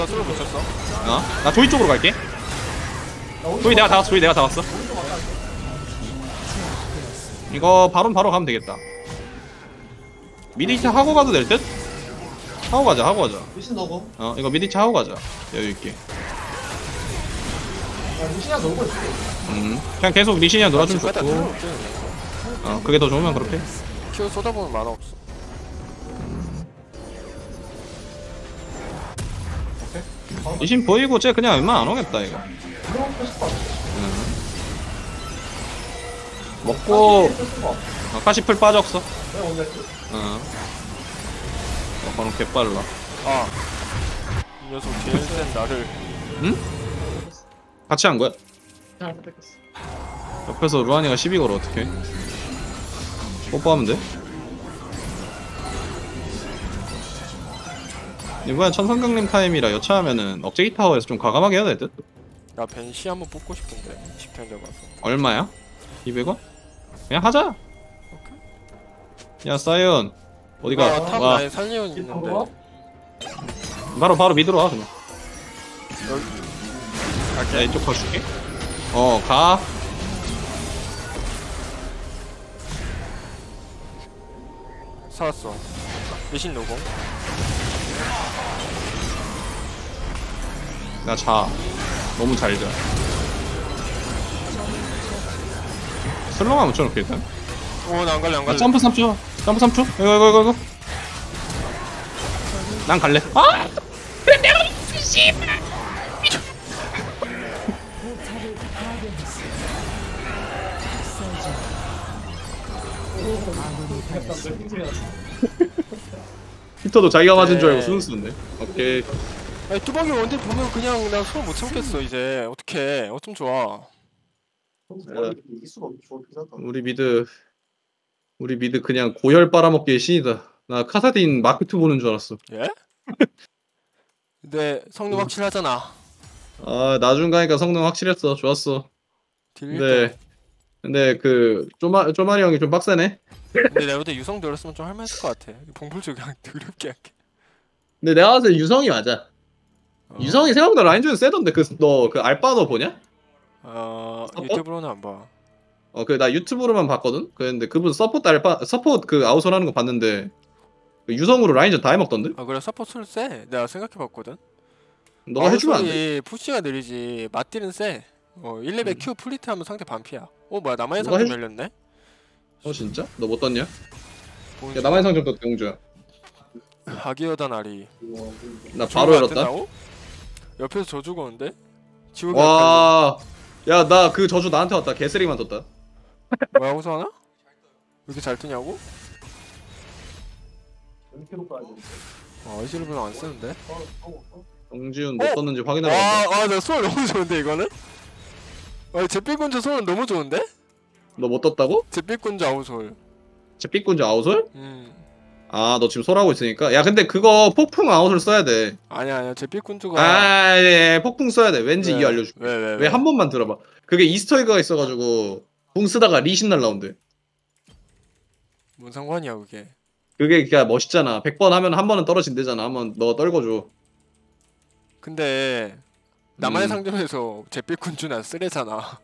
S10: 나 조이 쪽으로 갈게. 조이 내가 다 왔어. 이거 바로 가면 되겠다. 미드 히트 하고 가도 될 듯? 하고 가자.
S11: 미신 너고.
S10: 이거 미드 히트 하고 가자. 여유 있게.
S11: 미신이랑 놀고 있어.
S10: 그냥 계속 리신이랑 놀아주면 좋고. 그게 더 좋으면 그렇게.
S1: 큐 쏟아보면 만화 없어.
S10: 리신 보이고 쟤 그냥 웬만 안 오겠다 이거. 먹고 카시풀 빠졌어. 바로 개빨라.
S1: 이 녀석 제일 센 나를.
S10: 응? 같이 한 거야? 옆에서 루안이가 시비 걸어 어떡해. 뽀뽀하면 돼? 이번엔 천상강림 타임이라 여차하면은 억제기 타워에서 좀 과감하게 해야 될 듯?
S1: 나 벤시 한번 뽑고 싶은데 10편 잡아서.
S10: 얼마야? 200원? 그냥 하자. 야 사이언 어디가?
S1: 탑
S10: 와
S1: 라인 살리온 있는데.
S10: 바로 미드로 와 그냥.
S1: 갈게.
S10: 야 이쪽 가줄게. 가.
S1: 사왔어. 리신 노공.
S10: 나 자. 너무 잘 자. 슬렁아 묻혀놓게 일단.
S1: 나 안 갈래.
S10: 점프 3초. 이거. 난 갈래. 그래 내가 씨발. 히터도 자기가 맞은 줄 알고 순수인데. 오케이.
S1: 아니 뚜벅이 원딜 보면 그냥 나 손 못 참겠어 이제. 어떡해. 어쩜 좋아.
S10: 우리 미드 그냥 고열 빨아먹기의 신이다. 나 카사딘 마크2 보는 줄 알았어.
S1: 예? 근데 성능 확실하잖아.
S10: 나중 가니까 성능 확실했어. 좋았어. 근데 그 쪼마리 형이 좀 빡세네.
S1: 근데 내가 그때 유성 들었으면 좀 할만했을 것 같아. 봉풀 그냥 더럽게 할게.
S10: 근데 내가 봤을 때 유성이 맞아. 유성이 생각보다 라인전이 세던데 너 그 알바너 보냐?
S1: 유튜브로는 안 봐.
S10: 나 유튜브로만 봤거든? 근데 그분 서포트 그 아웃솔 하는 거 봤는데 그 유성으로 라인전 다 해먹던데?
S1: 그래 서포트는 세. 내가 생각해봤거든.
S10: 너가 해주면 안 돼?
S1: 푸시가 느리지 맞딜은 세. 1레벨 Q 플리트 하면 상대 반피야. 뭐야 나만의 상점 열렸네?
S10: 진짜? 너 못 떴냐? 야 나만의 상점 떴다 용주야.
S1: 아기여단 아리.
S10: 나 바로 열었다.
S1: 옆에서 저 죽었는데?
S10: 와. 야 나 그 저주 나한테 왔다. 개쓰리만 떴다.
S1: 뭐야 호소하나? 왜 이렇게 잘 뜨냐고? 이질을 별로 안 쓰는데?
S10: 정지훈 못 떴는지 확인하러 갔다.
S1: 나 소울 너무 좋은데 이거는? 잿빛군주 소울은 너무 좋은데?
S10: 너 못 떴다고?
S1: 잿빛군주 아웃솔.
S10: 잿빛군주 아웃솔? 너 지금 솔하고 있으니까. 야 근데 그거 폭풍 아웃을 써야 돼.
S1: 아니야 잿빛군주가
S10: 예, 폭풍 써야 돼. 왠지 이유 알려줄게. 왜 한 번만 들어봐. 그게 이스터에그가 있어가지고 궁 쓰다가 리신 날라온대.
S1: 뭔 상관이야 그게.
S10: 그게 그냥 멋있잖아. 100번 하면 한 번은 떨어진대잖아. 한번 너 떨궈줘.
S1: 근데 나만의 상점에서 잿빛군주는 쓰레잖아.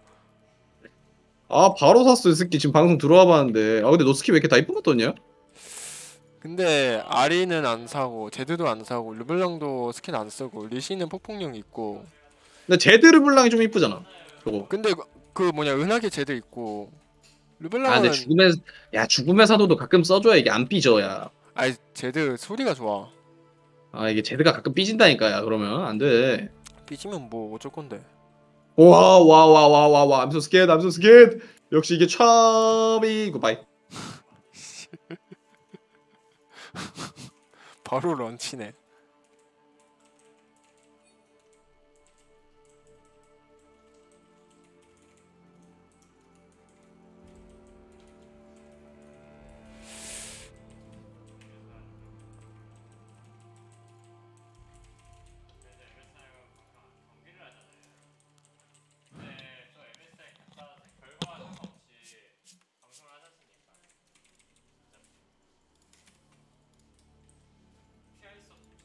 S10: 바로 샀어 이 새끼. 지금 방송 들어와 봤는데. 근데 너 스킬 왜 이렇게 다 이쁜 거 떴냐?
S1: 근데 아리는 안 사고 제드도 안 사고 르블랑도 스킨 안 쓰고 리시는 폭풍령 있고.
S10: 근데 제드 르블랑이 좀 이쁘잖아. 저거.
S1: 근데 그 뭐냐 은하계 제드 있고
S10: 아
S1: 르블랑은
S10: 근데 죽음의 사도도 가끔 써줘야 이게 안 삐져야.
S1: 아니 제드 소리가 좋아.
S10: 아 이게 제드가 가끔 삐진다니까. 야 그러면 안 돼.
S1: 삐지면 뭐 어쩔 건데.
S10: 와 I'm so scared I'm so scared. 역시 이게 참이 굿바이.
S1: 바로 런치네.
S2: 피할 수 없.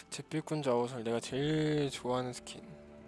S1: 잿빛군자 옷을 내가 제일 좋아하는 스킨.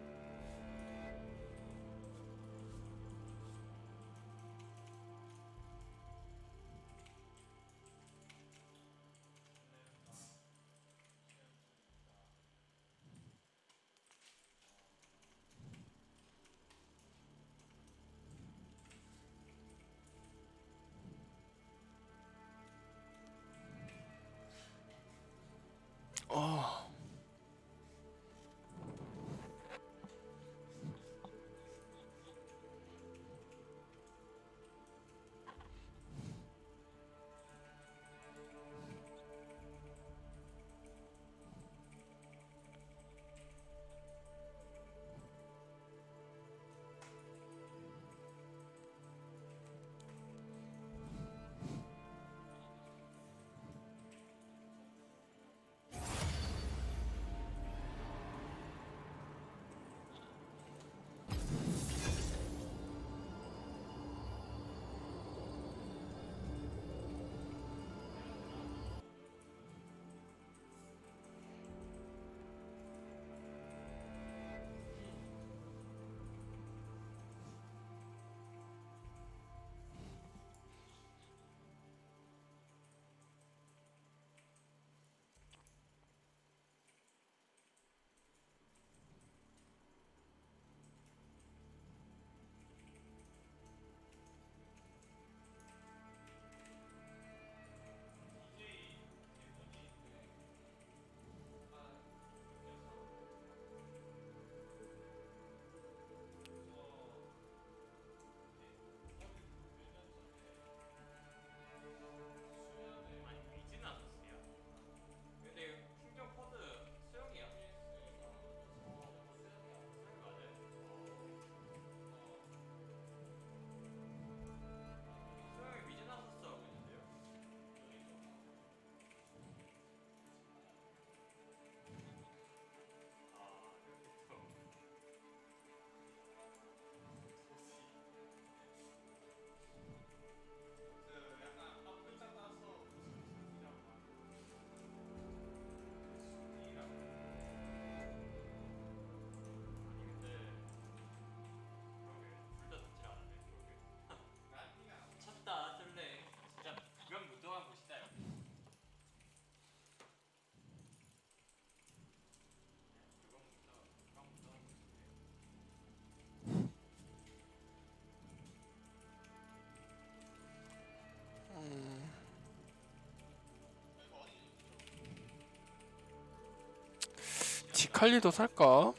S1: 지칼리도 살까?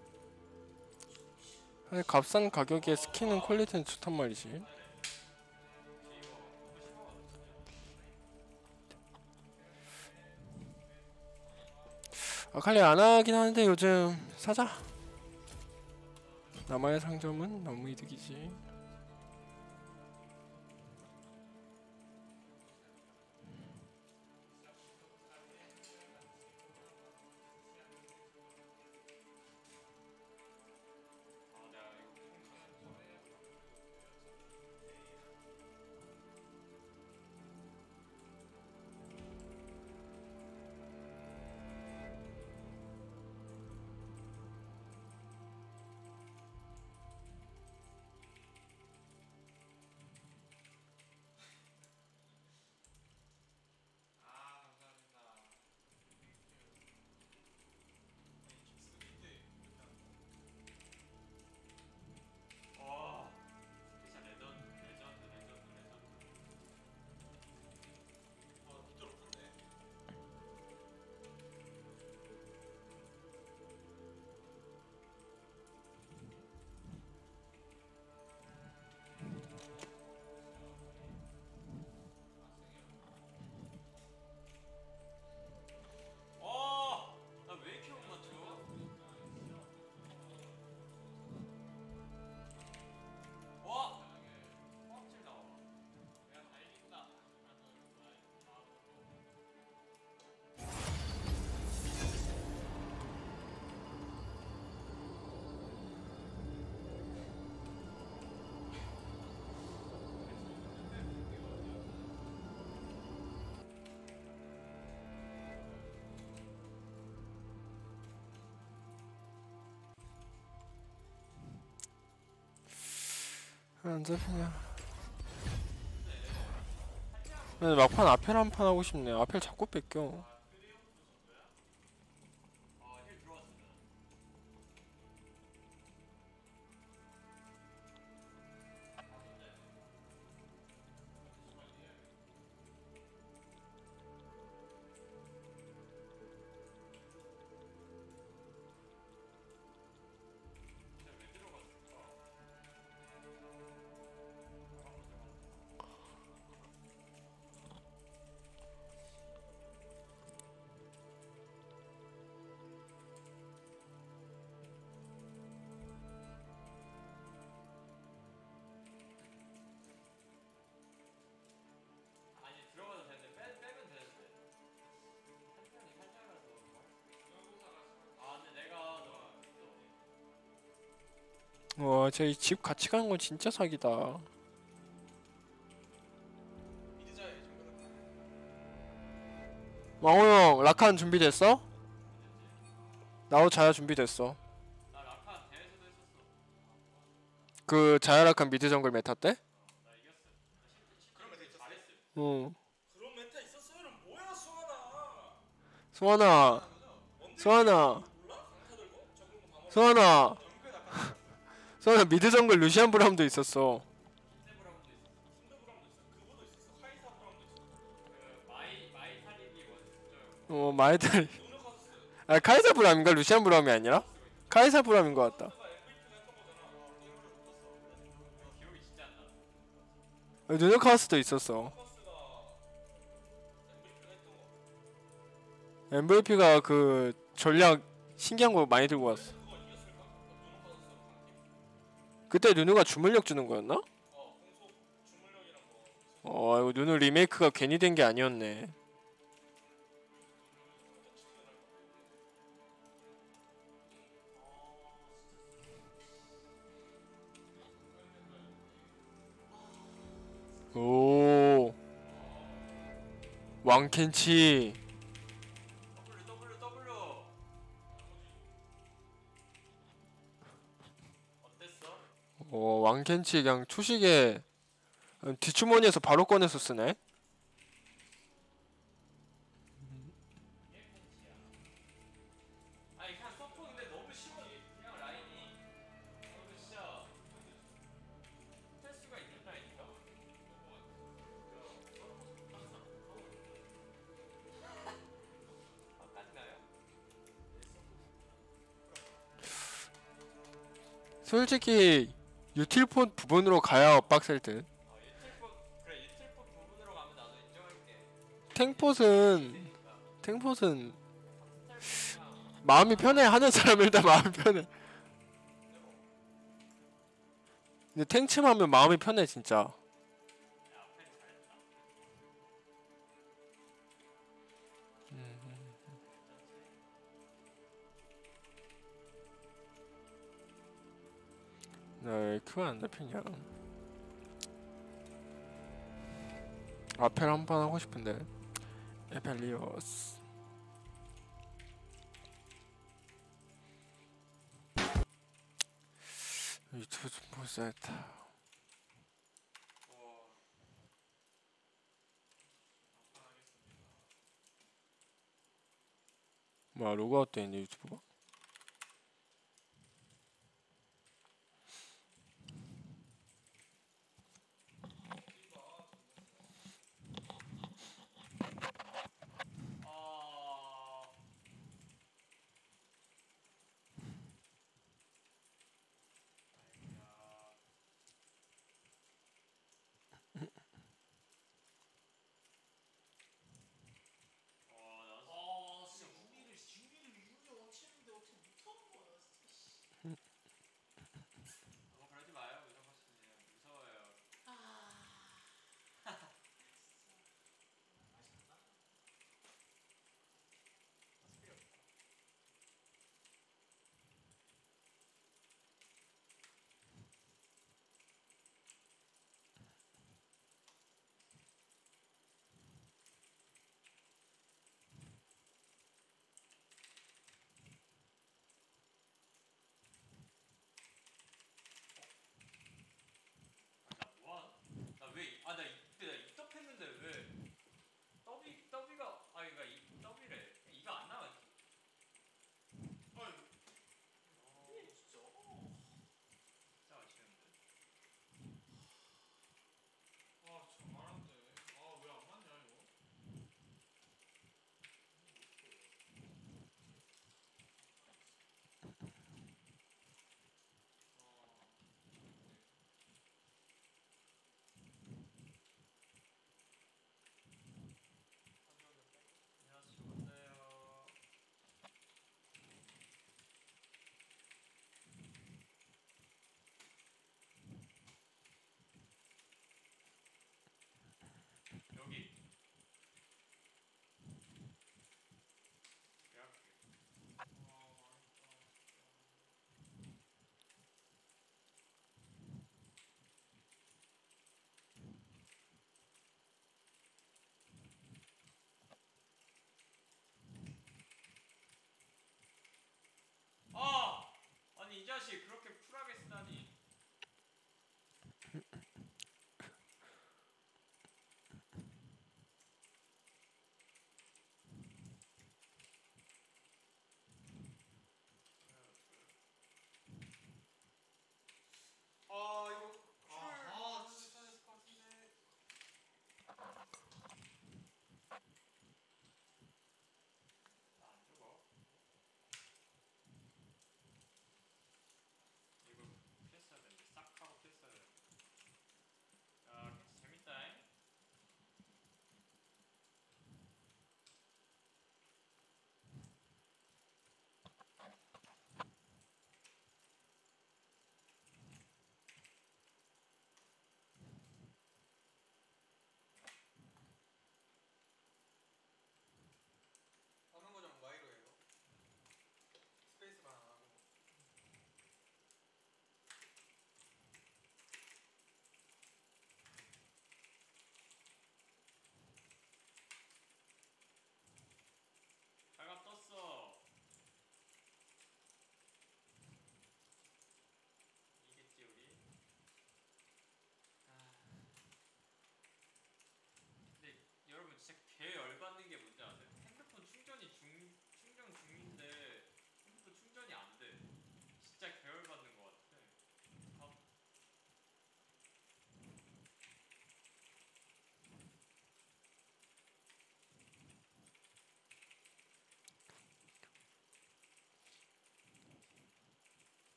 S1: 아니, 값싼 가격에 스킨은 퀄리티는 좋단 말이지. 아칼리 안 하긴 하는데 요즘 사자. 남아의 상점은 너무 이득이지. 안 잡히냐. 근데 막판 아펠 한 판 하고 싶네. 아펠 자꾸 뺏겨. 와, 저희 집 같이 가는 건 진짜 사기다. 망호형, 라칸 준비됐어? 나도 자야 준비됐어. 그 자야 라칸 미드 정글 메타 때? 응.
S3: 그런 멘트 있었어요는 뭐야, 수아나?
S1: 소환아, 소환아, 소환아, 소환아 미드 정글 루시안 브라움도 있었어. 마이탈. 아, 카이사 브라움인가? 루시안 브라움이 아니라? 카이사 브라움인 것 같다. 누누카우스도 있었어. MVP가 그 전략 신기한 거 많이 들고 왔어. 그때 누누가 주물력 주는 거였나? 이거 누누 리메이크가 괜히 된 게 아니었네. 오, 왕켄치. 왕켄치 그냥 초식에 뒷주머니에서 바로 꺼내서 쓰네. 솔직히 유틸폰 부분으로 가야 빡셀 듯. 탱폿은 마음이 편해. 하는 사람 일단 마음이 편해. 근데 탱침 하면 마음이 편해 진짜. 왜 그거 안 잡히냐. 아펠 한판 하고 싶은데. 에펠리오스. 유튜브 좀 보자야겠다. 뭐야, 로그아웃 돼 있네 유튜브가.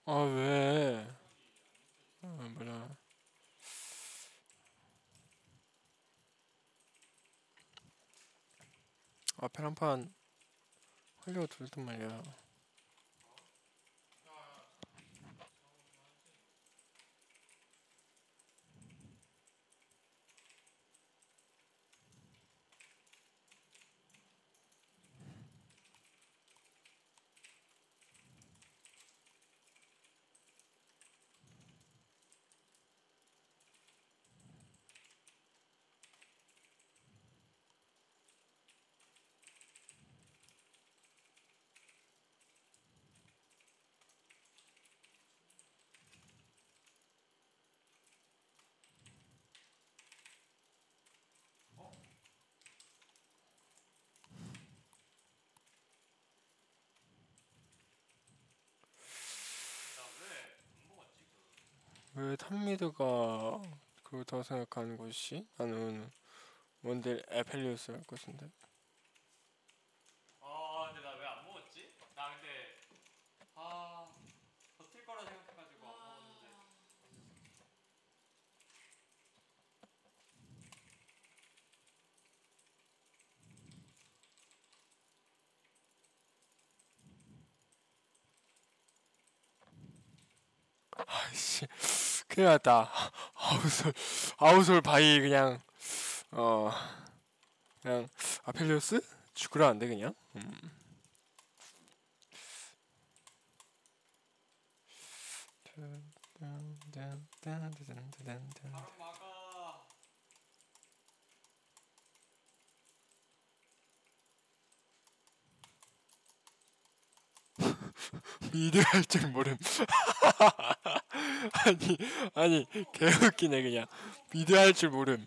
S1: 아 왜? 뭐냐? 앞에 한판 하려고 들었단 말이야. 왜 탑미드가 그렇다고 생각하는 것이? 나는 원딜 에펠리우스 할 것인데.
S2: 근데 나 왜 안 먹었지? 나 근데 버틸 거라 생각해가지고 안 먹었는데.
S1: 아이씨, 큰일 났다. 아우솔 바이 그냥 그냥 아펠리오스 죽으라는데 그냥.
S2: 바로 막아.
S1: 미드 할 줄 모름. 아니 개웃기네 그냥. 미드 할 줄 모름.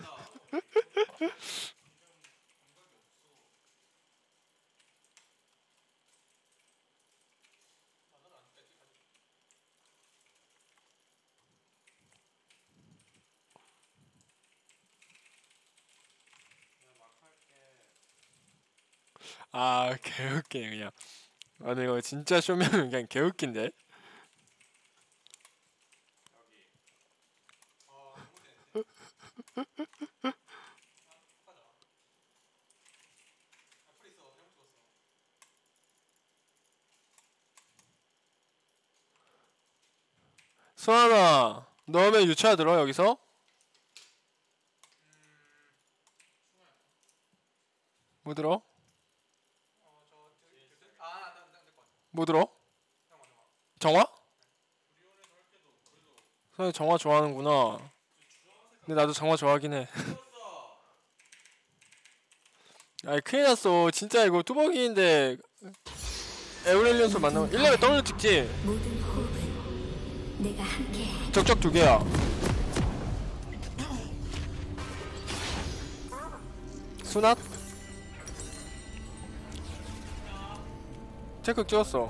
S1: 아 개웃기네 그냥. 근데 이거 진짜 쇼면 그냥 개웃긴데. 수아나, 너 하면 유차 들어 여기서? 뭐 들어? 뭐 들어? 정화? 수아나 정화 좋아하는구나. 근데 나도 정화 좋아하긴 해. 아이 큰일 났어. 진짜 이거 뚜벅이인데 에우렐리온스 만나면 1레벨 W 찍지?
S4: 모든 호흡은 내가 함께해.
S1: 적적 2개야. 수납? 체크 찍었어.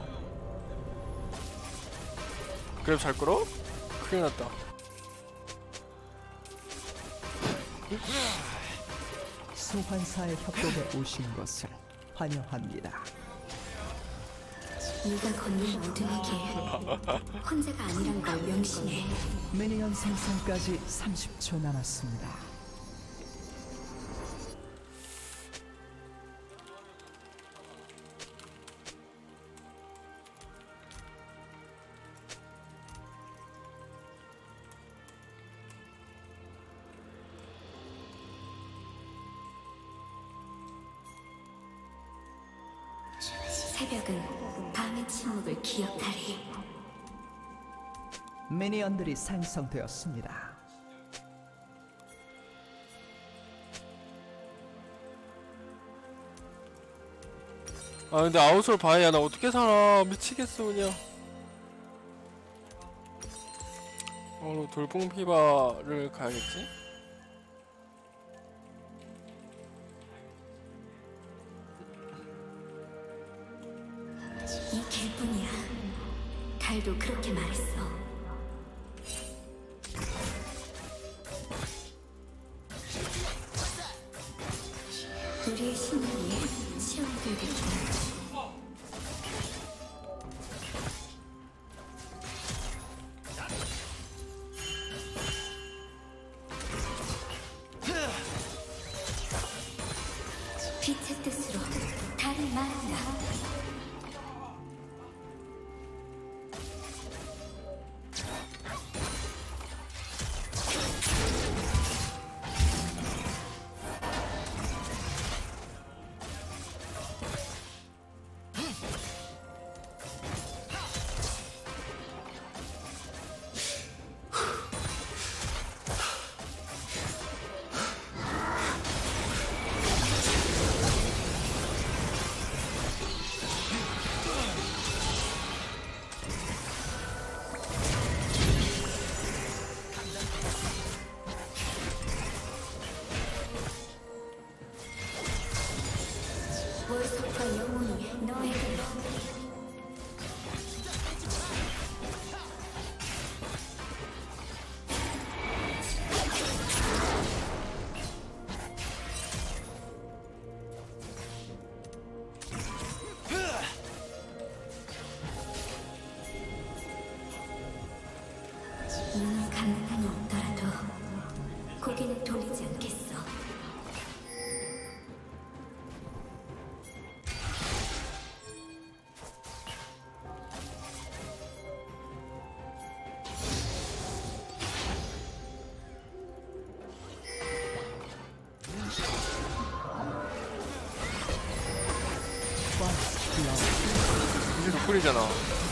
S1: 그래 잘 끌어? 큰일 났다.
S6: 소환사의 협곡에 오신 것을 환영합니다.
S4: 네가 걷는 모든 길 혼자가 아니란 걸 명심해.
S6: 미니언 생성까지 30초 남았습니다.
S4: 새벽은 밤의 침묵을 기억하리.
S6: 미니언들이 생성되었습니다.
S1: 아 근데 아웃솔 바이야. 나 어떻게 살아. 미치겠어 그냥. 돌풍 피바를 가야겠지?
S4: 이 길뿐이야. 달도 그렇게 말했어. 우리의 신을 위해 시험을 들겠다.
S9: 빛의 뜻으로 달을 말한다. 월속과 영혼이 너에게로. 눈을 감는 한이 있더라도 고개는 돌리지 않겠어.
S1: 이제 노플이잖아.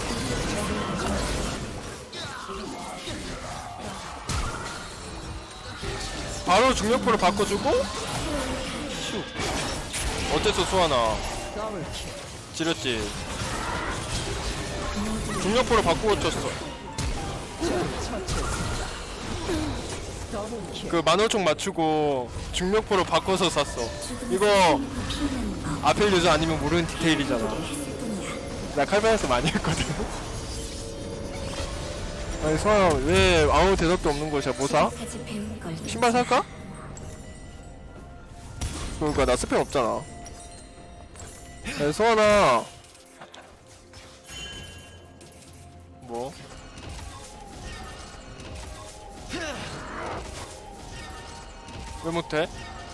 S1: 바로 중력포를 바꿔주고 슉. 어땠어 수아나? 지렸지? 중력포를 바꾸고 쳤어. 그 만월총 맞추고 중력포를 바꿔서 쐈어. 이거 아펠 유저 아니면 모르는 디테일이잖아. 나 칼바에서 많이 했거든. 아니 수아야 왜 아무 대답도 없는 거야? 뭐 사? 신발 살까? 그러니까 나 스펙 없잖아. 야 수아나 뭐? 왜 못해?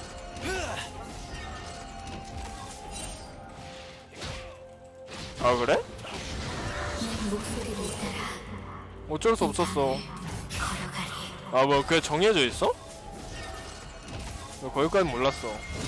S1: 아 그래? 어쩔 수 없었어. 아 뭐 그게 정해져 있어? 너 거기까지 몰랐어.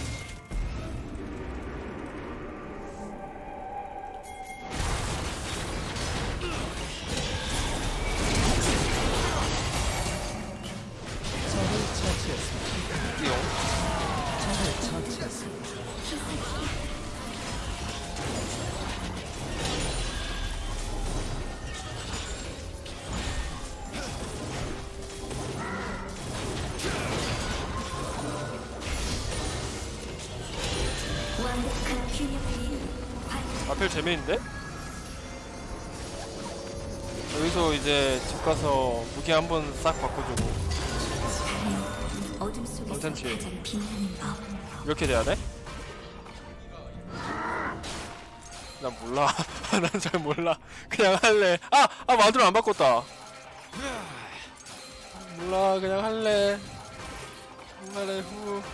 S1: 아펠 재미있는데? 여기서 이제 집 가서 무기 한번 싹 바꿔주고. 괜찮지? 이렇게 돼야 돼? 난 몰라. 난 잘 몰라. 그냥 할래. 아 마드로 안 바꿨다. 몰라 그냥 할래. 한날에 후.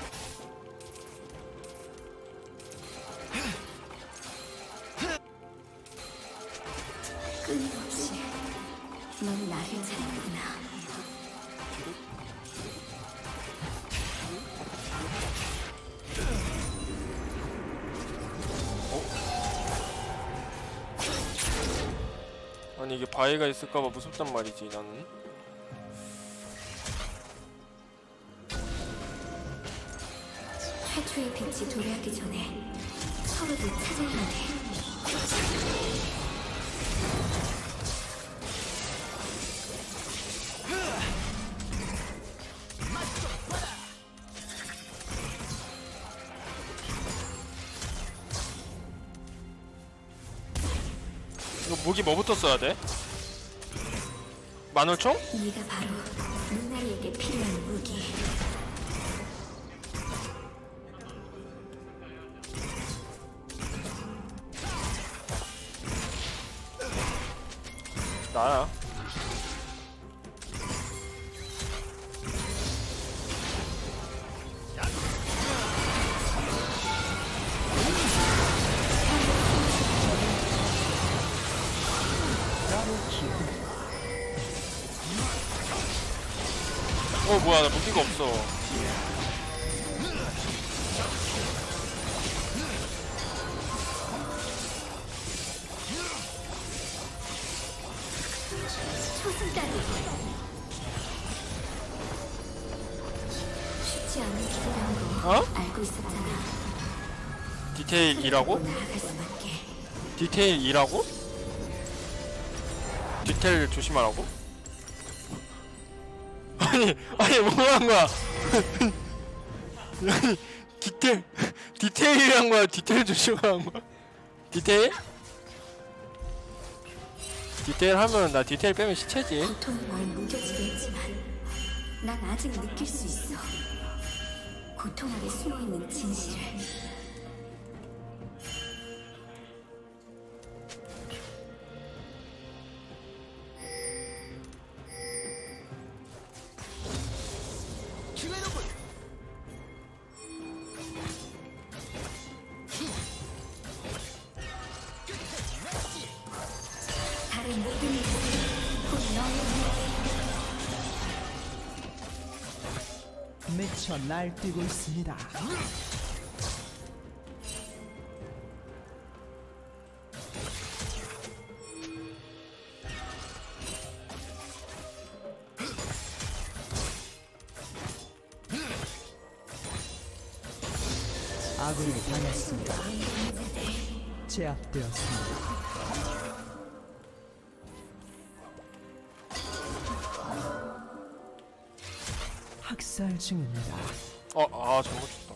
S9: 끊임없이 넌 나를 찾는구나.
S1: 아니 이게 바위가 있을까봐 무섭단 말이지 나는.
S9: 태초의 빛이 도래하기 전에 서로를 찾아야 돼.
S1: 이거 무기 뭐부터 써야 돼? 만월총?
S9: 네가 바로 누나리에게 필요한 무기.
S1: 나야. 뭐야, 나 무기가 없어.
S4: 초승달이 쉽지 않은 길이라는 거
S1: 어?
S4: 알고 있었잖아.
S1: 디테일 2라고?
S4: 나아갈 수밖에.
S1: 디테일 2라고? 디테일 조심하라고? 아니 뭐한 거야? 아니 디테일이란 거야? 디테일 조심하란 거야? 디테일? 디테일 하면 나 디테일 빼면 시체지.
S4: 고통이 날 무뎌지게 했지만 난 아직 느낄 수 있어. 고통 안에 숨어있는 진실을. 다른 모든 일들이 곧 너의
S6: 미쳐 날뛰고 있습니다. 아군이 당했습니다. 제압되었습니다. 학살 중입니다.
S1: 잘못 쳤다.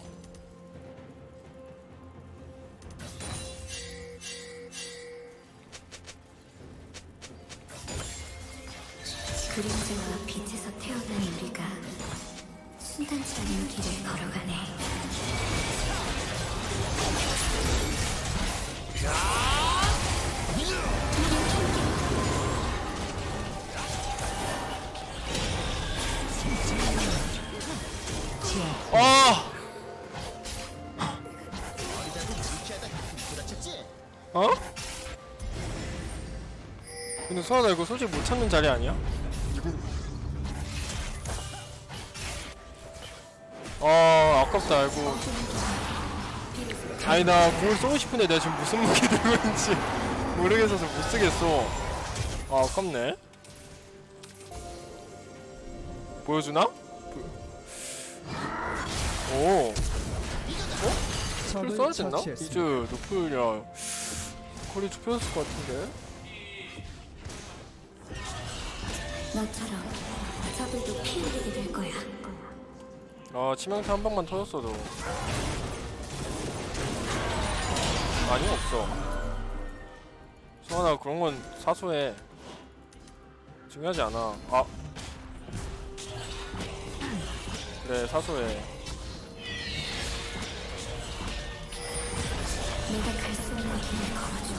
S4: 그림자와 빛에서 태어난 우리가 순탄치 않은 길을 걸어가네.
S1: 어? 근데 수아나 이거 솔직히 못 찾는 자리 아니야? 아깝다. 이거 아니 나 공을 쏘고 싶은데 내가 지금 무슨 무기 들고 있는지 모르겠어서 못 쓰겠어. 아깝네. 보여주나? 오. 풀 써야 됐나? 이즈 노플이라 거리 좁혔을 것 같은데.
S4: 너처럼 저들도 피 흘리게 될 거야.
S1: 치명타 한 방만 터졌어도 아니 없어. 수아나 그런 건 사소해. 중요하지 않아. 그래 사소해.
S4: 내가 갈 수 없는 길을 걸어줘.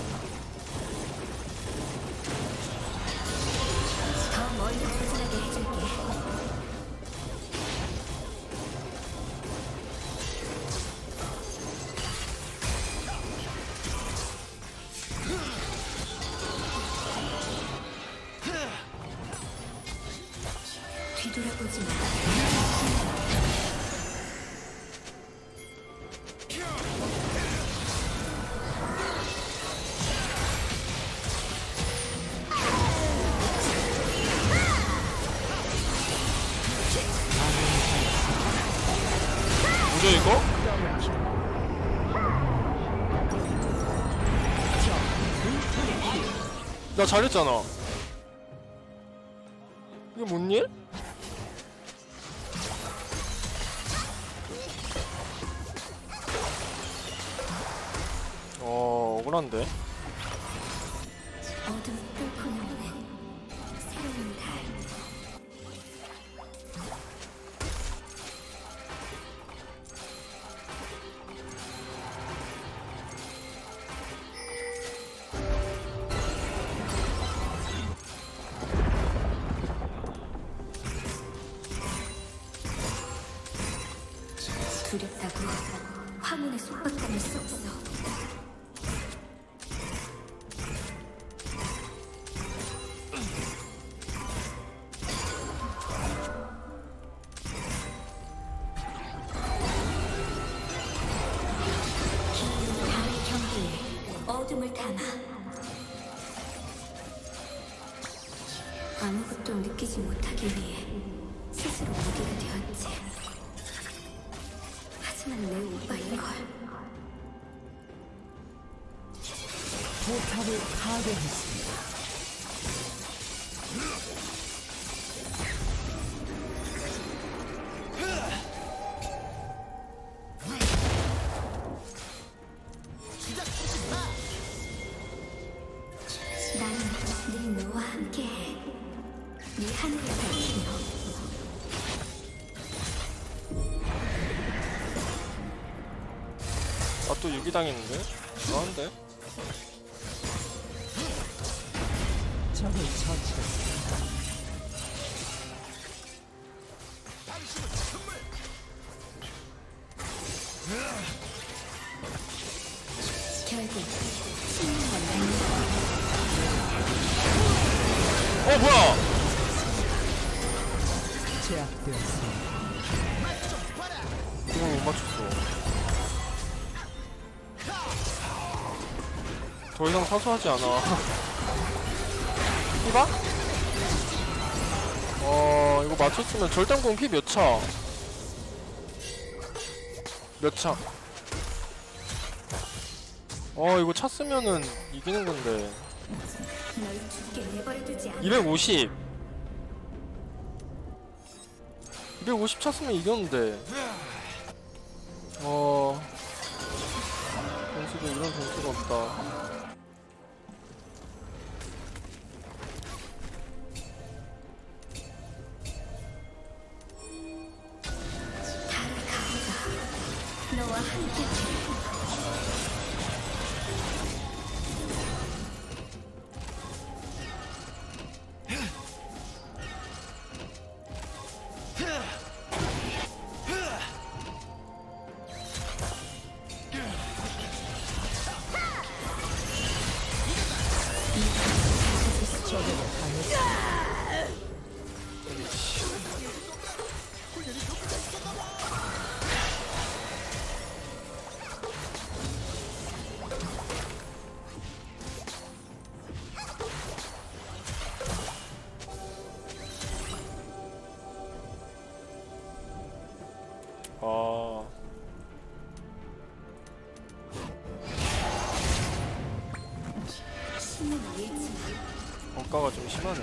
S4: 더 멀리 도전하게 해줄게. 뒤돌아보지 마.
S1: 뭐죠 이거? 나 잘했잖아. 이게 뭔 일? 억울한데?
S4: 어둠 뚫고 나오는 새로운 달. 두렵다고 화문에 속박감을 쏙써. 어둠을 담아 아무것도 느끼지 못하기 위해 스스로 무기가 되었지. 하지만 내 오빠인걸.
S6: 포탑을 파괴했습니다.
S4: 나는 늘 너와 함께해. 네 하늘을 밝히며.
S1: 아, 또 유기당했는데? 이상한데?
S6: 적을 처치했습니다.
S4: 결국 신념을 만나.
S1: 뭐야!
S6: 제압되었습니다.
S1: 이걸 못 맞췄어. 더 이상 사소하지 않아. 피봐? 이거 맞췄으면 절단공 피 몇 차? 몇 차? 이거 찼으면은 이기는 건데.
S4: 널 죽게 내버려두지 않아.
S1: 250 찼으면 이겼는데. 변수도 이런 변수가 없다.
S4: 너와 함께.
S1: 억가가 좀 심하네.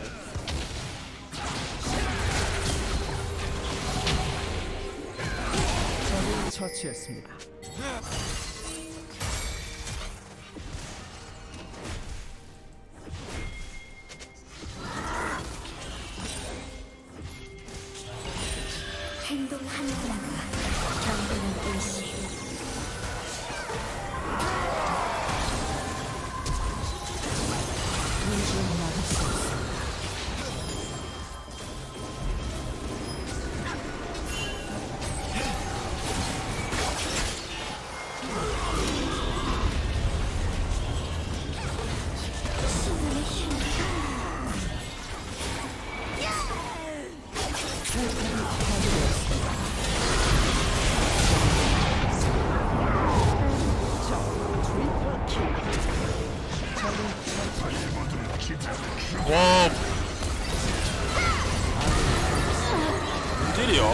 S6: 적을 처치했습니다.
S4: 행동 하나하나가 경고는 일시.
S1: 와, 뭔일이야?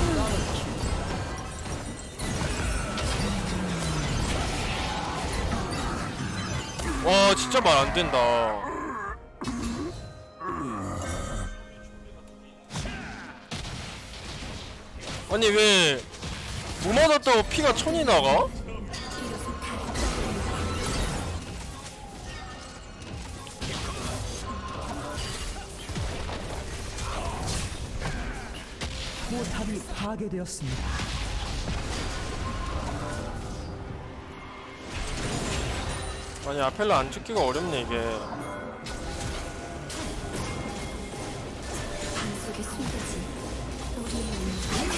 S1: 와, 진짜 말 안 된다. 아니 왜 뭐 맞았다고 피가 1000이 나가?
S6: 포탑이 파괴되었습니다.
S1: 아니 아펠라 안 죽기가 어렵네 이게.
S4: 방속에 숨겨진 우리의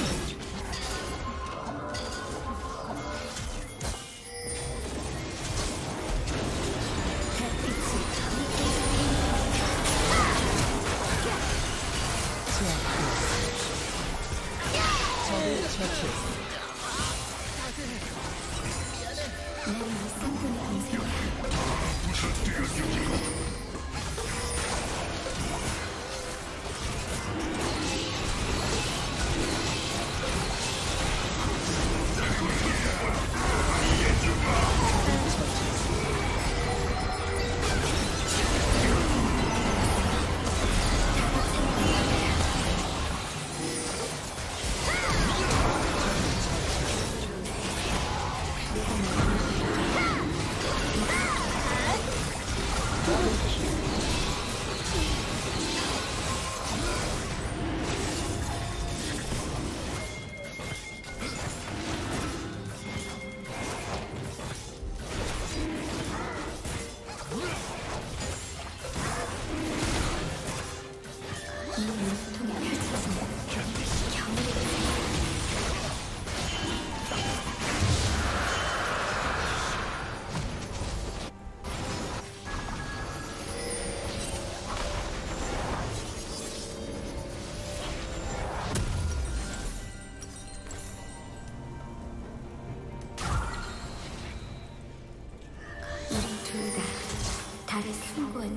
S6: 적을 처치했습니다.
S4: 나는 이 쌍둥이 동생이야.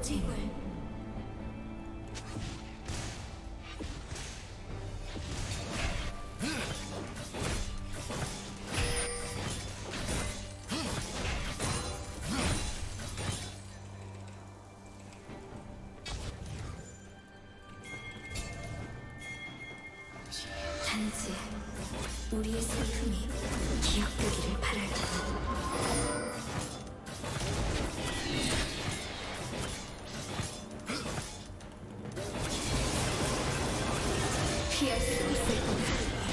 S4: 새로운 재물. 단지 우리의 슬픔이 기억되기를 바랄 뿐. 피할 수 없을 뿐.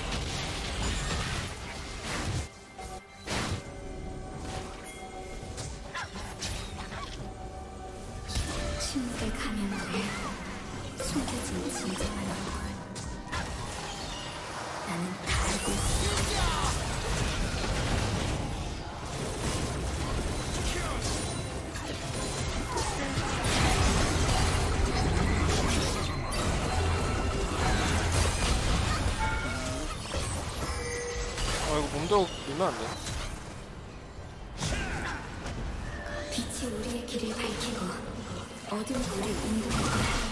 S4: 침묵의 가면 아래 숨겨진 진정한 얼굴. 나는 다 알고 있어.
S1: 이거 몸도 밀면 안 돼.
S4: 빛이 우리의 길을 밝히고 어둠이 우리를 인도할 거야.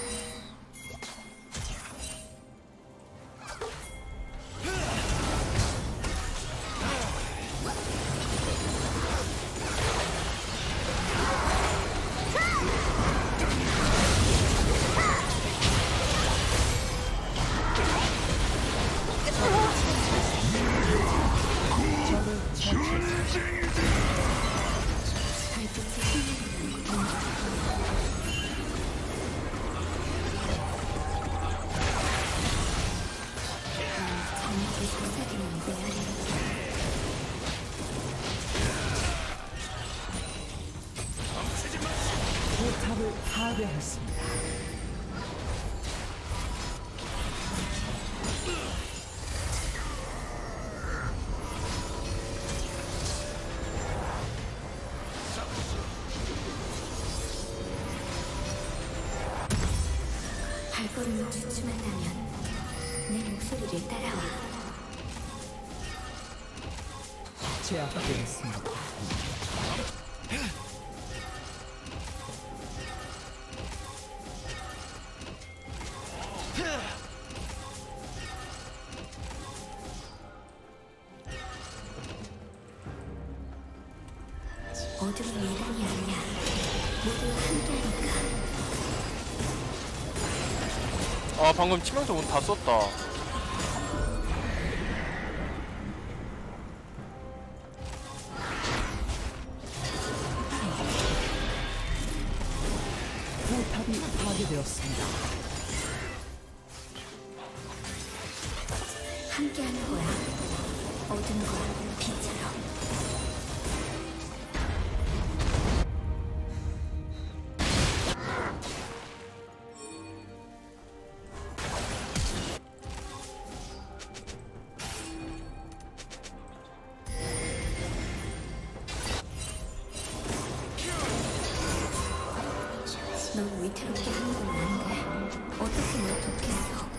S6: 포탑을 파괴했습니다.
S4: 발걸음을 주춤한다면 내 목소리를 따라와.
S6: 제압되었습니다.
S4: 어둠은 이름이 아니야. 모두 함께하니까.
S1: 아 방금 치명타 문 다 썼다.
S6: 포탑이 파괴되었습니다.
S4: 함께하는 거야. 어둠과 빛처럼. 너무 위태롭게 하는 건 안 돼. 어떻게 널 돕겠어?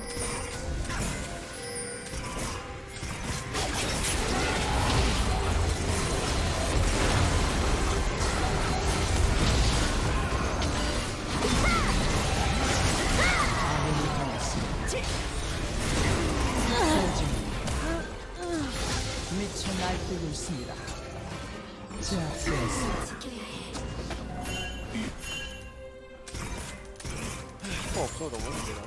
S6: 아군이 당했습니다. 미쳐 날뛰고 있습니다. 제압되었습니다.
S4: 지켜야 해.
S1: 없어 너무 힘들어.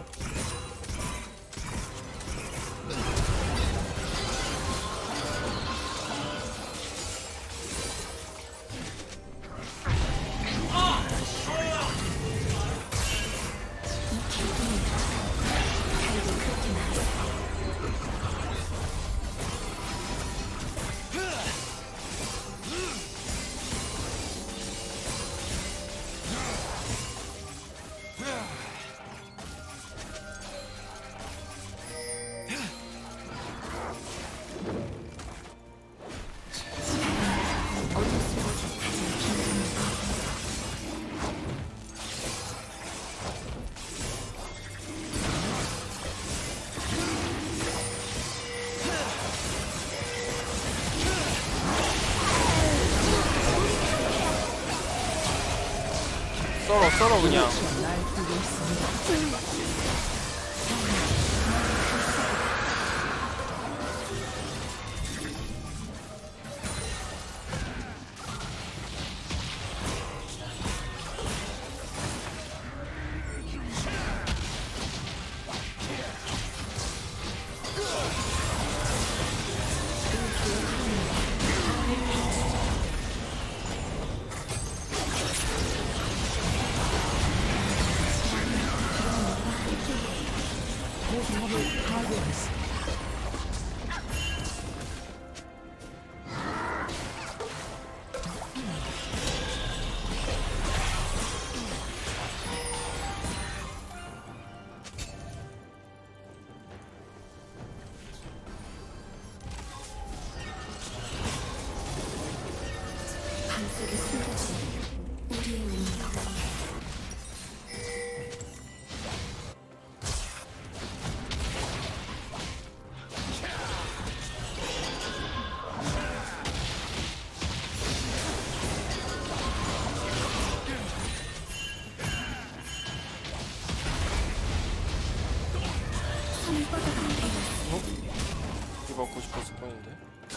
S1: 썰어 그냥.
S6: 날뛰고 있습니다. 포탑을 파괴했습니다.
S4: 밤속에 숨겨진 우리의 운명. 손을 뻗어간 배였어.
S1: 이거 받고 싶었을 뻔인데.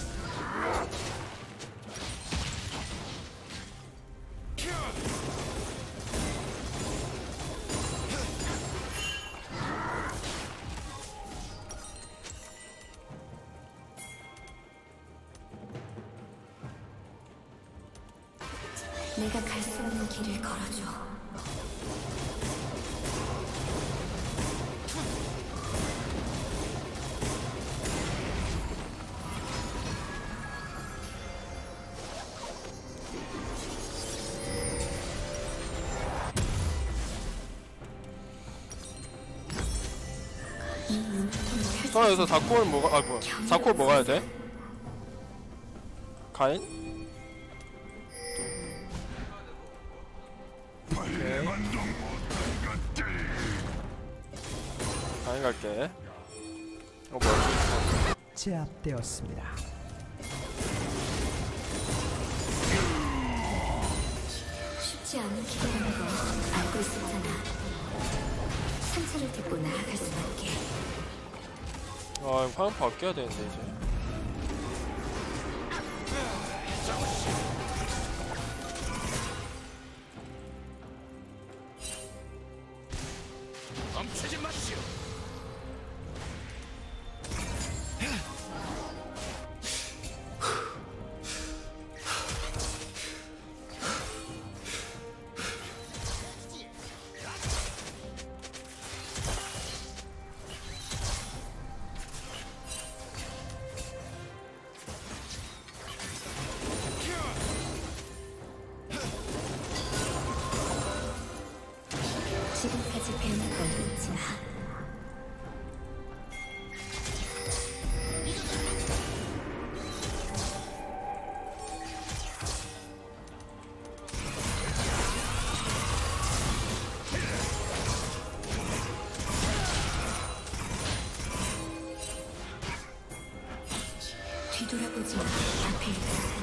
S4: 내가 갈 수 없는 길을 걸어줘.
S1: 저 여기서 4코어는 뭐가, 아 뭐야 4코어 먹어야 돼? 가인? 오케이. 가인 갈게. 뭐야?
S6: 제압되었습니다.
S4: 쉽지 않은 길이라는 거 알고 있었잖아. 상처를 딛고 나아갈 수밖에.
S1: 아, 화면 바뀌어야 되는데 이제.
S8: 멈추지 마시오.
S4: 지금까지 배운 건 잊지 마. 뒤돌아보지 마. 앞에 있어.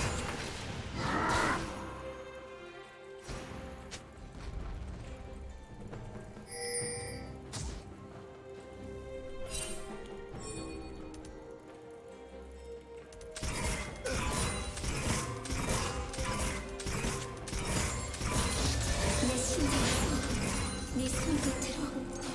S4: 내 심장에서 네 손끝으로.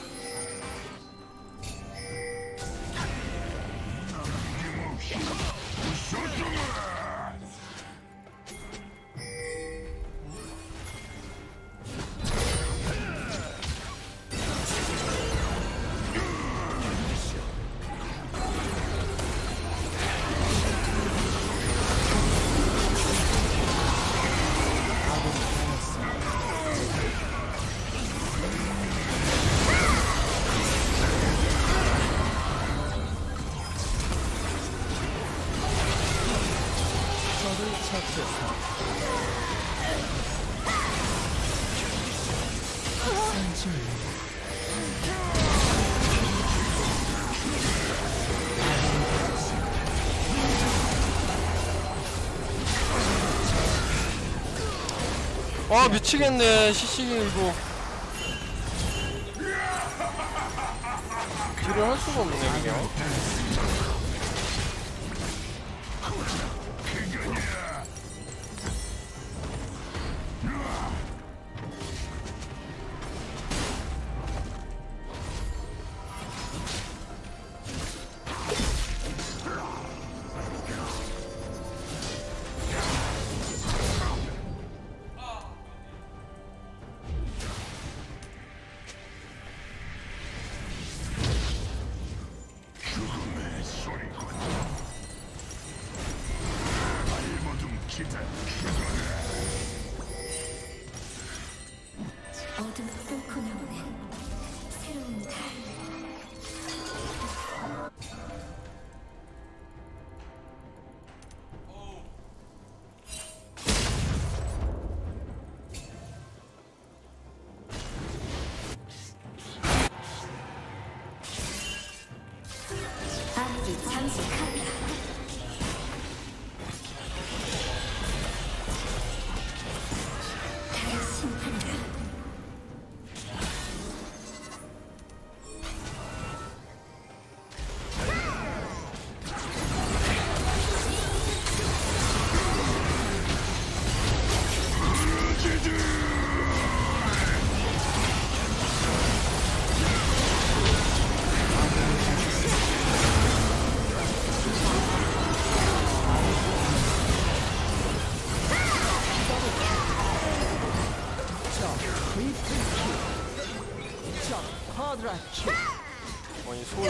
S6: 적을 처치했습니다.
S1: 아 미치겠네. CC 이거 딜을 할 수가 없네 그냥.
S4: 어둠을 뚫고 나오는 새로운 달. 암기 잠식하리라. 달의 심판이다.
S1: 아니 소리.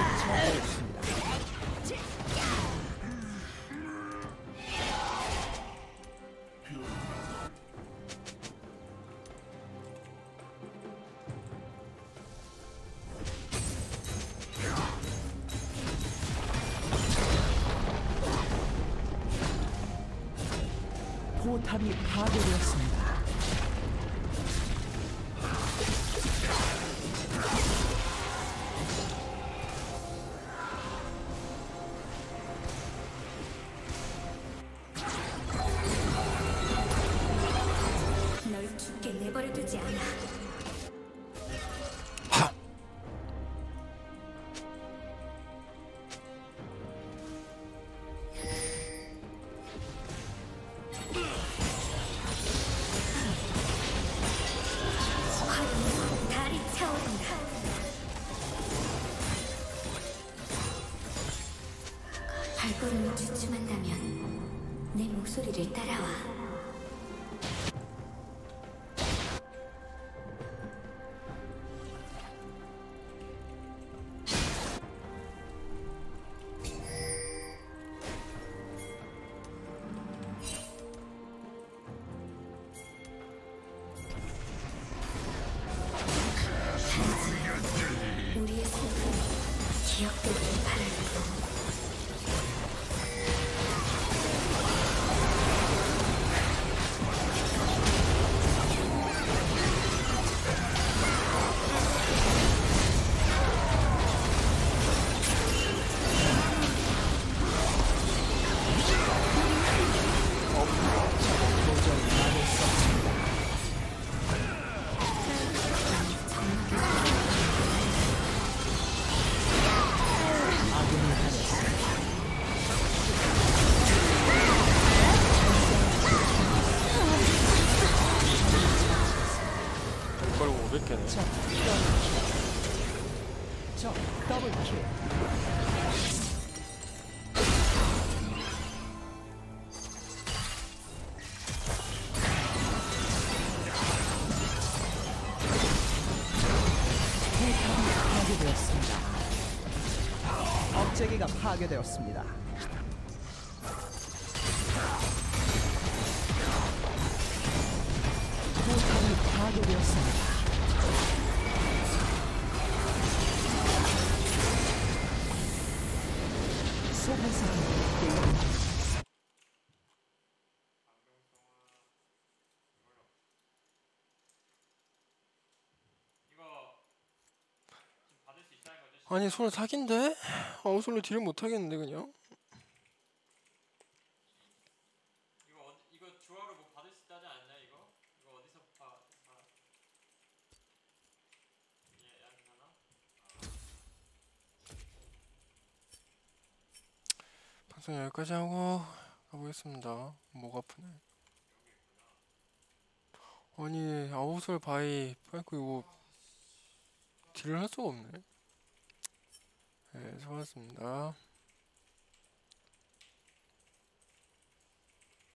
S6: 포탑이 파괴되었습니다.
S4: 널 죽게 내버려두지 않아. 화려한 달이 차오른다. 발걸음이 주춤한다면 내 목소리를 따라와. 우리의 슬픔이 기억되길 바랄까.
S1: 이걸 500개네.
S6: 적 더블킬. 포탑이 파괴되었습니다. 억제기가 파괴되었습니다. 포탑이 파괴되었습니다. 소환사가 게임
S1: 아니 손을 사기인데? 손을 딜을 못하겠는데 그냥?
S2: 이거 주화로 뭐 받을 수 있다지 않냐 이거? 이거
S1: 우선 여기까지 하고 가보겠습니다. 목 아프네. 아니 아웃솔 바이 파이크 이거 딜을 할 수가 없네. 네, 수고하셨습니다.